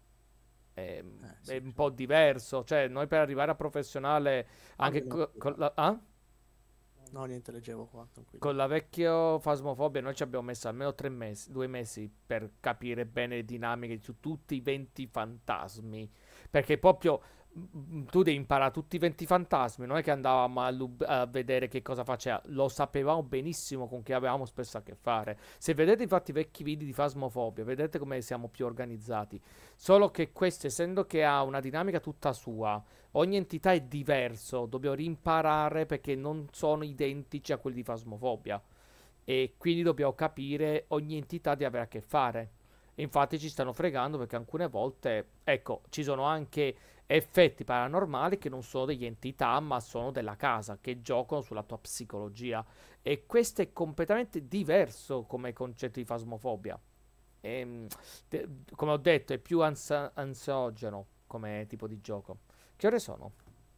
È, Eh, è sì, un sì. po' diverso. Cioè, noi per arrivare a professionale, No, anche niente, co- con la, ah? no, niente, leggevo qua, tranquillo. Con la vecchia Phasmophobia noi ci abbiamo messo almeno tre mesi, due mesi per capire bene le dinamiche su tutti i venti fantasmi. Perché proprio mm, tu devi imparare tutti i venti fantasmi, non è che andavamo a, lub- a vedere che cosa faceva, lo sapevamo benissimo con chi avevamo spesso a che fare. Se vedete infatti i vecchi video di Phasmophobia, vedete come siamo più organizzati. Solo che questo, essendo che ha una dinamica tutta sua, ogni entità è diverso, dobbiamo rimparare perché non sono identici a quelli di Phasmophobia. E quindi dobbiamo capire ogni entità di avere a che fare. E infatti ci stanno fregando perché alcune volte, ecco, ci sono anche effetti paranormali che non sono degli entità, ma sono della casa, che giocano sulla tua psicologia. E questo è completamente diverso come concetto di fasmofobia. Ehm, te- come ho detto, è più ansia- ansiogeno come tipo di gioco. Che ore sono?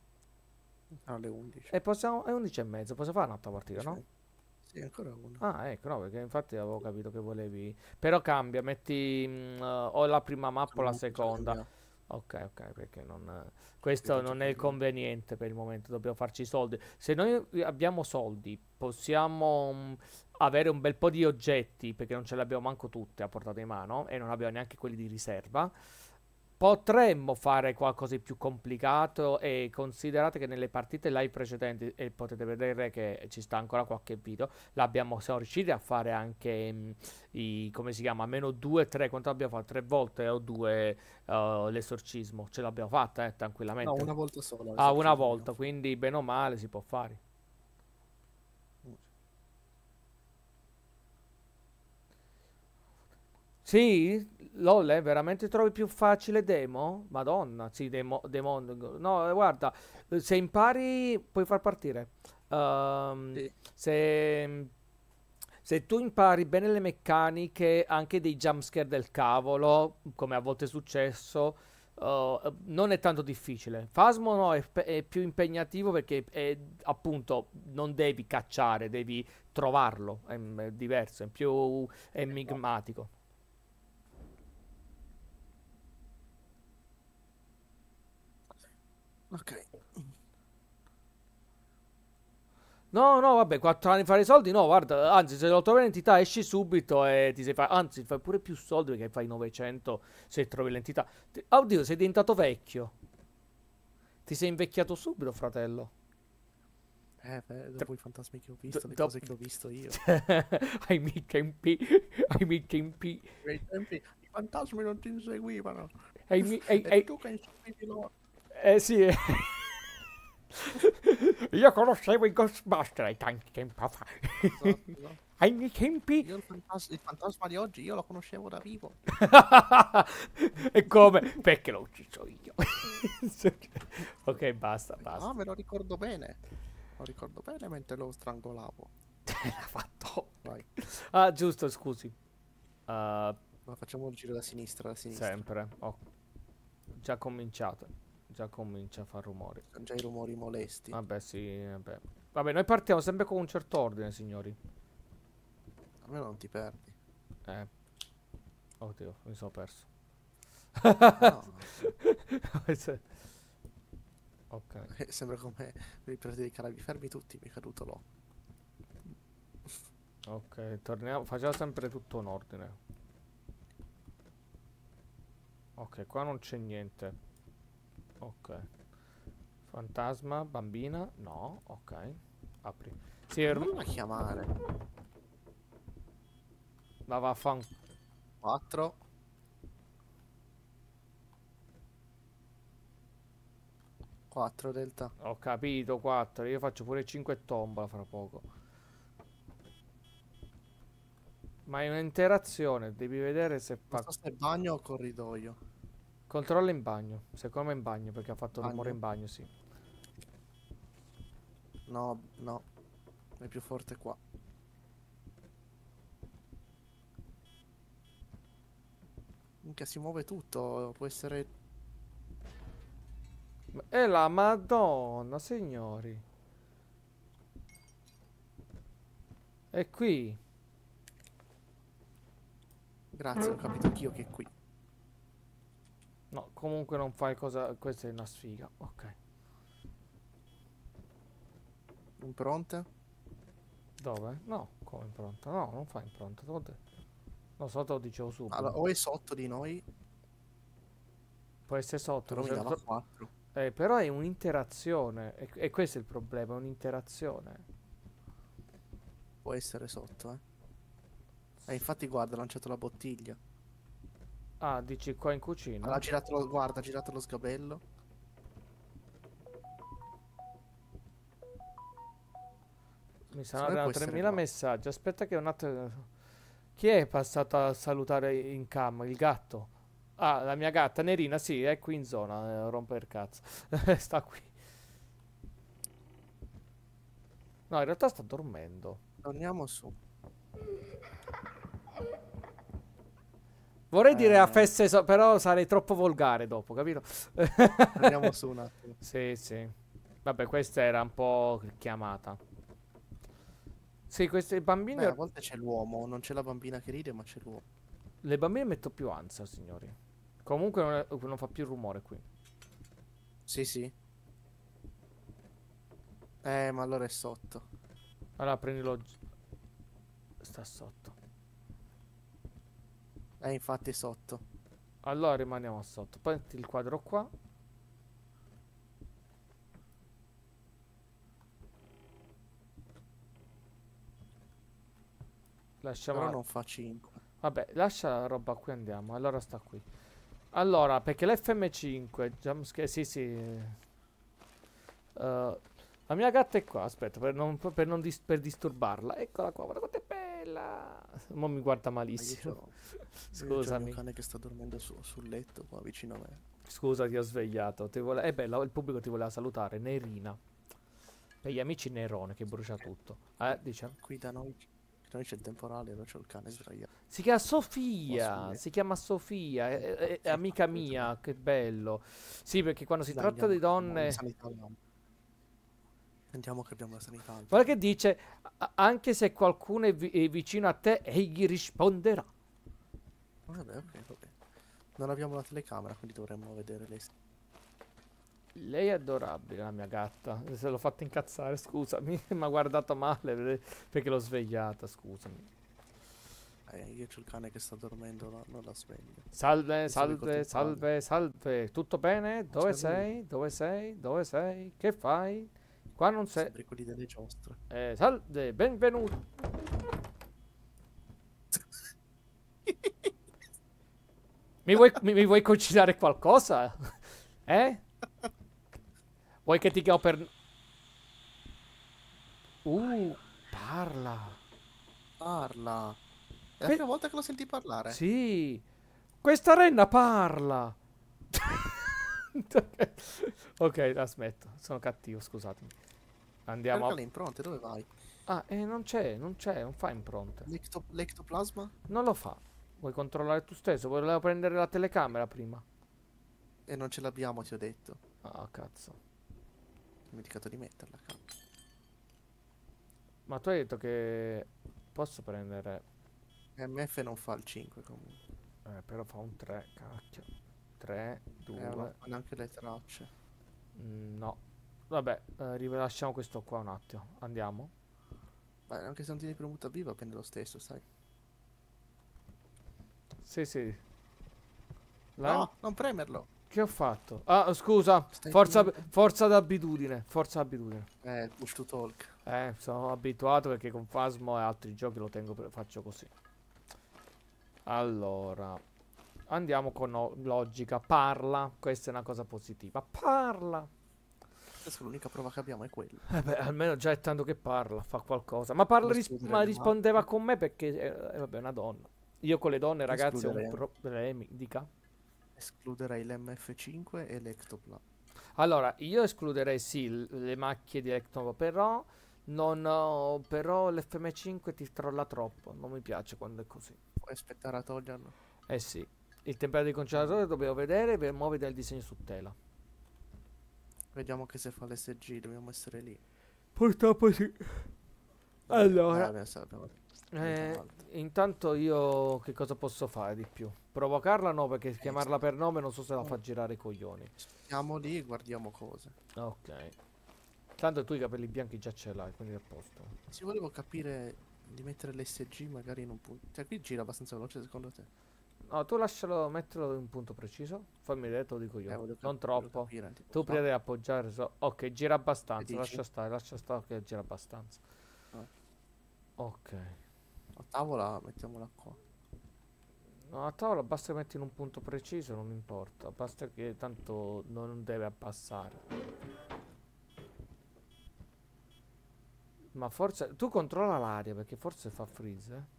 Alle undici. E possiamo, è undici e mezzo, possiamo fare un'altra partita, no? Dice- Sì, ancora una. Ah, ecco, no, perché infatti avevo capito che volevi. Però cambia, metti mm, eh, o la prima mappa o la Comunque già seconda. cambiato. Ok, ok, perché non, eh, Capito, questo già non è cambiato. conveniente per il momento, dobbiamo farci i soldi. Se noi abbiamo soldi, possiamo mm, avere un bel po' di oggetti, perché non ce li abbiamo manco tutti a portata di mano e non abbiamo neanche quelli di riserva. Potremmo fare qualcosa di più complicato e considerate che nelle partite live precedenti, e potete vedere che ci sta ancora qualche video, l'abbiamo, siamo riusciti a fare anche mh, i, come si chiama, meno due, tre, quanto abbiamo fatto? Tre volte o due uh, l'esorcismo, ce l'abbiamo fatta eh, No, tranquillamente. una volta sola Ah, una l'esorcismo abbiamo volta, fatto. quindi bene o male si può fare. Sì? Lolle, veramente trovi più facile demo? Madonna, sì, demo, Demon. No, eh, guarda, eh, se impari puoi far partire. Ehm, Sì. se, se tu impari bene le meccaniche, anche dei jumpscare del cavolo, come a volte è successo, eh, non è tanto difficile. Phasmo no, è, pe- è più impegnativo perché è, appunto non devi cacciare, devi trovarlo, è, è diverso, è più Esatto. enigmatico. Ok. No, no, vabbè, quattro anni fare i soldi, no, guarda, anzi, se lo trovi l'entità esci subito e ti sei fa... Anzi, fai pure più soldi perché fai novecento se trovi l'entità. Ti- Oddio, sei diventato vecchio. Ti sei invecchiato subito, fratello. Eh, beh, T- dopo i fantasmi che ho d- visto, le do- cose che ho visto io. Hai mica in P, hai mica in P, Ai tempi i fantasmi non ti inseguivano. hai mi... hai- Eri hai- tu che inseguivi loro. Eh sì, eh. Io conoscevo i Ghostbuster ai tanti tempo fa. Esatto, esatto. Ai miei tempi. Io il fantas- il fantasma di oggi, io lo conoscevo da vivo. E come? Perché l'ho ucciso io. Ok, basta, Ah, basta. me lo ricordo bene. Lo ricordo bene mentre lo strangolavo. L'ha fatto. Vai, Ah, giusto, scusi. Uh, ma facciamo il giro da sinistra, da sinistra. sempre. Ho già cominciato. Già comincia a far rumori. Sono già i rumori molesti. Vabbè, sì, vabbè. Vabbè, noi partiamo sempre con un certo ordine, signori. Almeno non ti perdi. Eh, oddio, mi sono perso. No, Ok. eh, sembra come i pirati dei Caraibi. Fermi tutti, mi è caduto l'ho. Ok, torniamo, facciamo sempre tutto in ordine. Ok, qua non c'è niente. Ok. Fantasma, bambina? No, ok. Apri. Sì, Ma er- non la chiamare. ma vaffan... quattro. quattro delta. Ho capito, quattro. Io faccio pure cinque tomba fra poco. Ma è un'interazione, devi vedere se Non fa... so se è bagno o corridoio. Controlla in bagno. Secondo me in bagno, perché ha fatto rumore Bagno? in bagno, sì. No, no. È più forte qua. Minchia, si muove tutto. Può essere. E la Madonna, signori. È qui. Grazie, ho capito anch'io che è qui. No, comunque non fai cosa... Questa è una sfiga. Ok. Impronte? Dove? No, come impronta? No, non fa impronta. te l'ho detto. No, solo te lo dicevo Allora, subito. o è sotto di noi, Può essere sotto. però mi se- dava quattro. Eh, però è un'interazione. E, e questo è il problema, è un'interazione. Può essere sotto, eh. E infatti, guarda, ha lanciato la bottiglia. Ah, dici qua in Ha cucina? girato lo, guarda, ha girato lo sgabello. Mi stanno Secondo me può arrivando essere tremila qua. messaggi. Aspetta che un attimo... Chi è passato a salutare in cam? Il gatto? Ah, la mia gatta Nerina, sì, è qui in zona. Eh, rompe il cazzo. Sta qui. No, in realtà sta dormendo. Torniamo su. Vorrei dire a Eh, fesse, so- però sarei troppo volgare dopo, capito? torniamo su un attimo. Sì, sì. Vabbè, questa era un po' chiamata. Sì, questi bambini... Beh, a volte c'è l'uomo, non c'è la bambina che ride, ma c'è l'uomo. Le bambine mettono più ansia, signori. Comunque non, è- non fa più rumore qui. Sì, sì. Eh, ma allora è sotto. Allora prendilo... gi- Sta sotto. Eh, infatti è sotto. Allora rimaniamo sotto. Poi metti il quadro qua. Lasciamo Però la... non fa cinque. Vabbè, lascia la roba qui, andiamo. Allora sta qui. Allora, perché l'F M cinque... Jumpscare... Sì, sì. Eh, la mia gatta è qua. Aspetta, per non, per non dis- per disturbarla. Eccola qua, guarda quanto è bella. Bella. Mo mi guarda Ma io malissimo. c'ho, io c'ho il mio Scusami. cane che sta dormendo su- sul letto qua vicino a me. Scusa, ti ho svegliato. Ti vole... Eh beh, la- il pubblico ti voleva salutare. Nerina. E gli amici Nerone che brucia tutto. Eh, Qui, dice. qui da noi, da noi c'è il temporale e non c'ho il cane sdraiato Si chiama qua sul Sofia. letto. Si chiama Sofia. È, è- è Sì, amica capito. mia. Che bello. Sì, perché quando si Dai, tratta di andiamo, andiamo, la donne. sanità abbiamo. Andiamo che abbiamo la sanità alta. Guarda che dice. "A- Anche se qualcuno è, vi- è vicino a te, egli risponderà." Vabbè, ok, vabbè. Non abbiamo la telecamera, quindi dovremmo vedere le... Lei è adorabile, la mia gatta. Se l'ho fatta incazzare, scusami. Mi ha guardato male per- perché l'ho svegliata, scusami. Eh, io c'ho il cane che sta dormendo, no- non la sveglio. Salve, Visto che col salve, temporale. salve, salve. Tutto bene? Dove C'è lui, sei? Dove sei? Dove sei? Che fai? Qua non sei. sembri quelli delle giostre. Eh, salve, benvenuto. Mi vuoi, mi, mi vuoi cucinare qualcosa? Eh? Vuoi che ti chiamo per... Uh, parla. Parla! È la Que- prima volta che lo senti parlare. Sì, questa renna parla. Ok, la smetto. Sono cattivo, scusatemi. Andiamo Cerca a... le impronte, dove vai? Ah, eh, non c'è, non c'è, non fa impronte. L'ecto- L'ectoplasma? Non lo fa. Vuoi controllare tu stesso? Volevo prendere la telecamera prima. E non ce l'abbiamo, ti ho detto. Ah, cazzo. Ho dimenticato di metterla, cazzo. Ma tu hai detto che posso prendere... M F non fa il cinque comunque. Eh, però fa un tre, cacchio. tre, Eh, non due... fa neanche le tracce. Mm, no. Vabbè, eh, rilasciamo questo qua un attimo. Andiamo. Beh, anche se non tieni premuta B va bene lo stesso, sai. Sì, sì. La- No, non premerlo! Che ho fatto? Ah, scusa. Stai Forza, premendo? forza d'abitudine. Forza d'abitudine. Eh, push to talk. Eh, sono abituato perché con Phasmo e altri giochi lo tengo per... faccio così. Allora, andiamo con no- logica. Parla. Questa è una cosa positiva. Parla. Adesso l'unica prova che abbiamo è quella. Eh beh, almeno già è tanto che parla, fa qualcosa. Ma parla, Come ris- escludere ma le rispondeva macchine. con me perché eh, eh, vabbè, è una donna. Io con le donne, ragazzi, ho un Escluderei, problemi. Dica. escluderei l'M F cinque e l'ectoplasma. Allora, io escluderei sì l- le macchie di Ectomo, però non ho- però l'F M cinque ti trolla troppo. Non mi piace quando è così. Puoi aspettare a toglierlo? Eh sì. Il temperatore di congelatore dobbiamo vedere per muovere il disegno su tela. Vediamo che se fa l'S G, dobbiamo essere lì. Purtroppo sì. Eh, Allora, abbiamo, abbiamo eh, alto. intanto io che cosa posso fare di più? Provocarla no, perché chiamarla per nome non so se la fa girare i coglioni. Siamo lì e guardiamo cose. Ok. Tanto tu i capelli bianchi già ce l'hai, quindi è a posto. Se volevo capire di mettere l'S G magari in un punto. Cioè, qui gira abbastanza veloce secondo te? No, tu lascialo, mettilo in un punto preciso. Fammi vedere, te lo dico Eh, io. volevo cap- Non volevo troppo. capire, tipo, Tu qua. prima devi appoggiare. so- Ok, gira abbastanza. Che dici? Lascia stare, lascia stare che gira abbastanza. Ah. Ok. La tavola mettiamola qua. No, a tavola basta che metti in un punto preciso, non importa. Basta che tanto non deve abbassare. Ma forse... Tu controlla l'aria perché forse fa freeze, eh.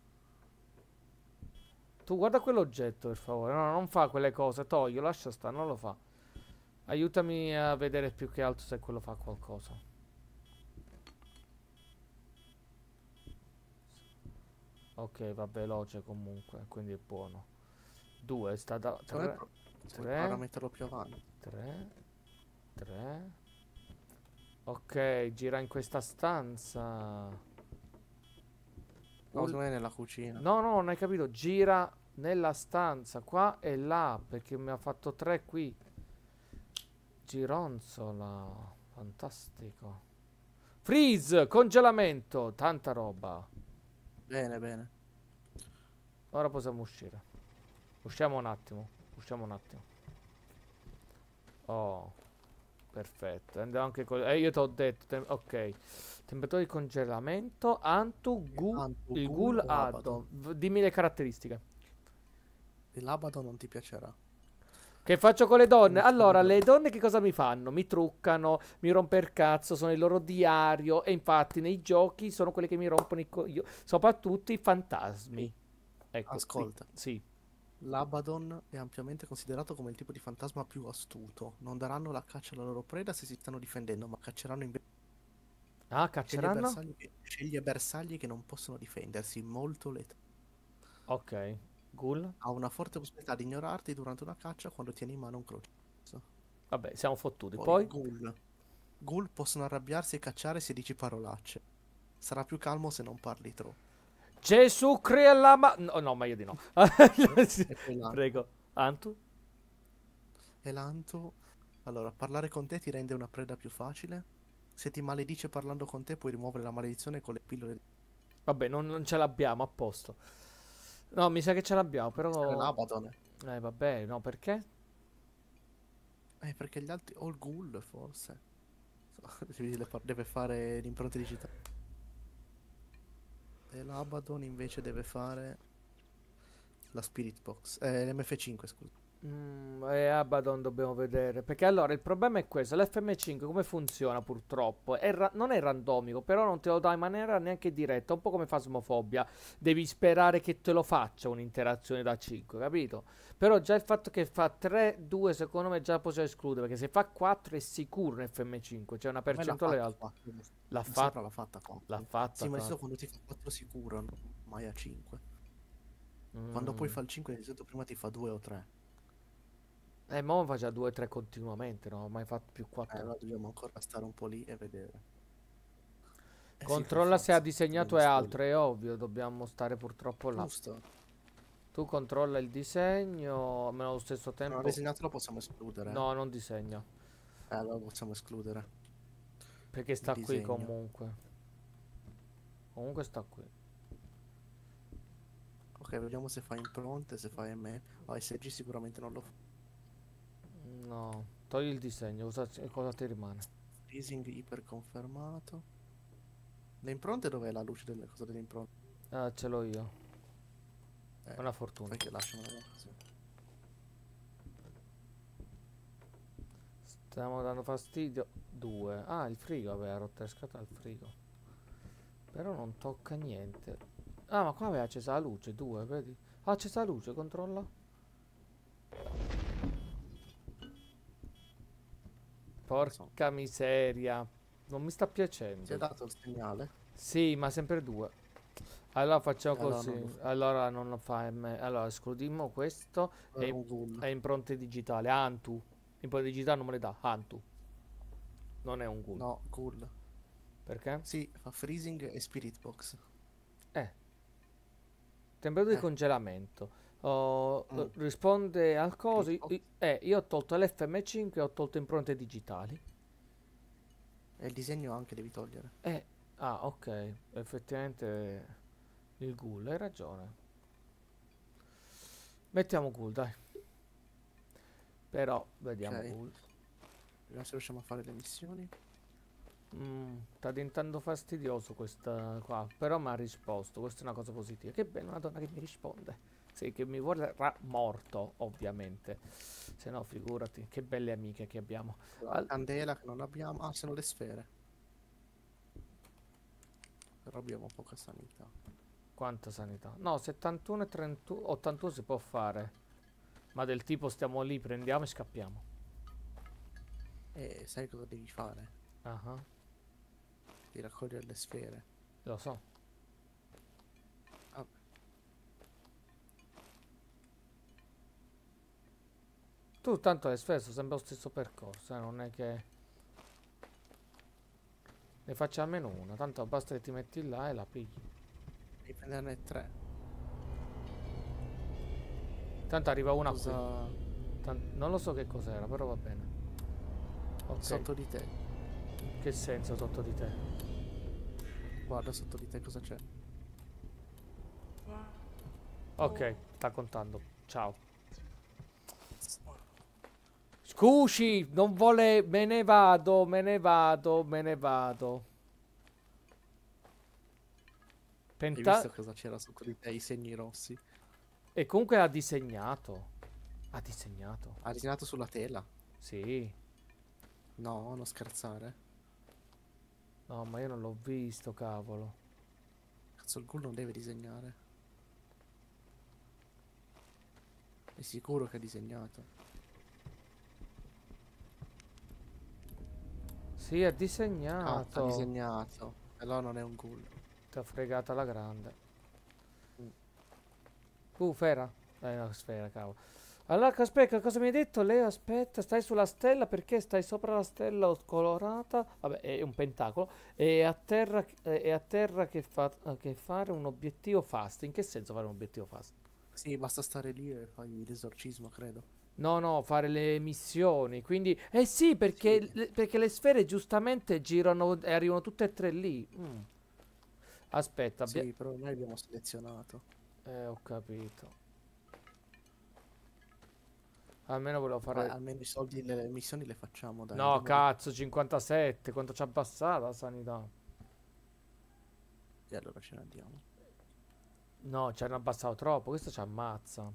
Tu guarda quell'oggetto, per favore. No, non fa quelle cose. Toglio, lascia stare, non lo fa. Aiutami a vedere più che altro se quello fa qualcosa. Ok, va veloce comunque, quindi è buono. Due, è stata... Secondo me Tre, pro- se tre, proviamo a metterlo più avanti. tre, tre. Ok, gira in questa stanza. No, secondo me è nella cucina. No, no, non hai capito. Gira nella stanza, qua e là, perché mi ha fatto tre qui. Gironzola, fantastico. Freeze, congelamento, tanta roba. Bene, bene. Ora possiamo uscire. Usciamo un attimo, usciamo un attimo. Oh, perfetto. Andiamo anche con... Eh, io ti ho detto, tem- ok. Temperatura di congelamento, Antu, Gu, Antu, il Ghoul Ghoul o Abaddon? Addon. V- Dimmi le caratteristiche. E l'Abaddon non ti piacerà. Che faccio con le donne? Come ci Allora, vedo? le donne che cosa mi fanno? Mi truccano, mi rompe il cazzo, sono il loro diario e infatti nei giochi sono quelle che mi rompono i coglioni, soprattutto i fantasmi. Ecco, sì, Ascolta, sì. l'Abaddon è ampiamente considerato come il tipo di fantasma più astuto. Non daranno la caccia alla loro preda se si stanno difendendo, ma cacceranno invece. Ah, Sceglie cacceranno? bersagli che, sceglie bersagli che non possono difendersi, molto letali. Ok, ghoul. Ha una forte possibilità di ignorarti durante una caccia quando tieni in mano un crocifisso. Vabbè, siamo fottuti. Poi, Poi? ghoul. Ghoul possono arrabbiarsi e cacciare se dici parolacce. Sarà più calmo se non parli troppo. Gesù crea la ma... No, no, meglio di no. E poi l'Anto. Prego. Antu? E l'Anto. Allora, parlare con te ti rende una preda più facile. Se ti maledice parlando con te, puoi rimuovere la maledizione con le pillole. Vabbè, non, non ce l'abbiamo, a posto. No, mi sa che ce l'abbiamo, Essere però... l'Abaddon. Eh, vabbè, no, perché? Eh, perché gli altri. O il ghoul, forse. Deve fa- deve fare l'impronta digitale. E l'Abaddon invece deve fare la Spirit Box. Eh, l'M F cinque, scusa. Mm, e Abaddon dobbiamo vedere. Perché allora il problema è questo: l'F M cinque come funziona purtroppo? È ra- non è randomico, però non te lo dà in maniera neanche diretta. Un po' come Phasmophobia. Devi sperare che te lo faccia un'interazione da cinque, capito? Però già il fatto che fa tre due, secondo me già possiamo escludere. Perché se fa quattro è sicuro un F M cinque. C'è una A me l'ha percentuale fatta alta. quattro. L'ha Mi fatta. sembra l'ha fatta L'ha quattro. fatta, Sì, ma di quattro. solito quando ti fa quattro sicuro, no? Mai a cinque. Quando poi Mm. fa il cinque, di solito prima ti fa due o tre. Eh, mo fa già due tre continuamente. Non ho mai fatto più Eh, quattro. allora dobbiamo ancora stare un po' lì e vedere. Eh sì, per Controlla se ha forza. disegnato Dobbiamo e stare lì. altro, è ovvio, dobbiamo stare purtroppo là. Giusto. Tu controlla il disegno, ma allo stesso Se non ha tempo... disegnato lo possiamo escludere. No, non disegna, Eh, Eh, allora possiamo escludere perché il sta qui disegno. comunque. Comunque sta qui. Ok, vediamo se fa impronte, se fa M E. Oh, S G sicuramente non lo fa. No, togli il disegno, cosa, cosa ti rimane? Freezing iper confermato. Le impronte dov'è la luce delle cose delle impronte? Ah, ce l'ho io, Eh, è una fortuna. fai che lasciano così. Stiamo dando fastidio. Due. Ah, il frigo, aveva rotto le scatole al frigo. Però non tocca niente. Ah, ma qua aveva accesa la luce, due, vedi? Ha accesa la luce, controlla. Non so. Porca miseria. Non mi sta Ti ha piacendo. dato il segnale? Sì, ma sempre due. Allora facciamo E allora così. non lo fa. Allora non lo fa M. Allora escludiamo questo Era e, un ghoul. e impronte digitali. Antu. Impronte digitali non me le dà. Antu. Non è un ghoul. No, ghoul. Perché? Sì, fa freezing e spirit box. Eh. Temperatura di Eh. congelamento. Oh, Mm. eh, risponde al coso. Spirit I- box. i- Eh, io ho tolto l'F M cinque e ho tolto impronte digitali. E il disegno anche devi togliere. Eh. Ah, ok. Effettivamente il ghoul, hai ragione. Mettiamo ghoul, dai. Però vediamo Ok. ghoul. Vediamo se riusciamo a fare le missioni. Mm, sta diventando fastidioso questa qua, però mi ha risposto, questa è una cosa positiva. Che bella una donna che mi risponde. Sì, che mi vorrà morto, ovviamente. Se no, figurati, che belle amiche che abbiamo. La Al- candela che non abbiamo. Ah, sono le sfere. Però abbiamo poca sanità. Quanta sanità? No, settantuno e trentuno, ottantuno si può fare. Ma del tipo stiamo lì, prendiamo e scappiamo. E sai cosa devi fare? Ah, ah, Devi raccogliere le sfere. lo so. Ah, Tu tanto hai spesso sempre lo stesso percorso, eh, non è che ne faccia almeno una, tanto basta che ti metti là e la pigli. devi prenderne tre. Tanto arriva una qui. Cosa Tan- non lo so che cos'era, però va bene. Ok, sotto di te? che senso sotto di te? Guarda sotto di te cosa c'è. Ok, sta contando. Ciao. Scusi, non vuole... Me ne vado, me ne vado, me ne vado. Hai Penta... visto cosa c'era sotto di te? I segni rossi. E comunque ha disegnato. Ha disegnato? Ha disegnato sulla tela? Sì. No, non scherzare. No, ma io non l'ho visto, cavolo. Cazzo, il ghoul non deve disegnare. È sicuro che ha disegnato. Sì, ha Ah, ha disegnato. disegnato. Allora non è un ghoul. Ti ha fregata la grande. Mm. Uh, Fera. Eh, no, sfera, cavolo. Allora, aspetta, cosa mi hai detto? Lei aspetta, stai sulla stella perché stai sopra la stella colorata. Vabbè, è un pentacolo. E a terra, è a terra che, fa, che fare un obiettivo fast. In che senso fare un obiettivo fast? Sì, basta stare lì e fai l'esorcismo, credo. No, no, fare le missioni. Quindi, eh sì, Sì, perché, le- perché le sfere giustamente girano e arrivano tutte e tre lì. Mm. Aspetta, abbia- sì, però noi abbiamo selezionato. eh, ho capito. Almeno volevo Vabbè, fare. almeno i soldi, le missioni le facciamo, dai, No, andiamo lì. cazzo, cinquantasette. Quanto ci ha abbassato la sanità? E allora ce ne andiamo. No, ci hanno abbassato troppo. Questo ci ammazza.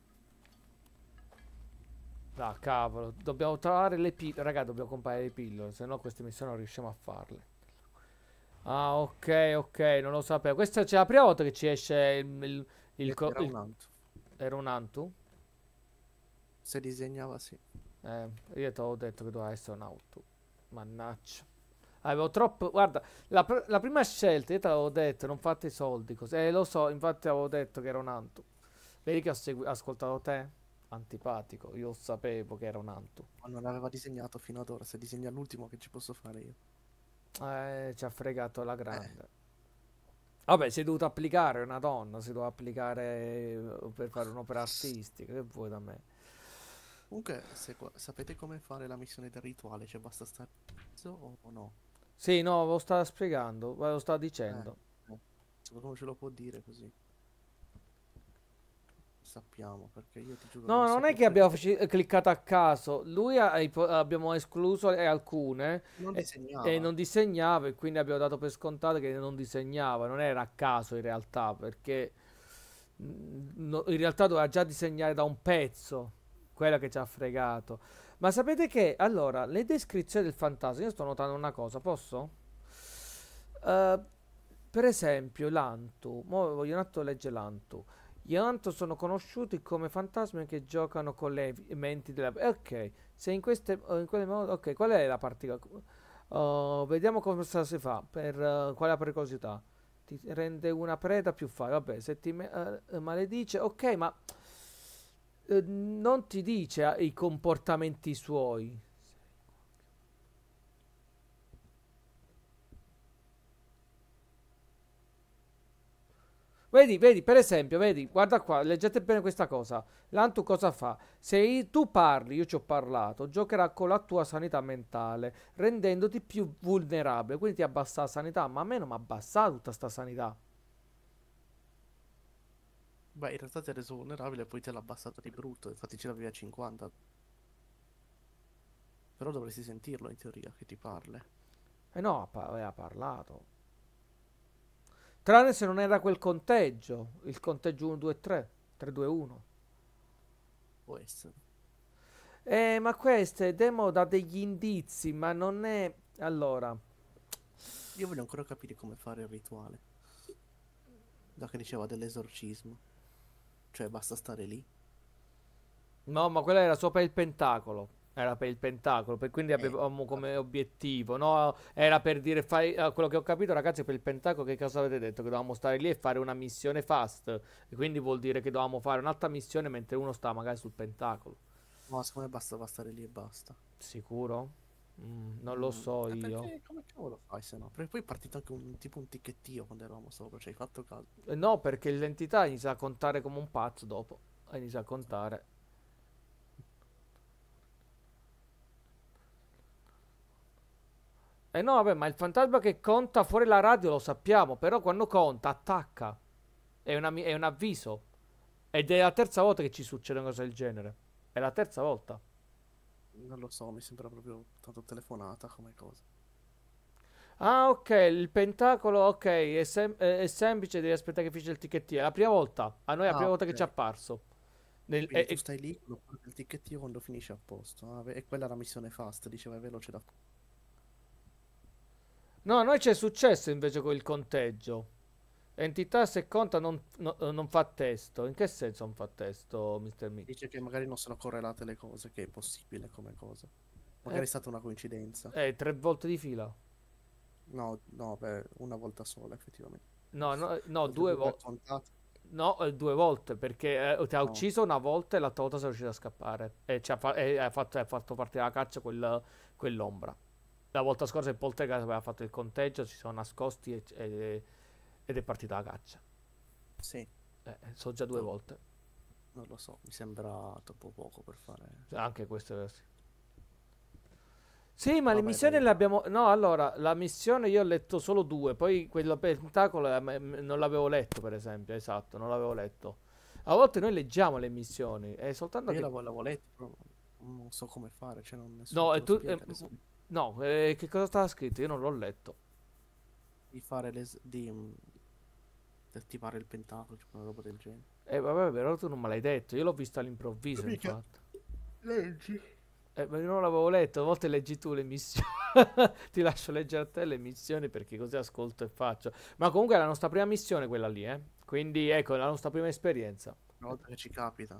Ah, cavolo. Dobbiamo trovare le pillole. Raga, dobbiamo comprare le pillole. Se no, queste missioni non riusciamo a farle. Ah, ok, ok. Non lo sapevo. Questa c'è la prima volta che ci esce il. il, il, co- Era il- un anto. Era un Antu? Se disegnava, sì. Eh, io ti avevo detto che doveva essere un auto. Mannaggia. Avevo troppo. Guarda, la, pr- la prima scelta, io te l'avevo detto, non fate i soldi così. Eh, lo so, infatti avevo detto che era un Antu. Vedi che ho segui- ascoltato te? Antipatico, io sapevo che era un Antu. Ma non aveva disegnato fino ad ora. Se disegna l'ultimo, che ci posso fare io? Eh, ci ha fregato la Eh. grande. Vabbè, si è dovuto applicare, è una donna, si doveva applicare eh, per fare un'opera artistica. Che vuoi da me? Comunque, se qua- sapete come fare la missione del rituale, cioè basta stare o o no? Sì, no, lo stavo spiegando, ve lo stavo Eh, dicendo. eh. Se qualcuno ce lo può dire così sappiamo, perché io ti giuro No, non so non è che perché abbiamo faci- cliccato a caso. Lui ha, ipo- abbiamo escluso eh, alcune non e, e disegnava. non disegnava e quindi abbiamo dato per scontato che non disegnava. Non era a caso in realtà, perché mm, no- in realtà doveva già disegnare da un pezzo, quella che ci ha fregato. Ma sapete che, allora, le descrizioni del fantasma, io sto notando una cosa, posso? Eh, per esempio, l'Antu, mo voglio un attimo leggere l'Antu. Gli Anto sono conosciuti come fantasmi che giocano con le vi- menti della. Ok, se in queste. o in quelle modo. Ok, qual è la partica? Uh, vediamo cosa si fa. Per, uh, qual è la pericolosità? Ti rende una preda più facile. Vabbè, se ti me- eh, maledice. Ok, ma. eh, non ti dice eh, i comportamenti suoi. Vedi, vedi, per esempio, vedi, guarda qua, leggete bene questa cosa. L'Antu cosa fa? Se i- tu parli, io ci ho parlato, giocherà con la tua sanità mentale, rendendoti più vulnerabile. Quindi ti abbassa la sanità, ma a me non mi abbassa tutta sta sanità. Beh, in realtà ti ha reso vulnerabile e poi te l'ha abbassato di brutto, infatti ce l'avevi a cinquanta. Però dovresti sentirlo in teoria che ti parli. E no, ha pa- aveva parlato. Tranne se non era quel conteggio, il conteggio uno, due, tre, tre, due, uno. Può essere. Eh, ma queste demo dà degli indizi, ma non è. Allora. Io voglio ancora capire come fare il rituale. Da che diceva dell'esorcismo. Cioè, basta stare lì. No, ma quella era sopra il pentacolo. Era per il pentacolo, per quindi Eh, avevamo come vabbè. obiettivo, no? Era per dire, fai, eh, quello che ho capito, ragazzi, per il pentacolo, che cosa avete detto? Che dovevamo stare lì e fare una missione fast. E quindi vuol dire che dovevamo fare un'altra missione mentre uno sta magari sul pentacolo. No, secondo me basta stare lì e basta. Sicuro? Mm, non lo Mm, so e io. perché come cavolo fai se no? Perché poi è partito anche un tipo un ticchettio quando eravamo sopra, cioè hai fatto caso. Eh, No, perché l'entità inizia a contare come un pazzo dopo. E inizia a contare. Eh no, vabbè, ma il fantasma che conta fuori la radio lo sappiamo, però quando conta attacca. È, una mi- è un avviso. Ed è la terza volta che ci succede una cosa del genere. È la terza volta. Non lo so, mi sembra proprio tanto telefonata come cosa. Ah, ok, il pentacolo, ok, è, sem- è- è semplice, devi aspettare che finisce il ticchettino. È la prima volta. A noi è la Ah, prima volta che ci è ok. apparso. Nel- e- Quindi tu e- stai lì, lo porti il ticchettino quando finisce a posto. Ah, e quella è la missione fast, diceva è veloce da... no, a noi c'è successo invece con il conteggio. Entità se conta non, no- non fa testo. In che senso non fa testo, mister Me? Dice che magari non sono correlate le cose, che è possibile come cosa. Eh, Magari è stata una coincidenza. eh, tre volte di fila. No, no, beh, una volta sola effettivamente. No, no, no, Le altre due due volte. raccontate, No, eh, due volte perché eh, ti ha no. ucciso una volta e l'altra volta sei riuscito a scappare. E, ci ha, fa- e ha fatto, ha fatto partire la caccia quel- quell'ombra. La volta scorsa il poltergeist aveva fatto il conteggio, si sono nascosti e- e- ed è partita la caccia. Sì, Eh, so già due no, volte. non lo so, mi sembra troppo poco per fare... Anche questo è vero, sì. Sì, ma le Vabbè, missioni dai, le abbiamo. No, allora, la missione io ho letto solo due, poi quello pentacolo eh, me- me- non l'avevo letto, per esempio, esatto, non l'avevo letto. A volte noi leggiamo le missioni, è soltanto io che. l'avevo l'avevo letto, però non so come fare, cioè non, nessuno No, te e lo tu. eh, spiega. adesso. no, eh, che cosa stava scritto? Io non l'ho letto. Di fare le... s- di, mm, di attivare il pentacolo, tipo una roba del genere. Eh, vabbè, però tu non me l'hai detto, io l'ho visto all'improvviso, Mica infatti. leggi. Eh, ma io non l'avevo letto, a volte leggi tu le missioni. Ti lascio leggere a te le missioni perché così ascolto e faccio. Ma comunque è la nostra prima missione quella lì, eh. Quindi ecco, è la nostra prima esperienza. Una volta che ci capita.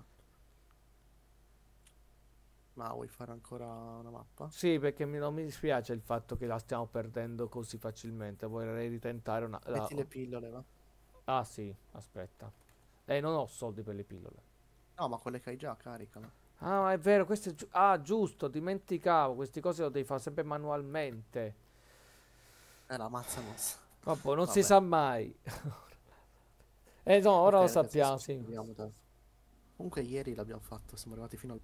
Ma vuoi fare ancora una mappa? Sì, perché mi- non mi dispiace il fatto che la stiamo perdendo così facilmente. Vorrei ritentare una. la- Metti le pillole, va? Ah sì, aspetta. Eh, non ho soldi per le pillole. No, ma quelle che hai già, caricala. Ah, è vero, questo è giu- ah, giusto, dimenticavo. Queste cose lo devi fare sempre manualmente. Eh, la mazza non sa. Vabbè, non si Vabbè. sa mai. Eh no, ora Ok, lo ragazzi, sappiamo, adesso ci sì. vediamo da... Comunque ieri l'abbiamo fatto, siamo arrivati fino al...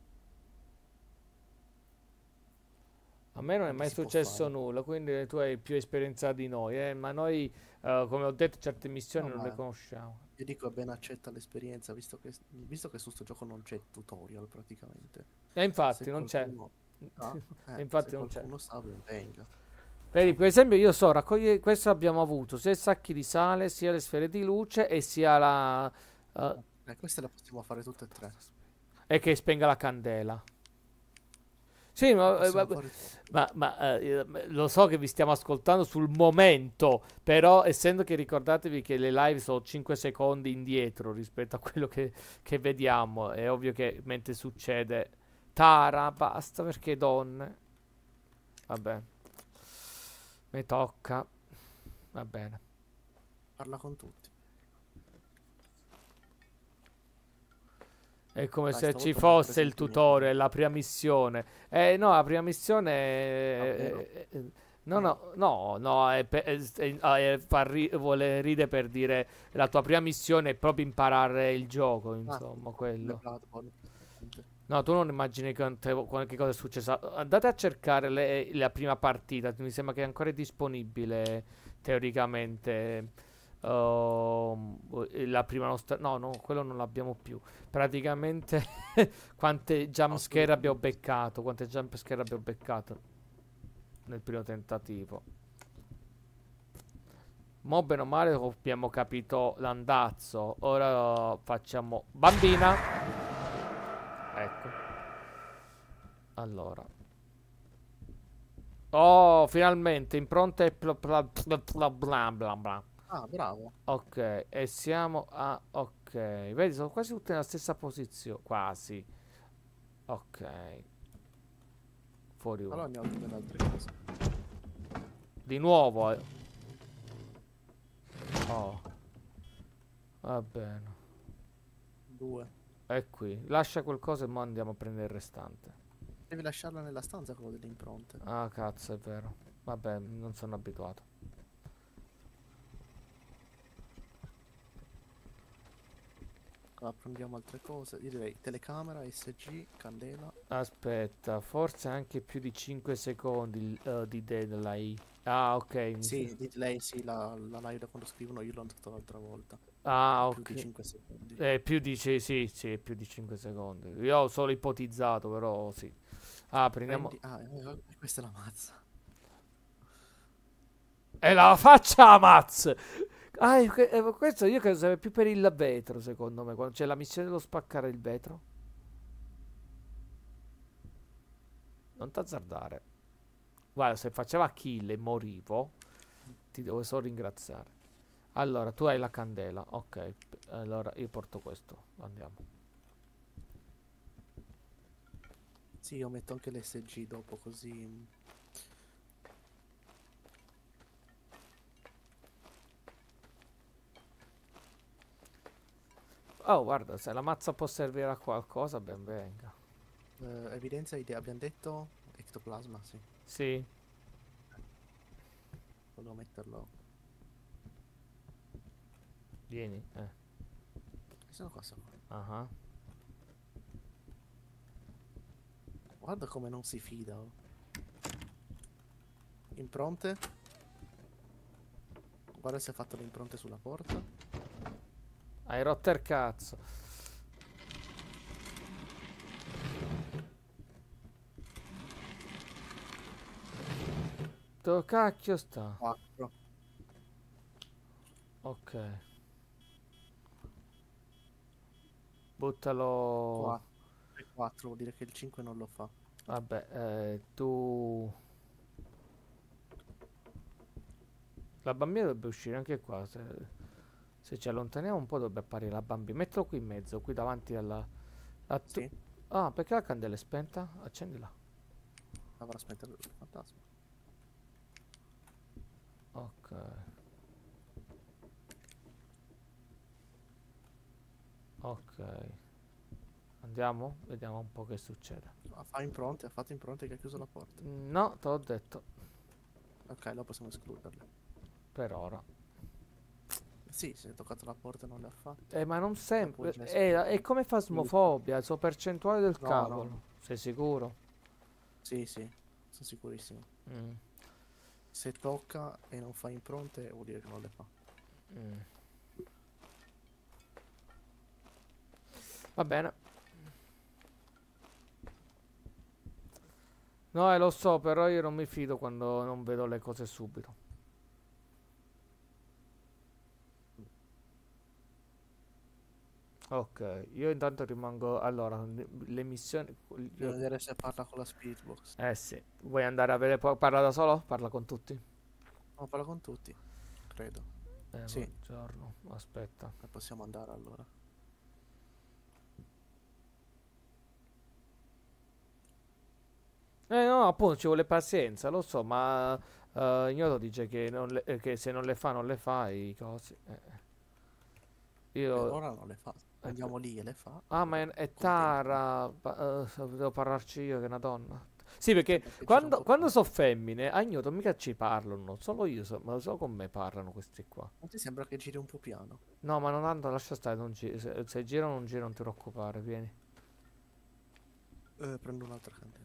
A me non è Quanto mai si può successo fare? nulla, quindi tu hai più esperienza di noi, eh, ma noi, eh, come ho detto, certe missioni No, non le ma conosciamo. io dico è ben accetta l'esperienza, visto che, visto che su sto gioco non c'è tutorial praticamente. E Se infatti non c'è. qualcuno... Ah, E eh, infatti se non c'è. qualcuno sa, ben venga. Vedi, per esempio, io so, raccoglie, questo abbiamo avuto sia i sacchi di sale, sia le sfere di luce e sia la. eh, Eh, queste le possiamo fare tutte e tre. e che spenga la candela. Sì, Le ma, eh, ma- possiamo fare tutte. ma- ma, eh, lo so che vi stiamo ascoltando sul momento, però essendo che ricordatevi che le live sono cinque secondi indietro rispetto a quello che, che vediamo, è ovvio che mentre succede. Tara, basta perché donne. Vabbè, mi tocca. Va bene. Parla con tutti. È come Dai, se ci stavolta me la fosse il presenti meglio. tutorial, la prima missione. Eh no, la prima missione Davvero? è- è- è- no, no, no, no, è pe- è- è- ah, è far ri- vuole ride per dire la tua prima missione è proprio imparare il gioco, Ah, sì, insomma, come quello. Bloodborne. No, tu non immagini quante, vo- che cosa è successo. Andate a cercare le- la prima partita, mi sembra che è ancora disponibile teoricamente. Ehm, la prima nostra. No, no, quello non l'abbiamo più. Praticamente quante No, jumpscare abbiamo assolutamente. beccato, quante jumpscare abbiamo beccato nel primo tentativo. Mo bene o male abbiamo capito l'andazzo. Ora facciamo bambina. Ecco. Allora. Oh, finalmente impronte e bla bla bla bla bla bla bla. Ah, bravo. Ok, e siamo a. Ok, vedi, sono quasi tutte nella stessa posizione. Quasi. Ok. Fuori Allora uno. andiamo a vedere altre cose. Di nuovo. eh. Oh, va bene. Due. È qui. Lascia qualcosa e mo andiamo a prendere il restante. Devi lasciarla nella stanza quello delle impronte. Ah, cazzo, è vero. Vabbè, non sono abituato. Allora prendiamo altre cose. Io direi telecamera, S G, candela. Aspetta, forse anche più di cinque secondi eh, di delay. Ah, ok. mi Sì, sa- di lei sì, la, la live da quando scrivono io l'ho notato l'altra volta. Ah, Più di ok. cinque secondi. Eh, più di sì, sì, sì, più di cinque secondi. Io ho solo ipotizzato, però sì. Ah, prendiamo. Prendi... Ah, eh, eh, questa è la mazza. E la faccia a Maz! Ah, è que- eh, questo io credo serve più per il vetro, secondo me. Quando c'è la missione dello spaccare il vetro. Non t'azzardare. Guarda, se faceva kill e morivo, ti devo solo ringraziare. Allora, tu hai la candela. Ok, allora io porto questo. Andiamo. Sì, io metto anche l'S G dopo così. Oh, guarda, se la mazza può servire a qualcosa, ben venga. Eh, evidenzia idea, abbiamo detto ectoplasma, sì. Sì. Volevo metterlo. Vieni. Eh. Sono qua, sono qua. Ah. Guarda come non si fida. Oh. Impronte. Guarda se ha fatto le impronte sulla porta. Hai rotto il cazzo. Dove cacchio sta? quattro. Ok. Buttalo. quattro vuol dire che il cinque non lo fa. Vabbè, eh, tu... La bambina dovrebbe uscire anche qua. Se, se ci allontaniamo un po' dovrebbe apparire la bambina. Mettilo qui in mezzo, qui davanti alla... a tu- Sì, Ah, perché la candela è spenta? Accendila. avrà spento il fantasma. Ok. Ok. Andiamo? Vediamo un po' che succede. Ah, fa impronte, ha fatto impronte che ha chiuso la porta. No, te l'ho detto. Ok, allora possiamo escluderle. Per ora. Sì, se hai toccato la porta non le ha fatte. Eh, ma non sempre. già È, escluso. è come fasmofobia, il suo percentuale del No, cavolo. no. Sei sicuro? Sì, sì, sono sicurissimo. Mm, Se tocca e non fa impronte vuol dire che non le fa. mm. Va bene. No, eh, lo so, però io non mi fido quando non vedo le cose subito. Ok, io intanto rimango... Allora, le le missioni... Devo io- vedere se parla con la Spirit Box. Eh sì, vuoi andare a vedere... poi Parla da solo? Parla con tutti? No, parla con tutti, credo. Eh, Sì, buongiorno, aspetta. e possiamo andare allora. Eh no, appunto ci vuole pazienza, lo so, ma eh, Ignoto dice che, non le- eh, che se non le fa non le fai cose. Eh. Per Io... ora non le fa. eh, Andiamo lì e le fa. Ah, ma Allora, è, è contenti. Tara, pa- eh, devo parlarci io che è una donna. Sì, perché Sembra che gira un quando, po' quando tanto. so femmine, a Ignoto mica ci parlano, solo io, so, ma solo con me parlano questi qua. Non ti sembra che giri un po' piano? No, ma non andano, lascia stare, non gi- se, se girano non girano, non ti preoccupare, vieni. Eh, prendo un'altra candela.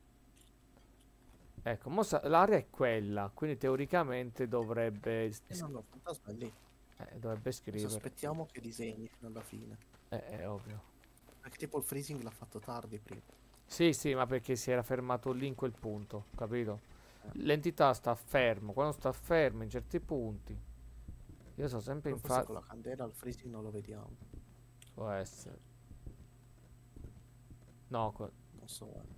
Ecco, mo sa- l'area è quella, quindi teoricamente dovrebbe, s- Eh no, no, il fantasma è lì. eh, dovrebbe Adesso scrivere. aspettiamo che disegni fino alla fine. Eh, è ovvio. Perché tipo il freezing l'ha fatto tardi prima. Sì, sì, ma perché si era fermato lì in quel punto, capito? Eh, L'entità sta fermo, quando sta fermo in certi punti. Io so sempre Però in forse fa... con la candela il freezing non lo vediamo. Può essere. No, que- Non so. eh.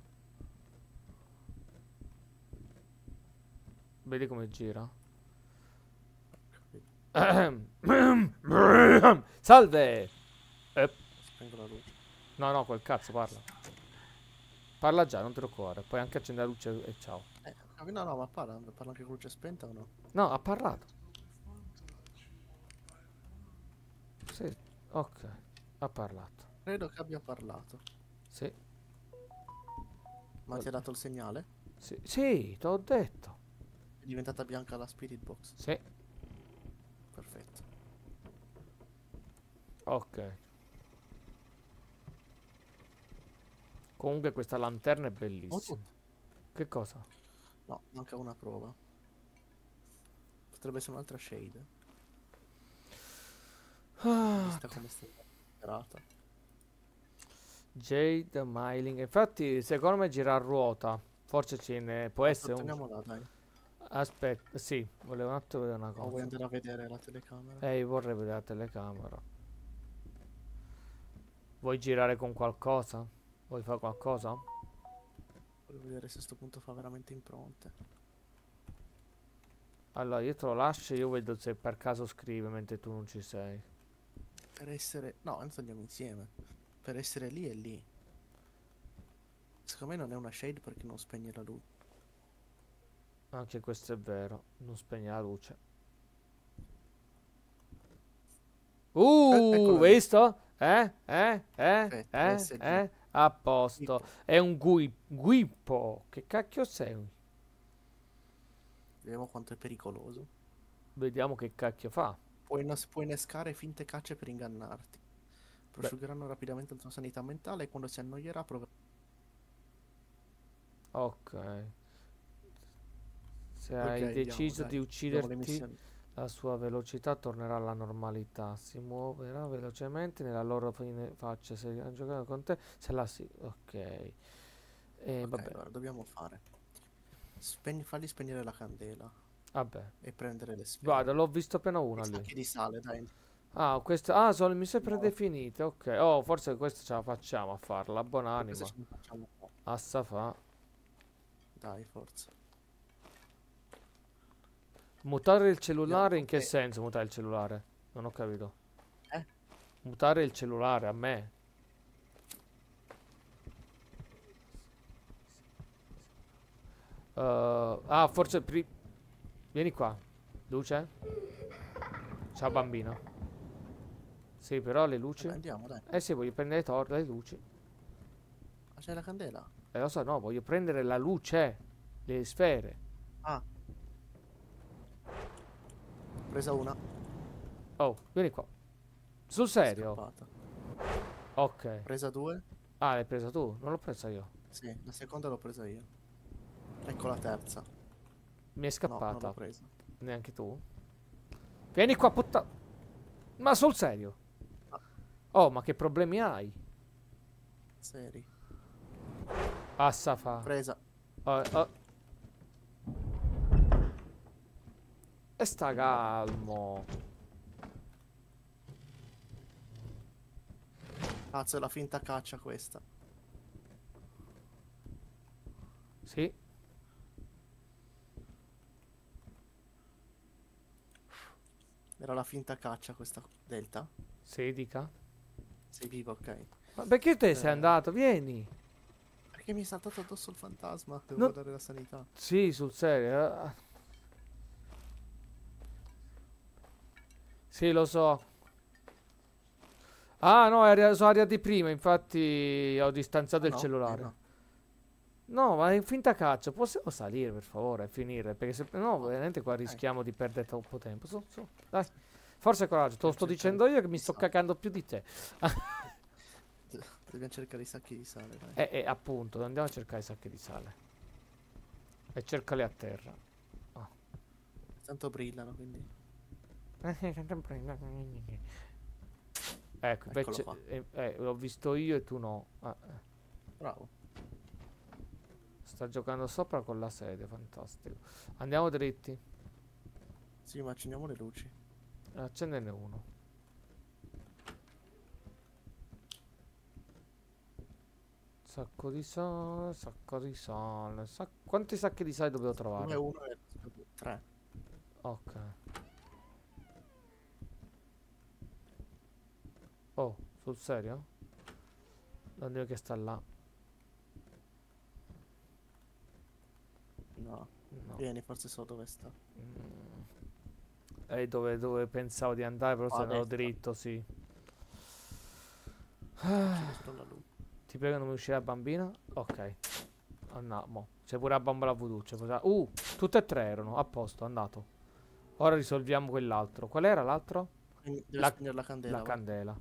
vedi come gira? Capito. Salve! Eh, Spengo la luce. no, no, quel cazzo parla. Parla già, non te lo cuore. Puoi anche accendere la luce e ciao. Eh, no, no, ma parla, parla anche con luce spenta o no? No, ha parlato. Sì, ok, ha parlato. Credo che abbia parlato. Sì, Ma ti ha dato il segnale? sì, sì, te l'ho detto. È diventata bianca la spirit box. Sì, Perfetto. ok. Comunque questa lanterna è Oh, bellissima. tutto. Che cosa? No, manca una prova. Potrebbe essere un'altra shade. Ah, Vista come sta girata. Jade Miling. Infatti, secondo me gira a ruota. Forse ce ne può Ah, essere un... torniamo dai. Aspetta, sì, volevo un attimo vedere una O vuoi cosa. andare a vedere la telecamera? Eh, io vorrei vedere la telecamera. Vuoi girare con qualcosa? Vuoi fare qualcosa? Voglio vedere se a sto punto fa veramente impronte. Allora, io te lo lascio e io vedo se per caso scrive mentre tu non ci sei. Per essere... No, anzi andiamo insieme. Per essere lì e lì. Secondo me non è una shade perché non spegne la luce. Anche questo è vero. Non spegne la luce. Eh, Uh, eccola lì. visto? Eh? Eh? Eh? Perfetto, Eh? adesso è lì. Eh? A posto. Tipo, È un gui guippo. Che cacchio sei? vediamo quanto è pericoloso. Vediamo che cacchio fa. Puoi, innes- puoi innescare finte cacce per ingannarti. Beh, Prosciugheranno rapidamente la tua sanità mentale e quando si annoierà proverà. ok. Se Ok, hai andiamo, deciso dai. di Abbiamo le ucciderti, missioni. la sua velocità tornerà alla normalità. Si muoverà velocemente nella loro fine- faccia. Se ha giocato con te, se la si. Ok. E Ok, vabbè. allora dobbiamo fare. Spegni, fagli spegnere la candela Vabbè. e prendere le Guarda, sfere. l'ho visto appena I una lì. sacchi di sale, dai. Ah, queste. Ah, sono le missioni No, predefinite. Ok. Oh, forse questa ce la facciamo a farla. e queste Buonanima. ce ne facciamo qua. Assa fa. Dai, forza. Mutare il Vediamo cellulare in che che... senso mutare il cellulare? Non ho capito. Eh? Mutare il cellulare a me. Uh, ah, forse pri- vieni qua. Luce? Ciao bambino. Sì, però le luci. Vabbè, andiamo, dai. Eh sì, voglio prendere tor- le luci. Ma c'è la candela? Eh lo so, no, voglio prendere la luce. Le sfere. Ah, presa una. Oh, vieni qua. Sul È serio? scappata. Ok. Presa due? Ah, l'hai presa tu? Non l'ho presa io. Sì, la seconda l'ho presa io. Ecco la terza. Mi è No, non l'ho scappata. presa. Neanche tu? Vieni qua, puttana. Ma sul serio? Ah, Oh, ma che problemi hai? seri. Assa fa. Presa. Oh, oh. E sta calmo. Cazzo, è la finta caccia questa. Sì. Era la finta caccia questa delta. Sì, dica. Sei vivo, ok. Ma perché te sei Eh, andato? Vieni. perché mi è saltato addosso il fantasma. Devo No. guardare la sanità. Sì, sul serio. eh. Sì, lo so. Ah, no, eri- sono arrivati prima, infatti ho distanziato Ah il no, eh cellulare. no. No, ma è finta caccia. Possiamo salire, per favore, e finire? Perché se no, No, veramente qua dai, rischiamo di perdere troppo tempo. Su, su, dai. Forza e coraggio, te lo dobbiamo sto cercare dicendo io che mi i sto sacchi. cacando più di te. Dobbiamo cercare i sacchi di sale, dai. E, e appunto, andiamo a cercare i sacchi di sale. E cercali a terra. Oh. Tanto brillano, quindi. Ecco, Eccolo invece qua. eh, eh, l'ho visto io e tu no. Ah, eh. Bravo. Sta giocando sopra con la sedia, fantastico. Andiamo dritti. Sì, ma accendiamo le luci. Accendene uno. Sacco di sale, sacco di sale. sac- Quanti sacchi di sale dobbiamo Due, trovare? uno e due, tre. Ok. Oh, sul serio? Non dire che sta là. No. No. Vieni, forse so dove sta. Mm. E dove, dove pensavo di andare, però Qua se a andavo destra. dritto, sì. Accendo solo la luce. Ti prego non mi uscire la bambina? Ok. Andiamo. C'è pure la bambola voodoo. c'è pure la- Uh, tutte e tre erano. A posto, andato. Ora risolviamo quell'altro. Qual era l'altro? Quindi deve La, spegnere la candela, la va. candela.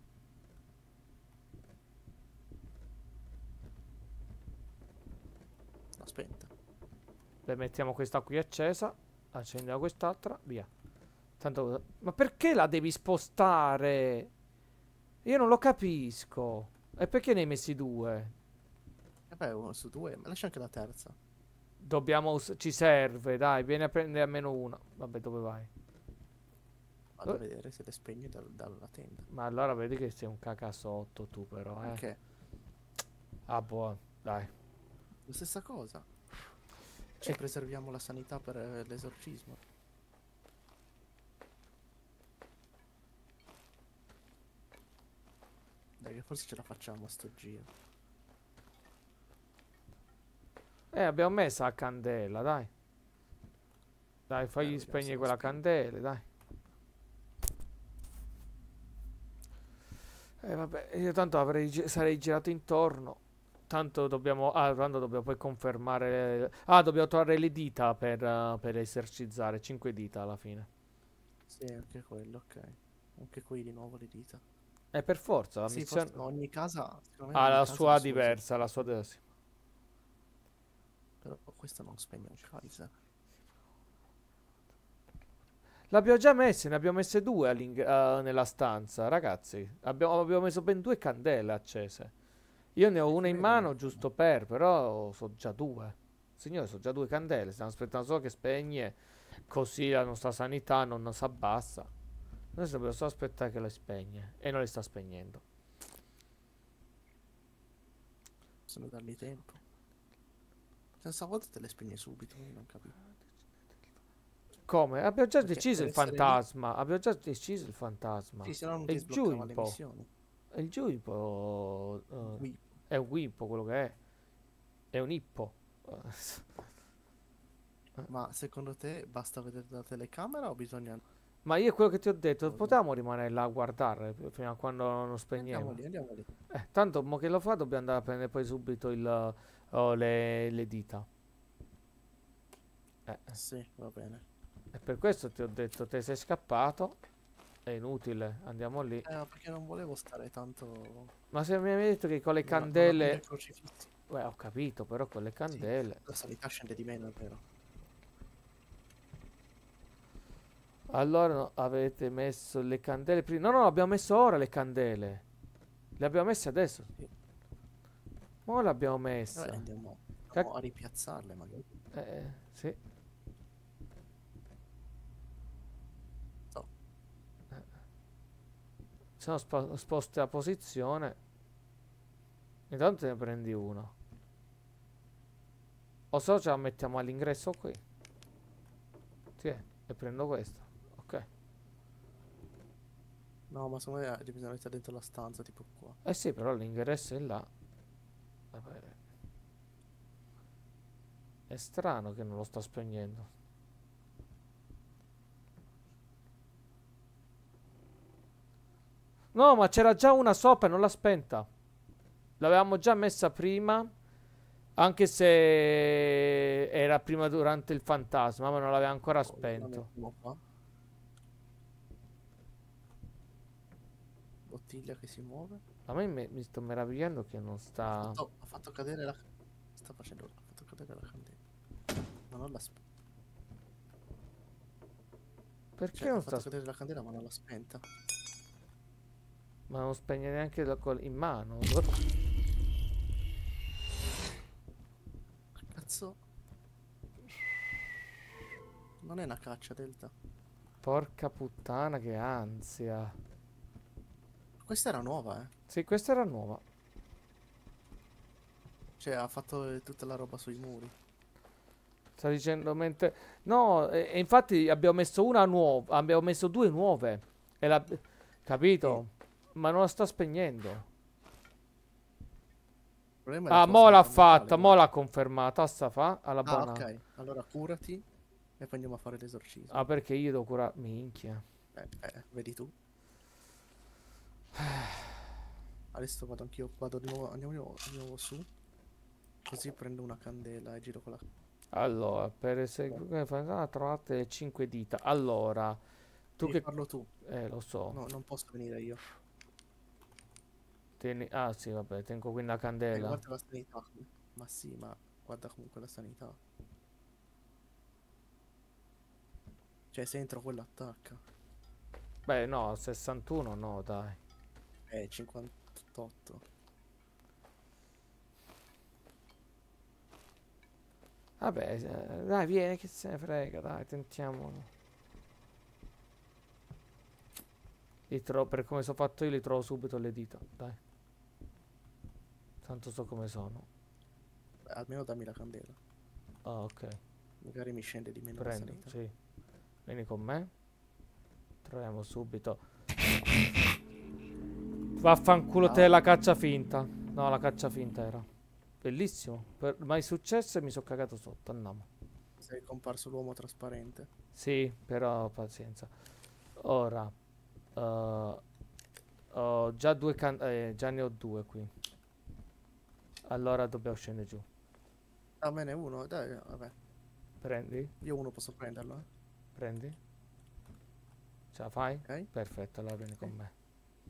L'ho spenta. Le mettiamo questa qui accesa. Accendiamo quest'altra. Via. Tanto... Ma perché la devi spostare? Io non lo capisco. E perché ne hai messi due? Vabbè, uno su due, ma lascia anche la terza. Dobbiamo... us- Ci serve, dai. Vieni a prendere almeno una. Vabbè, dove vai? Vado a Eh, vedere se le spegne dal- dalla tenda. Ma allora vedi che sei un cacasotto tu però, eh. Perché? Ah, buono. Dai. La stessa cosa. Ci E- preserviamo la sanità per eh, l'esorcismo. Dai, che forse ce la facciamo a sto giro. Eh, abbiamo messo la candela, dai. Dai, Eh, fagli vediamo se spegnere lo quella spiego. candela, dai. Eh, vabbè, io tanto avrei, gi- sarei girato intorno. Tanto dobbiamo... Ah, tanto dobbiamo poi confermare... Ah, dobbiamo trovare le dita per, eh, per esercizzare. Cinque dita alla fine. Sì, anche quello, ok. Anche qui di nuovo le dita. E per forza, la Sì, forse missione... ogni casa, secondo me Ha ogni la casa ha il sua suo diversa, la sua... esorcismo. de- sì. Però questo non spegne un Kaiser. L'abbiamo già messe, ne abbiamo messe due all'ing- eh, nella stanza, ragazzi. Abbiamo, abbiamo messo ben due candele accese. Io ne ho E una si in vedono mano ancora. giusto per, però so già due. Signore, sono già due candele. Stiamo aspettando solo che spegne, così la nostra sanità non si abbassa. Noi dobbiamo solo aspettare che le spegne. E non le sta spegnendo. Possono dargli tempo. Senza volta te le spegne subito, io non capisco. Come? Abbiamo già Perché deciso per il essere lì, fantasma. Abbiamo già deciso il fantasma. sì, se no non È ti il sbloccava le Giuipo. missioni. È il Giuipo. eh, Qui. è un Wippo quello che è. È un Ippo. Ma secondo te basta vedere la telecamera o bisogna... Ma io quello che ti ho detto, cosa? potevamo rimanere là a guardare fino a quando non Andiamo spegneva. lì, andiamo lì. Eh, tanto mo che lo fa dobbiamo andare a prendere poi subito il, oh, le, le dita. Eh, eh. Sì, va bene. E per questo ti ho detto, te sei scappato. È inutile, andiamo lì. Eh, perché non volevo stare tanto... Ma se mi avevi detto che con le Non, non aprire candele... crocifissi. Beh, ho capito, però con le Sì, candele... la sanità scende di meno, è vero. Allora no, avete messo le candele prima... No, no, abbiamo messo ora le candele. Le abbiamo messe adesso. Sì. Ora le abbiamo Vabbè, messe. andiamo, Cac- andiamo a ripiazzarle magari. eh, sì. No, Sono spo- sposte la posizione. Intanto ne prendi uno. O se no ce la mettiamo all'ingresso qui. Sì, e prendo questo. Ok. no, ma secondo me bisogna mettere dentro la stanza, tipo qua. Eh sì, però l'ingresso è là. Vabbè. È strano che non lo sta spegnendo. No, ma c'era già una sopra e non l'ha spenta. L'avevamo già messa prima. Anche se era prima durante il fantasma, ma non l'aveva ancora Oh, la spento. mettiamo qua. Bottiglia che si muove. A me mi, mi sto meravigliando che non Ha sta. fatto, ha fatto cadere la... Sta facendo... Ha fatto cadere la candela. Ma non la... sp- Perché Cioè, ha non sta. fatto sp- cadere la candela ma non l'ha spenta. Ma non spegne neanche la col- in mano. Cazzo. Non è una caccia, Delta. Porca puttana, che ansia. Questa era nuova, eh. Sì, questa era nuova. Cioè, ha fatto eh, tutta la roba sui muri. Sta dicendo mentre. No, e, e infatti abbiamo messo una nuova. Abbiamo messo due nuove. E la... Sì. Capito? Ma non la sta spegnendo. Il problema è la Ah, tua mo l'ha sanità mentale, fatta, mo guarda. l'ha confermata. Sta fa alla Ah, buona. ok. Allora curati e poi andiamo a fare l'esorcismo. Ah, perché io devo curare. Minchia. Eh, eh, vedi tu. Adesso vado anch'io, vado di nuovo, andiamo di nuovo, di nuovo su. Così prendo una candela e giro con la... Allora, per eseguire. Ah, trovate le cinque dita. Allora, tu Devi che. farlo tu. Eh, lo so. No, non posso venire io. Tieni... Ah, sì, vabbè, tengo qui una Eh, candela. guarda la sanità. Ma sì, ma guarda comunque la sanità. Cioè, se entro quello attacca. Beh, no, sessantuno no, dai. Eh, cinquantotto. Vabbè, eh, dai, vieni, che se ne frega, dai, tentiamo. Li trovo, per come sono fatto io, li trovo subito le dita, dai. Tanto so come sono. almeno dammi la candela. Ah, ok. Magari mi scende di meno la Prendo, sanità. sì. Vieni con me. Troviamo subito. Vaffanculo te Ah, la caccia finta. No, la caccia finta era. Bellissimo. Per... Mai successo e mi sono cagato sotto. Andiamo. sei comparso l'uomo trasparente. Sì, però pazienza. Ora. eh, ho già due can... eh, già ne ho due qui. Allora dobbiamo scendere giù. Ah, me ne uno, dai, vabbè. Prendi? Io uno posso prenderlo, eh. Prendi? Ce la fai? Ok? Perfetto, allora vieni con Sì. me.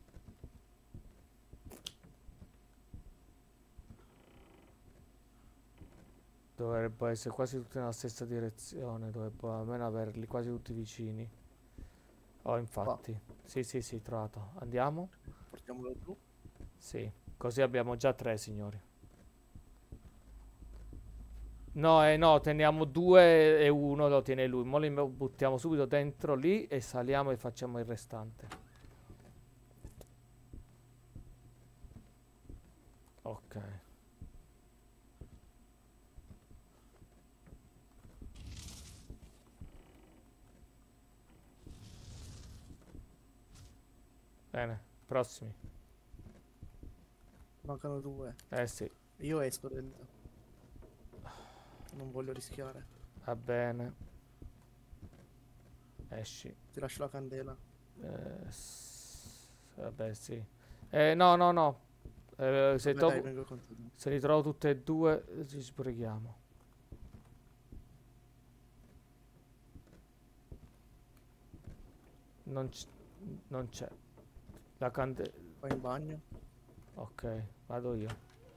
Dovrebbe essere quasi tutti nella stessa direzione. Dovrebbe almeno averli quasi tutti vicini. Oh, Qua, infatti. Sì, sì, sì, trovato. Andiamo? portiamolo giù. Sì. Così abbiamo già tre, signori. No, eh, no, teniamo due e uno lo tiene lui. Mo li buttiamo subito dentro lì e saliamo e facciamo il restante. Ok. Bene, prossimi. Mancano due. Eh sì, Io esco del... Non voglio rischiare. va bene. Esci. Ti lascio la candela. Eh, s- vabbè, sì. Eh, no, no, no. Eh, se, Vabbè, dai, to- vengo con te. se li trovo tutte e due, eh, ci sbrighiamo. Non c- non c'è. La candela. Vai in bagno. Ok, vado io.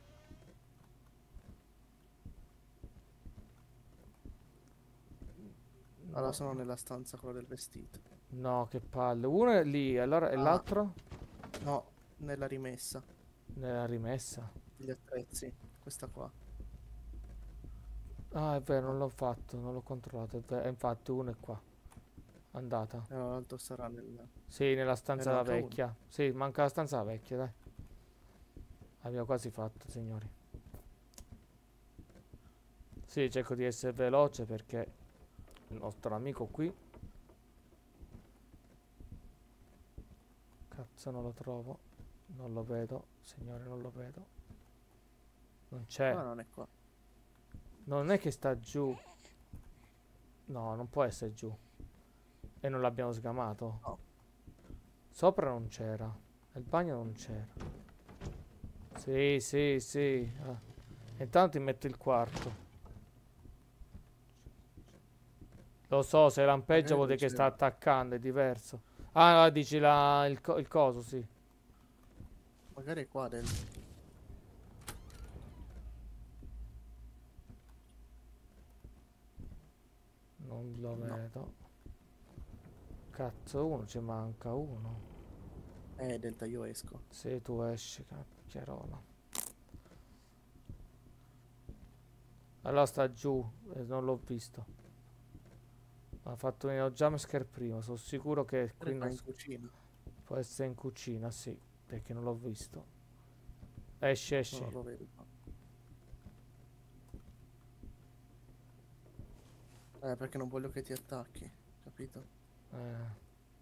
Allora No, sono nella stanza quella del vestito. no, che palle. Uno è lì, allora, e Ah, l'altro? no, nella rimessa Nella rimessa. degli attrezzi. Questa qua. Ah, è vero, non No, l'ho fatto, non l'ho controllato. È vero, infatti uno è qua. Andata. e l'altro sarà nel... Sì, nella E ne stanza la manca uno. vecchia. Sì, manca la stanza la vecchia, dai. Abbiamo quasi fatto, signori. Sì, cerco di essere veloce perché il nostro amico qui. Cazzo, non lo trovo. Non lo vedo, signore, non lo vedo. Non c'è. Ah, non è qua. Non è che sta giù. No, non può essere giù. E non l'abbiamo sgamato. No. Sopra non c'era. Nel bagno non c'era. Sì, sì, sì. Ah. Intanto ti metto il quarto. Lo so, se lampeggia Magari vuol non dire che sta c'era. attaccando, è diverso. Ah, no, dici la, il, co- il coso, sì. Magari è qua dentro. Non lo No. vedo. Cazzo, uno ci manca uno. Eh, Delta, io esco. Se tu esci, cacchierola. Allora sta giù, e non l'ho visto. Ha fatto venire un jumpscare prima, sono sicuro che qui Magari qua non in s- cucina. può essere in cucina, sì, perché non l'ho visto. Esci, No, esci. non lo vedo qua. Eh, perché non voglio che ti attacchi. Capito? Eh,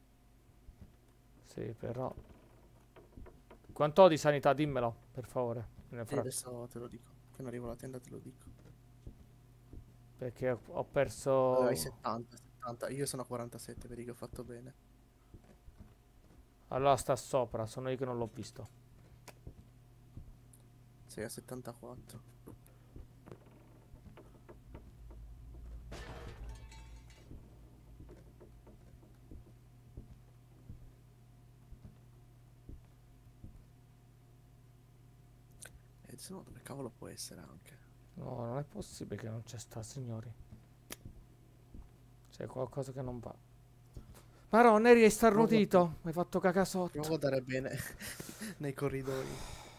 sì, però. Quanto ho di sanità? Dimmelo, per favore. Nel E frattempo. adesso te lo dico. Appena arrivo alla tenda te lo dico. Perché ho, ho Eh, hai perso. settanta, settanta. Io sono a quarantasette, vedi che ho fatto bene. Allora sta sopra, sono io che non l'ho visto. Sei a settantaquattro. E se no, dove cavolo può essere anche? No, non è possibile che non c'è sta, signori. C'è qualcosa che non va. Ma no, Neri è Provo a guardare, starnutito. Mi hai fatto caca provo a sotto. guardare bene nei corridoi.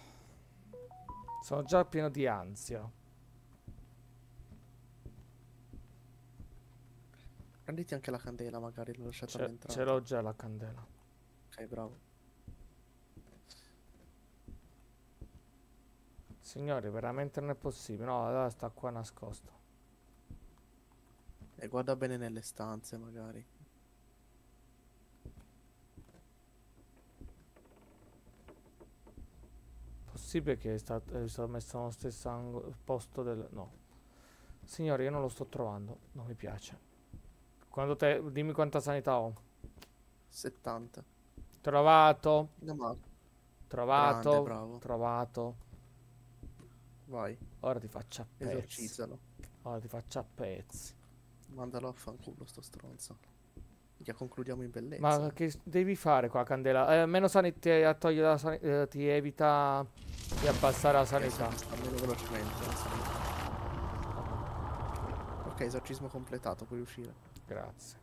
Sono già pieno di ansia. Prenditi anche la candela, magari l'ho lasciata Ce, ce all'entrata. l'ho già la candela. Ok, bravo. Signori, veramente non è possibile. No, allora sta qua nascosto. E guarda bene nelle stanze, magari. Possibile che è stato, è stato messo nello stesso angolo, posto del... No. Signori, io non lo sto trovando. Non mi piace. Quando te... Dimmi quanta sanità ho. settanta. Trovato. No, ma grande, Trovato. bravo. Trovato. Vai, Ora ti faccio a pezzi. esorcizzalo. Ora ti faccio a pezzi. Mandalo a fanculo sto stronzo. Ya concludiamo in bellezza. Ma che devi fare qua, Candela? Eh, meno sanità ti, a togliere la sani- eh, ti evita di abbassare la Ok, sanità. si sta meno velocemente la sanità. Ok, esorcismo completato, puoi uscire. Grazie.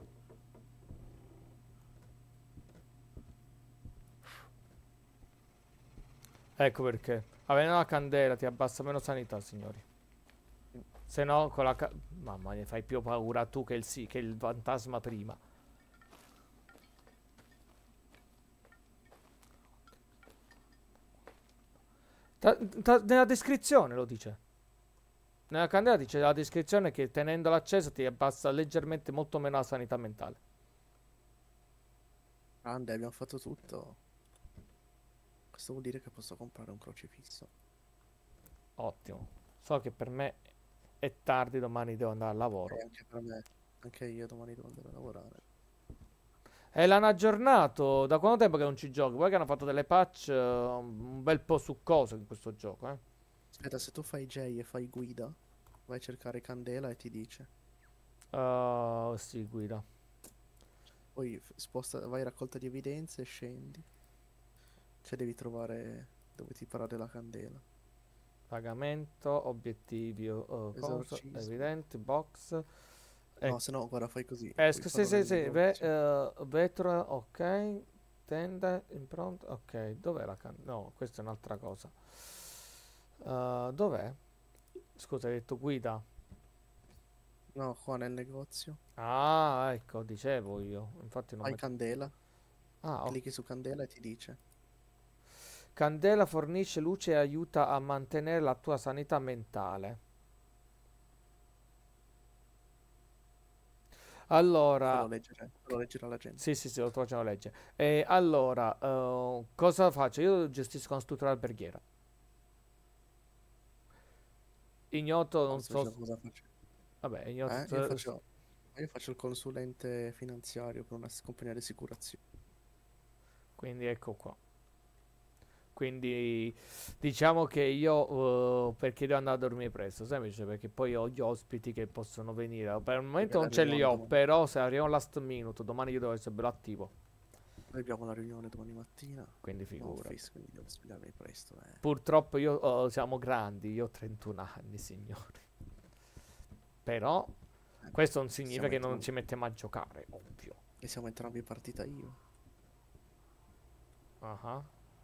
Ecco perché. Avendo la candela ti abbassa meno sanità, signori. Se no, con la ca- Mamma mia, fai più paura tu che il sì, che il fantasma prima. Ta- ta- nella descrizione lo dice. Nella candela dice la descrizione che tenendola accesa ti abbassa leggermente molto meno la sanità mentale. Grande, abbiamo fatto tutto. Questo vuol dire che posso comprare un crocifisso. Ottimo. So che per me è tardi, domani devo andare al lavoro. E anche per me. Anche io domani devo andare a lavorare. E l'hanno aggiornato. Da quanto tempo che non ci giochi? Poi che hanno fatto delle patch eh, un bel po' succose in questo gioco, eh. Aspetta, se tu fai J e fai guida, vai a cercare candela e ti dice. Uh, sì, guida. Poi f- sposta, vai a raccolta di evidenze e scendi. Cioè devi trovare dove ti parla della candela. Pagamento, obiettivi, uh, cosa, Esorcismo. evidenti, box. No, Ecco. se no, guarda, fai così. Esco, puoi sì, farlo sì, nel sì. negozio. Ve- eh, vetro, ok. Tenda, impronta, ok. Dov'è la can... No, questa è un'altra cosa. Uh, dov'è? Scusa, hai detto guida. No, qua nel negozio. Ah, ecco, dicevo io. Infatti non Fai mi... candela. Ah, ok. Clicchi su candela e ti dice. Candela fornisce luce e aiuta a mantenere la tua sanità mentale. Allora, Fallo leggere. Fallo leggere alla gente. sì, sì, sì, lo facciamo leggere. E allora, eh, cosa faccio? Io gestisco una struttura alberghiera. Ignoto, non Forse faccio so... cosa faccio. Vabbè, ignoto... Eh, io faccio, io faccio il consulente finanziario per una s- compagnia di assicurazioni. Quindi ecco qua. Quindi diciamo che io eh, perché devo andare a dormire presto, semplice perché poi ho gli ospiti che possono venire. Per il momento Perché la non ce li riunione ho, domani. però se arrivo last minute, domani io devo essere bello attivo. Noi abbiamo una riunione domani mattina. Quindi figurati. Office, quindi devo svegliarmi presto. Eh. Purtroppo io oh, siamo grandi, io ho trentuno anni, signori. Però Eh, questo non significa siamo che non entrambi, ci mettiamo a giocare, ovvio. e siamo entrambi partita io. Ah.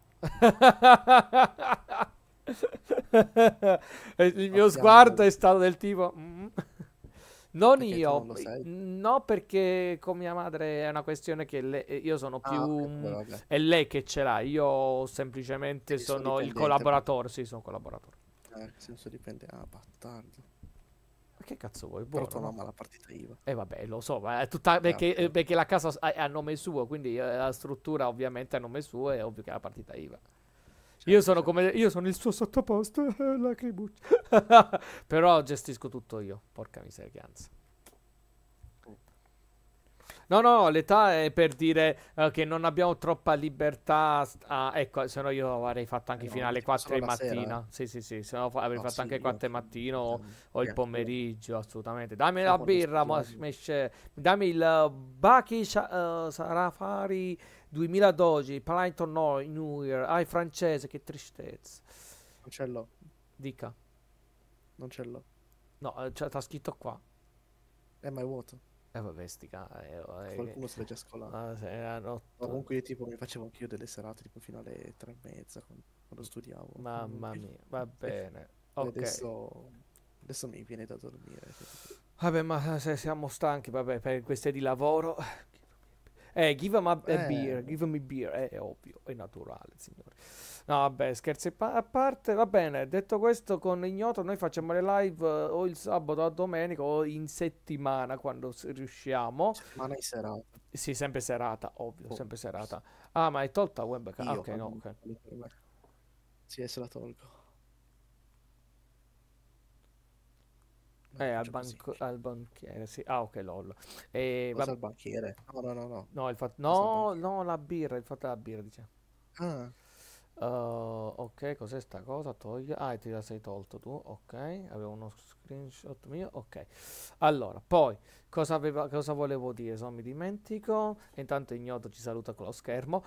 E il mio sguardo Partiamo. è stato del tipo... mm. Non Perché tu io, non lo sai? no, perché con mia madre è una questione che le- io sono più... Ah, ok, mm, vabbè, vabbè. È lei che ce l'ha, io semplicemente Quindi sono sono il dipendente. collaboratore, sì, sono collaboratore. Eh, che senso dipende? Ah, bastardo. Ma che cazzo vuoi? Però Buono, tua no? mamma ha la partita I V A. E vabbè, lo so, ma è tutta Eh, perché, eh, appunto. perché la casa s- è a nome suo, quindi eh, la struttura ovviamente è a nome suo, è ovvio che è la partita I V A. Io Certo, sono certo. come io sono il suo sottoposto, eh, lacrimuccia. Però gestisco tutto io, porca miseria, che ansia. Mm. No, no, l'età è per dire eh, che non abbiamo troppa libertà. st- Ah, ecco, se no io avrei fatto anche Eh, fino no, alle tipo quattro solo di la sera. mattina. Sì, sì, sì, se no fa- avrei No, fatto sì, anche io quattro di anche, mattino o, anche, o il anche quello. pomeriggio, assolutamente. Dammi Io la quando birra, mo- studiavo. mesce- dammi il uh, Baki Sha- uh, Sarafari duemiladodici, Paddington Noi- New Year. Ah, il francese, che tristezza. Non ce l'ho, Dica. non ce l'ho. No, eh, c'è- sta scritto qua. Eh, ma è vuoto. Eh, vabbè, sti ca- eh, eh, Qualcuno se l'è già scolato. ah, se erano Ma otto. comunque io tipo mi facevo anch'io delle serate tipo fino alle tre e mezza quando, quando studiavo. Mamma Quindi- mia, va E, bene. e Ok. adesso, adesso mi viene da dormire. capito? Vabbè, ma se siamo stanchi, vabbè, per questioni di lavoro. Eh, give him a, a beer, Eh, give him a beer, è, è ovvio, è naturale, signore. No, vabbè, scherzi pa- a parte, va bene, detto questo, con Ignoto noi facciamo le live eh, o il sabato o domenica o in settimana quando s- riusciamo. settimana in serata. Sì, sempre serata, ovvio, Oh, sempre serata. Ah, ma hai tolta la webcam? Ah, io ok, no, almeno, ok. quello per me. Sì, se la tolgo. Eh, al, Meglio così. banco, al banchiere, sì. Ah, ok, lol. E, Cosa va- al banchiere? No, no, no, no. no, il fatto... Cosa al No, banchiere? no, la birra, il fatto della birra, dice. Ah, Uh, ok, cos'è sta cosa? Togli. Ah, ti la sei tolto tu. Ok, avevo uno screenshot mio. Ok, allora, poi cosa, aveva, cosa volevo dire? Se non mi dimentico. Intanto Ignoto ci saluta con lo schermo.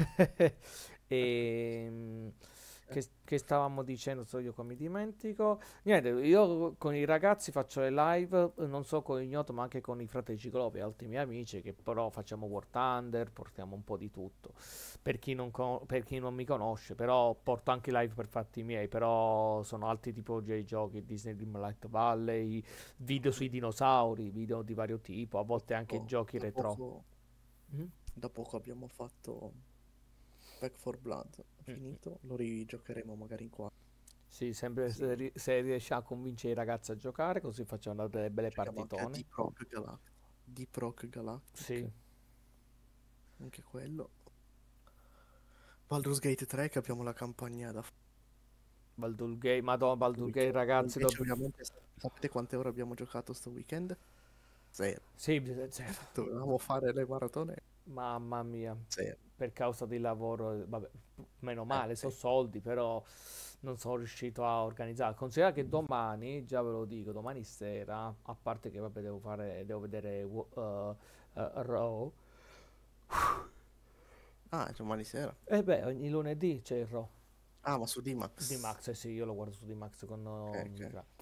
E che, che stavamo dicendo? So io qua mi dimentico. Niente, io con i ragazzi faccio le live, eh, non solo con Ignoto, ma anche con i fratelli Ciclopi e altri miei amici. Che però facciamo War Thunder, portiamo un po' di tutto per chi non, co- per chi non mi conosce, però porto anche live per fatti miei, però sono altri tipologie di giochi, Disney Dreamlight Valley, video sui dinosauri, video di vario tipo, a volte anche dopo, giochi da retro. poco, Mhm. da poco abbiamo fatto Back for Blood. Mm, mm. Finito, lo rigiocheremo magari in qua. Sì, sempre se, Sì, ri- se riesci a convincere i ragazzi a giocare, così facciamo delle belle giochiamo anche a partitone. Deep Rock Galactic. Deep Rock Sì, Galactic, anche quello. Baldur's Gate tre che abbiamo la campagna da fare. Baldur Gate, Madonna, Questo Baldur Gate, weekend. Noi ragazzi, invece dobb- ovviamente sa- sapete quante ore abbiamo giocato sto weekend? Zero. sì, zero. Dovevamo fare le maratone? Mamma mia, Zero. per causa di lavoro, eh, vabbè, meno Eh, male, so sì. soldi, però non sono riuscito a organizzare. Considera che domani, già ve lo dico, domani sera, a parte che vabbè devo fare, devo vedere uh, uh, Raw, Ah, è domani sera. e beh, ogni lunedì c'è il Raw Ah, ma su di D-Max. Max, eh sì, io lo guardo su di Max con Ok, uh, ok. Micra.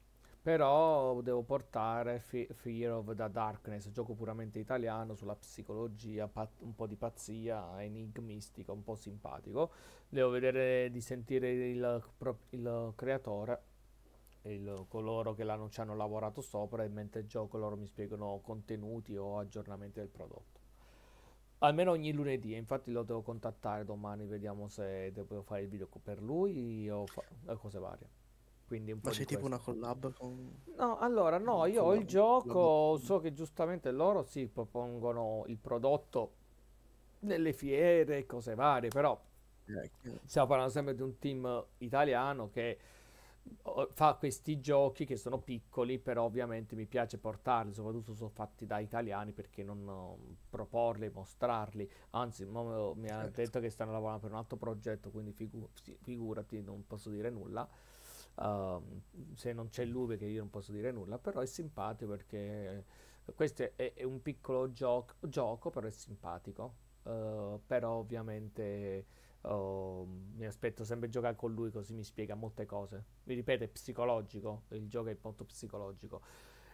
Però devo portare Fe- Fear of the Darkness, gioco puramente italiano sulla psicologia, pat- un po' di pazzia, enigmistica, un po' simpatico. Devo vedere di sentire il, pro- il creatore, il- coloro che l'hanno, ci hanno lavorato sopra e mentre gioco loro mi spiegano contenuti o aggiornamenti del prodotto. Almeno ogni lunedì, e infatti lo devo contattare domani, vediamo se devo fare il video co- per lui o fa- o cose varie. Quindi un Ma po' di c'è tipo una questo. collab con... No, allora no, un io ho il collab- gioco, collaborazione? so che giustamente loro si propongono il prodotto nelle fiere e cose varie, però Eh, chiaro. stiamo parlando sempre di un team italiano che oh, fa questi giochi che sono piccoli, però ovviamente mi piace portarli, soprattutto sono fatti da italiani perché non oh, proporli, mostrarli. Anzi, mo mi ha Certo. detto che stanno lavorando per un altro progetto, quindi figu- sì, figurati, non posso dire nulla. Ehm, Se non c'è lui, perché io non posso dire nulla, però è simpatico perché questo è, è un piccolo gioco, gioco, però è simpatico. Eh, però ovviamente oh, mi aspetto sempre giocare con lui così mi spiega molte cose. Vi ripeto, è psicologico, il gioco è molto psicologico.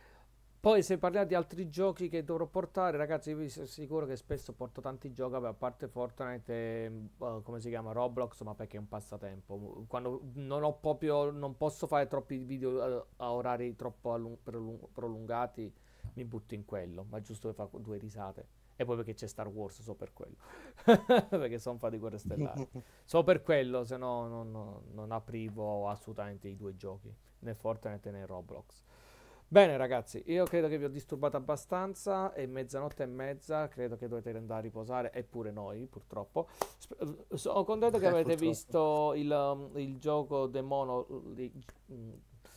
Poi se parliamo di altri giochi che dovrò portare, ragazzi, io vi sono sicuro che spesso porto tanti giochi, vabbè, a parte Fortnite e, eh, come si chiama, Roblox, ma perché è un passatempo. Quando non ho proprio, non posso fare troppi video eh, a orari troppo allung- prolung- prolungati, mi butto in quello, ma giusto per fare due risate. E poi perché c'è Star Wars, so per quello. Perché sono fan di Guerre Stellari. So per quello, se no non, non, non aprivo assolutamente i due giochi, né Fortnite né Roblox. Bene ragazzi, io credo che vi ho disturbato abbastanza, è mezzanotte e mezza, credo che dovete andare a riposare, eppure noi purtroppo. Sp- sono contento che Eh, avete purtroppo. visto il, um, il gioco Demono di... mm,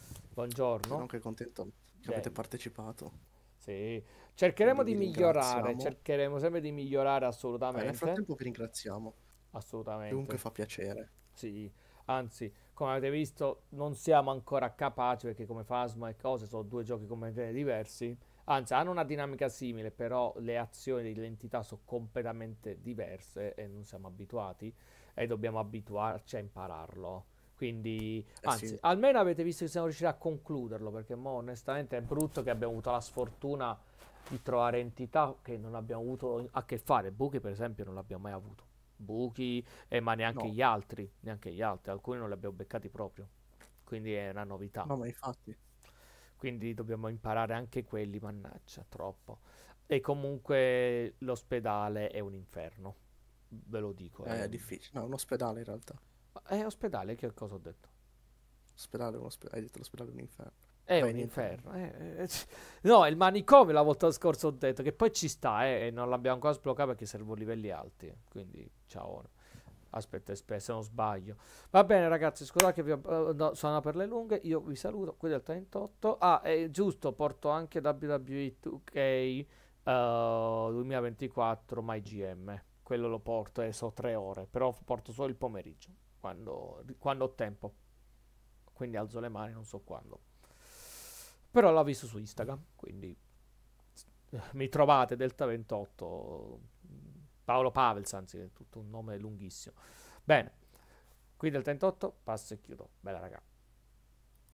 Sono Buongiorno. anche contento che avete Beh, partecipato, sì. Cercheremo quindi di vi migliorare, ringraziamo. cercheremo sempre di migliorare Eh, nel assolutamente, frattempo vi ringraziamo. Comunque assolutamente. fa piacere. Sì, anzi, come avete visto, non siamo ancora capaci perché come Phasma e cose sono due giochi completamente diversi. Anzi, hanno una dinamica simile, però le azioni, le entità sono completamente diverse e non siamo abituati e dobbiamo abituarci a impararlo. Quindi, Eh anzi, sì, almeno avete visto che siamo riusciti a concluderlo, perché mo, onestamente è brutto che abbiamo avuto la sfortuna di trovare entità che non abbiamo avuto a che fare. Buchi, per esempio, non l'abbiamo mai avuto. Buchi, eh, ma neanche no, gli altri, neanche gli altri, alcuni non li abbiamo beccati proprio, quindi è una novità. no, ma infatti. Quindi dobbiamo imparare anche quelli, mannaggia, troppo. E comunque l'ospedale è un inferno, ve lo dico. È, È difficile. No, un ospedale in realtà. è ospedale, che cosa ho detto? Ospedale, è un ospe- hai detto l'ospedale è un inferno. È Beh, un niente. inferno. eh, eh, c- No, il manicomio la volta scorsa ho detto che poi ci sta, eh, e non l'abbiamo ancora sbloccato perché servono livelli alti. Quindi, ciao. Aspetta, aspetta, se non sbaglio. Va bene, ragazzi, scusate che vi ho, eh, no, sono per le lunghe. Io vi saluto. Qui del trentotto. Ah, è giusto, porto anche W W E due K eh, duemilaventiquattro My G M. Quello lo porto e so tre ore. Però porto solo il pomeriggio. Quando, quando ho tempo. Quindi alzo le mani, non so quando. Però l'ho visto su Instagram. Quindi eh, mi trovate Delta ventotto. Paolo Pavels, anzi, è tutto un nome lunghissimo. Bene. Qui del trentotto passo e chiudo. Bella raga.